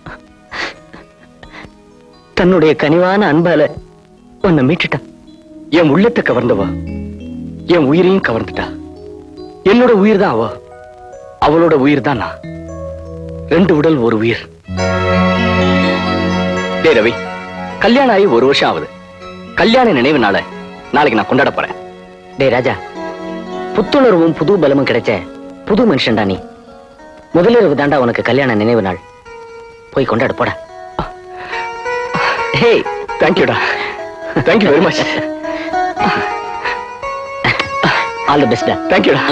Speaker 5: தன்னுடைய கனிவான அன்பால உன்னை மீட்டுட்டா.
Speaker 8: என் உள்ளத்தை கவர்ந்தவா என் உயிரையும் கவர்ந்துட்டா. என்னோட உயிர் தான் அவ, அவளோட உயிர் தான் நான். ரெண்டு உடல் ஒரு உயிர். டே ரவி, கல்யாணம் ஆகி ஒரு வருஷம் ஆகுது. கல்யாண நினைவு நாள நாளைக்கு நான் கொண்டாட போறேன்.
Speaker 5: டே ராஜா, புத்துணர்வும் புது பலமும் கிடைச்ச புது மனுஷன்டா நீ. முதலிரவு தாண்டா உனக்கு கல்யாண நினைவு நாள். போய் கொண்டாட போடா.
Speaker 8: ஹே, தேங்க்யூடா. Thank you very much.
Speaker 5: All the best.
Speaker 8: தேங்க்யூடா.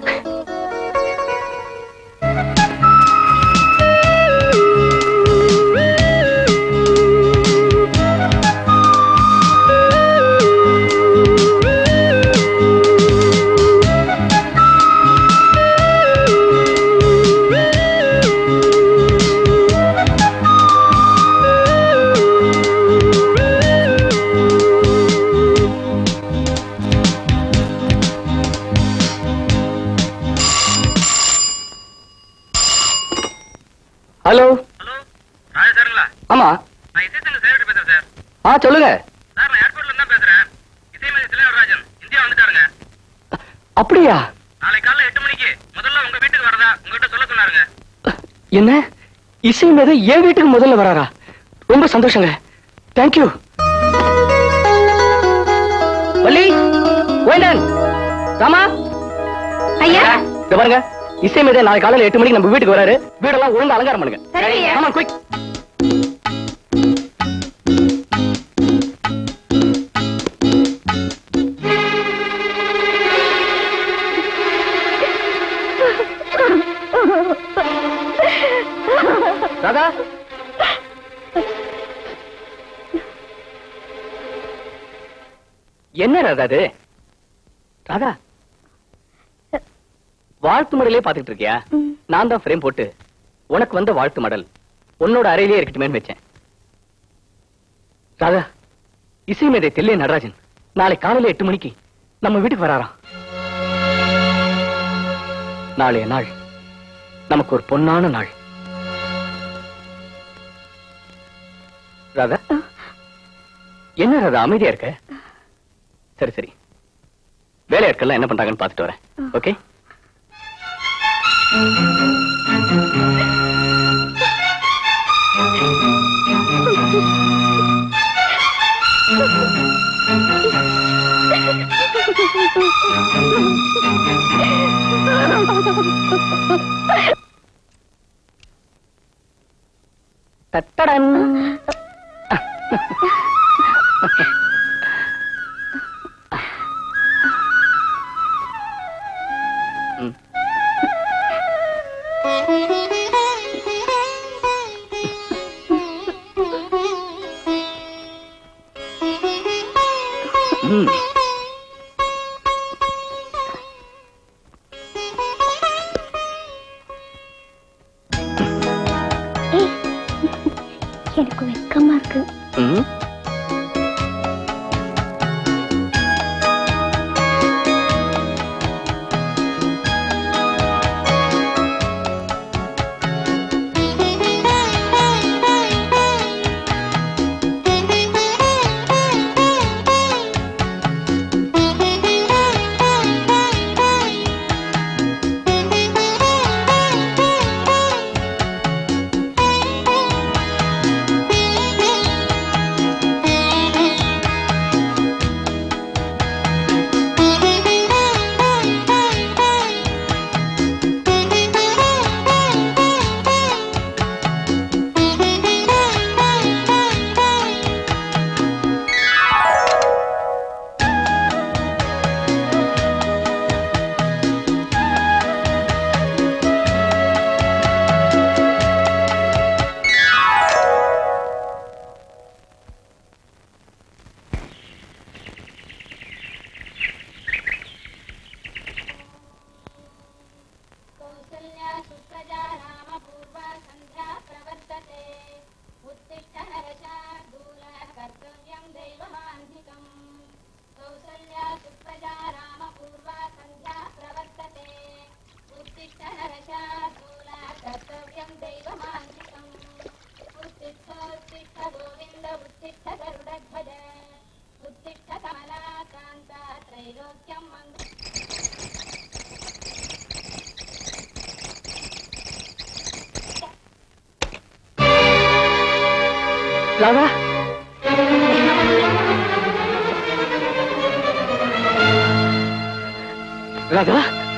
Speaker 8: ஹலோ.
Speaker 10: ஹலோ, ராஜா சாருங்களா?
Speaker 8: ஆமா.
Speaker 10: நான் இசைச்சங்க சேவர்கிட்ட பேசுறேன் சார்.
Speaker 8: ஆ சொல்லுங்க
Speaker 10: சார், நான் ஏர்போர்ட்ல இருந்து தான் பேசுறேன். இசைமதி திலகராஜன் இந்தியா வந்துட்டாருங்க.
Speaker 8: அப்படியா?
Speaker 10: நாளை காலைல எட்டு மணிக்கு முதல்ல உங்க வீட்டுக்கு வரதா உங்ககிட்ட சொல்ல சொன்னாருங்க.
Speaker 8: என்ன, இசை மீது என் வீட்டுக்கு முதல்ல வராரா? ரொம்ப சந்தோஷங்க. தேங்க்யூ. வள்ளி, வேண்டன், ராமா,
Speaker 9: ஐயா
Speaker 8: இத பாருங்க, இசை மீது நாளை காலையில எட்டு மணிக்கு நம்ம வீட்டுக்கு வராரு. வீடெல்லாம் ஒழுங்கா அலங்காரம் பண்ணுங்க. ஆமா, குயிக். ராதா, என்ன ராதா அது? ராதா, வாழ்த்து மடலே பாத்துட்டு இருக்கியா? நான் தான் ஃப்ரேம் போட்டு உனக்கு வந்த வாழ்த்து மடல் உன்னோட அறையிலே இருக்கட்டுமேன்னு வச்சேன். ராதா, இசை மேதை தில்லை நடராஜன் நாளை காலையில எட்டு மணிக்கு நம்ம வீட்டுக்கு வராராம். நாளைய நாள் நமக்கு ஒரு பொன்னான நாள். ராதா, என்ன ராதா அமைதியா இருக்க? சரி சரி, வேலையாட்கள் என்ன பண்றாங்கன்னு பாத்துட்டு வரேன். ஓகே? தட்டடன். ம்.
Speaker 4: எனக்கு வெக்கமா இருக்கு.
Speaker 8: ம்.
Speaker 3: ராதா ராதா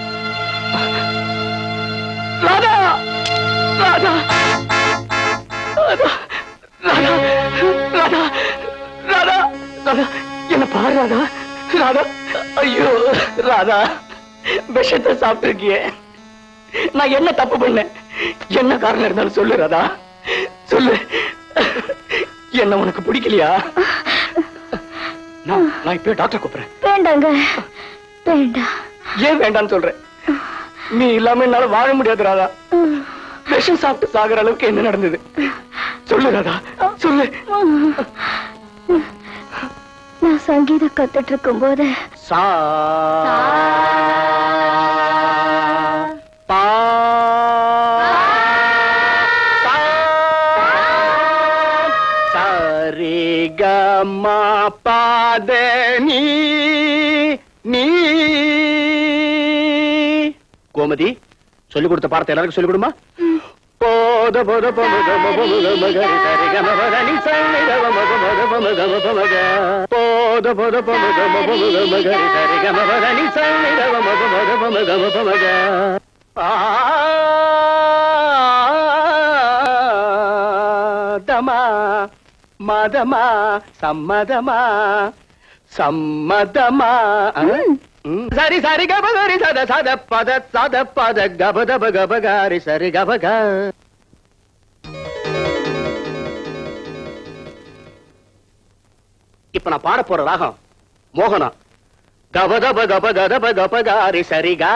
Speaker 3: ராதா ராதா ராதா ராதா ராதா ராதா ராதா என்ன பாரு ராதா ராதா ஐயோ ராதா விஷத்தை சாப்பிட்டிருக்கியே நான் என்ன தப்பு பண்ணேன் என்ன காரணம் இருந்தாலும் சொல்லு ராதா சொல்லு என்ன உனக்கு பிடிக்கலையா நான் நான் இப்ப டாக்டர் கூப்பிடுறேன்
Speaker 4: வேண்டாங்க வேண்டாம்
Speaker 3: ஏன் வேண்டாம்னு சொல்றேன் நீ இல்லாம என்னால வாழ முடியாது ராதா விஷம் சாப்பிட்டு சாகுற அளவுக்கு என்ன நடந்தது சொல்லு ராதா சொல்லு
Speaker 4: நான் சங்கீதம் கத்துட்டு இருக்கும் போது
Speaker 3: சா பா சாரி கமா பாத நீ நீ கோமதி சொல்லிக் கொடுத்த பாடத்தை எல்லாருக்கும் சொல்லிக் கொடுமா போத போத போத மகரி சரி கம பதனி சரி கம மக மக மக மக மக போத போத போத மகரி சரி கம பதனி சரி கம மக மக மக மக மக ஆதமா மதமா சம்மதமா சம்மதமா சரி சரி கபகரி சத சத பத சத பத கபத பகபகாரி சரி கபக இப்ப நான் பாட போற ராகம் மோகனா கபத பகப கதப கபகாரி சரிகா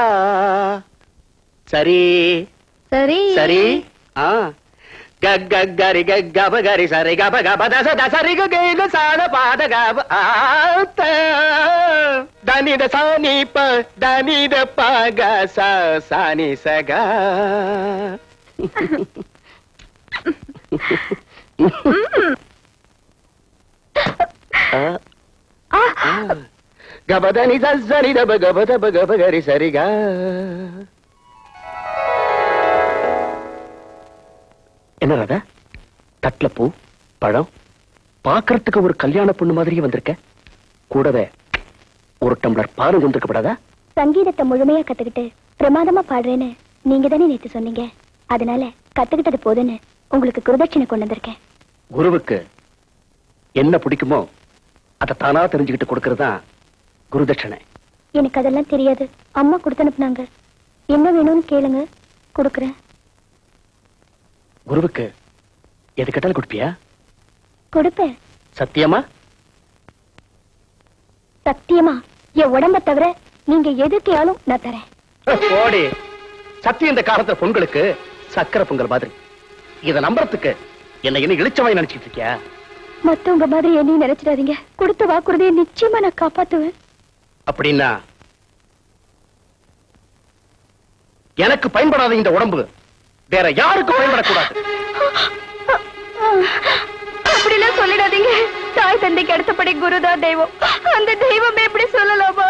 Speaker 3: சரி
Speaker 4: சரி
Speaker 3: சரி ஆ கரி கபகரி சரி கப கப தச தசரி க சாத பாத கப ஆத்த தனித சானி ப தனித பக ச சானி சக கபதனி சரி தப கபத கபகரி சரிகா என்ன ராதா தட்டுல பூ பழம் பாக்குறதுக்கு ஒரு கல்யாண பொண்ணு மாதிரியே வந்திருக்க கூடவே ஒரு டம்ளர் பாலும் வந்திருக்கப்படாதா
Speaker 4: சங்கீதத்தை முழுமையா கத்துக்கிட்டு பிரமாதமா பாடுறேன்னு நீங்க தானே நேத்து சொன்னீங்க அதனால கத்துக்கிட்டது போதுன்னு உங்களுக்கு குருதட்சணை கொண்டு வந்திருக்கேன்
Speaker 3: குருவுக்கு என்ன பிடிக்குமோ அதை தானா தெரிஞ்சுக்கிட்டு கொடுக்கறதுதான் குருதட்சணை
Speaker 4: எனக்கு அதெல்லாம் தெரியாது அம்மா கொடுத்து அனுப்புனாங்க என்ன வேணும்னு கேளுங்க கொடுக்கறேன்
Speaker 3: குருவுக்கு எது கேட்டாலும் கொடுப்பியா
Speaker 4: கொடுப்பேன்
Speaker 3: சத்தியமா
Speaker 4: சத்தியமா என் உடம்ப தவிர நீங்க எதுக்கையாலும் நான் தரேன்
Speaker 3: ஓடி சத்தியம் இந்த காலத்துல பொங்கலுக்கு சக்கரை பொங்கல் மாதிரி இத நம்புறதுக்கு என்ன என்ன இழிச்சவாய் நினைச்சிட்டு இருக்கியா
Speaker 4: மத்தவங்க மாதிரி என்னையும் நினைச்சிடாதீங்க கொடுத்த வாக்குறுதியை நிச்சயமா நான் காப்பாத்துவேன்
Speaker 3: அப்படின்னா எனக்கு பயன்படாத இந்த உடம்பு வேற யாருக்கும் பயன்படக்கூடாது
Speaker 9: அப்படிலாம் சொல்லிடாதீங்க தாய் தந்தைக்கு அடுத்தபடி குருதான் தெய்வம் அந்த தெய்வமே எப்படி சொல்லலாமா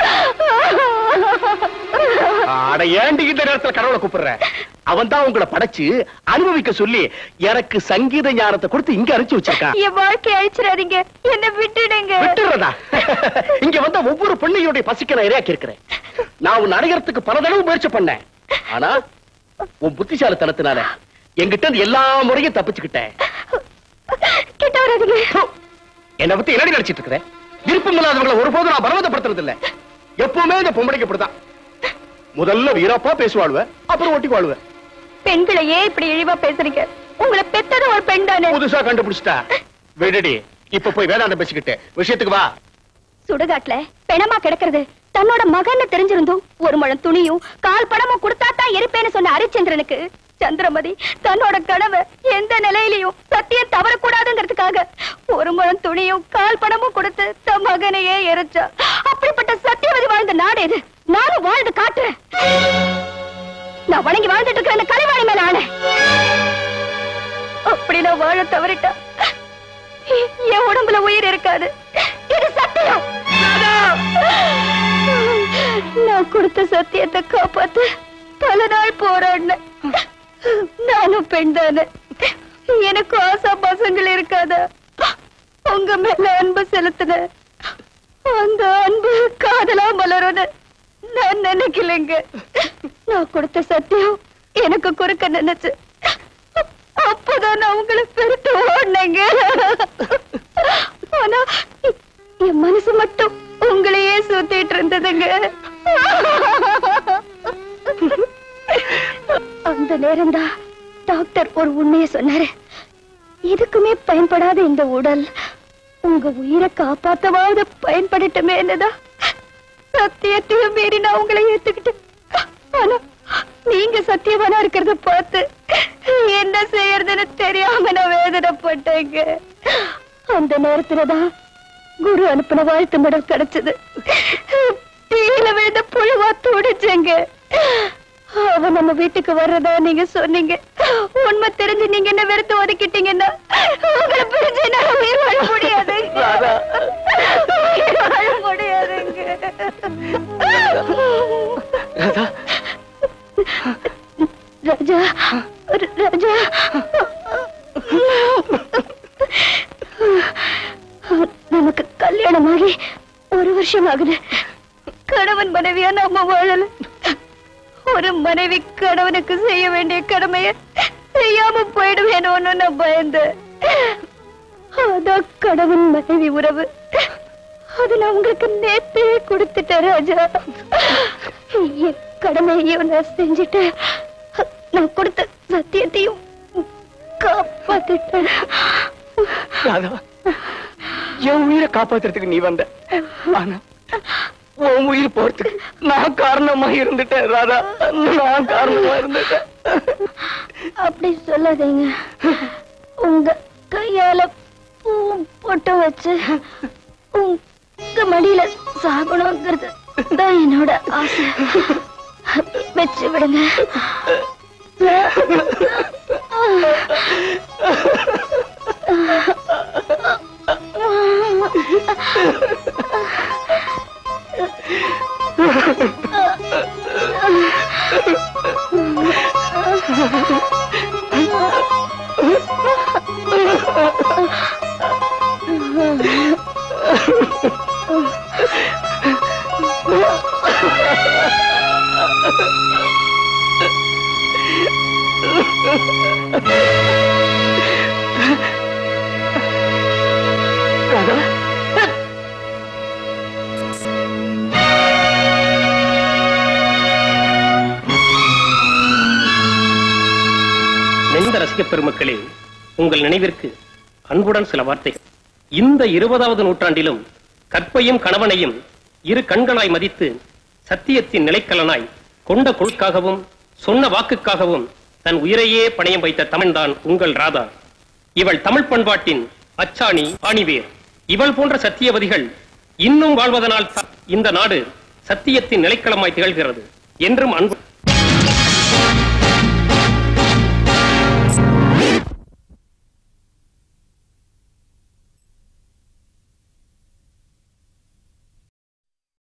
Speaker 3: அட ஏண்டி இந்த நேரத்துல கடவுளை கூப்பிடுற அவன் தான் உங்களை படைச்சு அனுபவிக்க சொல்லி எனக்கு சங்கீத ஞானத்தை கொடுத்து இங்க அனுப்பிச்சு வச்சிருக்கான்
Speaker 9: என் வாழ்க்கை அழிச்சிடாதீங்க என்ன விட்டுடுங்க
Speaker 3: விட்டுறதா இங்க வந்த ஒவ்வொரு பெண்ணையுடைய பசிக்க நான் இரையாக்கி இருக்கிறேன் நான் உன் அடையறதுக்கு பல தடவை முயற்சி பண்ணேன் ஆனா உன் புத்திசாலித்தனத்தினால என்கிட்ட இருந்து எல்லா முறையும் தப்பிச்சுக்கிட்டேன்
Speaker 9: கிட்ட வராதீங்க
Speaker 3: என்னை பத்தி என்னடி நினைச்சிட்டு இருக்கிறேன் விருப்பம் இல்லாதவங்களை ஒருபோதும் நான் பலவந்தப்படுத்துறது இல்ல எப்பவுமே இந்த பொம்பளைக்கு இப்படிதான் முதல்ல வீரப்பா பேசுவாழ்வ அப்புறம் ஒட்டி வாழ்வ
Speaker 9: பெண்களையே இப்படி இழிவா பேசுறீங்க உங்களை பெத்தது ஒரு பெண் தானே
Speaker 3: புதுசா கண்டுபிடிச்சிட்டா விடுடி இப்ப போய் வேதாந்தம் பேசிக்கிட்டு விஷயத்துக்கு வா
Speaker 4: சுடுகாட்டுல பிணமா கிடக்கிறது தன்னோட மகன்னு தெரிஞ்சிருந்தும் ஒரு முழம் துணியும் கால் பணமும் கொடுத்தா தான் எரிப்பேன்னு சொன்ன ஹரிச்சந்திரனுக்கு சந்திரமதி தன்னோட கனவை எந்த நிலையிலையும் சத்தியம் தவறக்கூடாதுங்கிறதுக்காக ஒரு முழம் துணியும் கால் பணமும் கொடுத்து தன் மகனையே எரிச்சா அப்படிப்பட்ட சத்தியவதி வாழ்ந்த நாடு எது நானும் வாழ்ந்து காட்டுறேன் நான் வணங்கி வாழ்ந்துட்டு இருக்கிற அந்த கலைவாணி மேல ஆன அப்படி நான் வாழ தவறிட்டா என் உடம்புல உயிர் இருக்காது இது சத்தியம் நான் கொடுத்த சத்தியத்தை காப்பாத்து பல நாள் போராடின நானும் பெண் தானே எனக்கு ஆசா பசங்கள் இருக்காங்க
Speaker 9: ராதா உங்க மேல அன்பு செலுத்தின அந்த அன்பு காதலா மலருன்னு நான் நினைக்கலைங்க. நான் கொடுத்த சத்தியம் எனக்கு குறுக்க நினைச்சு அப்பதான் நான் உங்களை பெருத்து ஓடினேங்க. ஆனா என் மனசு மட்டும் உங்களையே சுத்திட்டு இருந்ததுங்க. அந்த நேரம்தான் டாக்டர் ஒரு உண்மையை சொன்னாரு. எதுக்குமே பயன்படாத இந்த உடல் உங்க உயிரை காப்பாத்தவாவது பயன்படட்டுமே என்னதான் சத்தியத்தையும் மீறி நான் உங்களை ஏத்துக்கிட்டேன். ஆனா நீங்க சத்தியமானா இருக்கிறத பார்த்து என்ன செய்யறதுன்னு தெரியாம நான் வேதனைப்பட்டேங்க. அந்த நேரத்துலதான் குரு அனுப்பின வாழ்த்து மடல் கிடைச்சது. தீயில விழுந்த புழுவா துடிச்சேங்க. அவன் நம்ம வீட்டுக்கு வர்றதா நீங்க சொன்னீங்க. உண்மை தெரிஞ்சு நீங்க என்ன வெறுத்து ஒதுக்கிட்டீங்கன்னா உங்களை பிரிஞ்சு என்னால உயிர் வாழ முடியாதுங்க. உயிர் வாழ முடியாதுங்க. ராஜா ராஜா நமக்கு கல்யாணமாகி ஒரு வருஷம் ஆகுது. கணவன் மனைவியா நாம வாழல. ஒரு மனைவி கணவனுக்கு செய்ய வேண்டிய கடமைய செய்யாம போயிடுவேணும்னு நான் பயந்தேன். அதான் கணவன் மனைவி உறவு. அது நான் உங்களுக்கு நேத்தே கொடுத்துட்டேன் ராஜா. என் கடமையையும் நான் செஞ்சுட்டேன். நான் கொடுத்த சத்தியத்தையும் காப்பாத்திட்டேன்.
Speaker 3: என் உயிரை காப்பாத்துறதுக்கு நீ வந்த, ஆனா உன் உயிர் போறதுக்கு நான் காரணமா இருந்துட்டேன் ராதா. நான் காரணமா இருந்துட்டேன்.
Speaker 9: அப்படி சொல்லாதீங்க. உங்க கையால பூ போட்டு வச்சு உங்க மடியில சாகணுங்கிறது தான் என்னோட ஆசை. வச்சு விடுங்க.
Speaker 7: நெந்த ரசிக பெருமக்களே, உங்கள் நினைவிற்கு அன்புடன் சில வார்த்தைகள். இந்த இருபதாவது நூற்றாண்டிலும் கற்பையும் கணவனையும் இரு கண்களாய் மதித்து சத்தியத்தின் நிலைக்கலனாய் கொண்ட கொள்காகவும் சொன்ன வாக்குக்காகவும் தன் உயிரையே பணயம் வைத்த தமிழ்தான் உங்கள் ராதா. இவள் தமிழ் பண்பாட்டின் அச்சாணி ஆணிவேர். இவள் போன்ற சத்தியவதிகள் இன்னும் வாழ்வதனால் இந்த நாடு சத்தியத்தின் நிலைக்களமாய் திகழ்கிறது. என்றும் அன்பு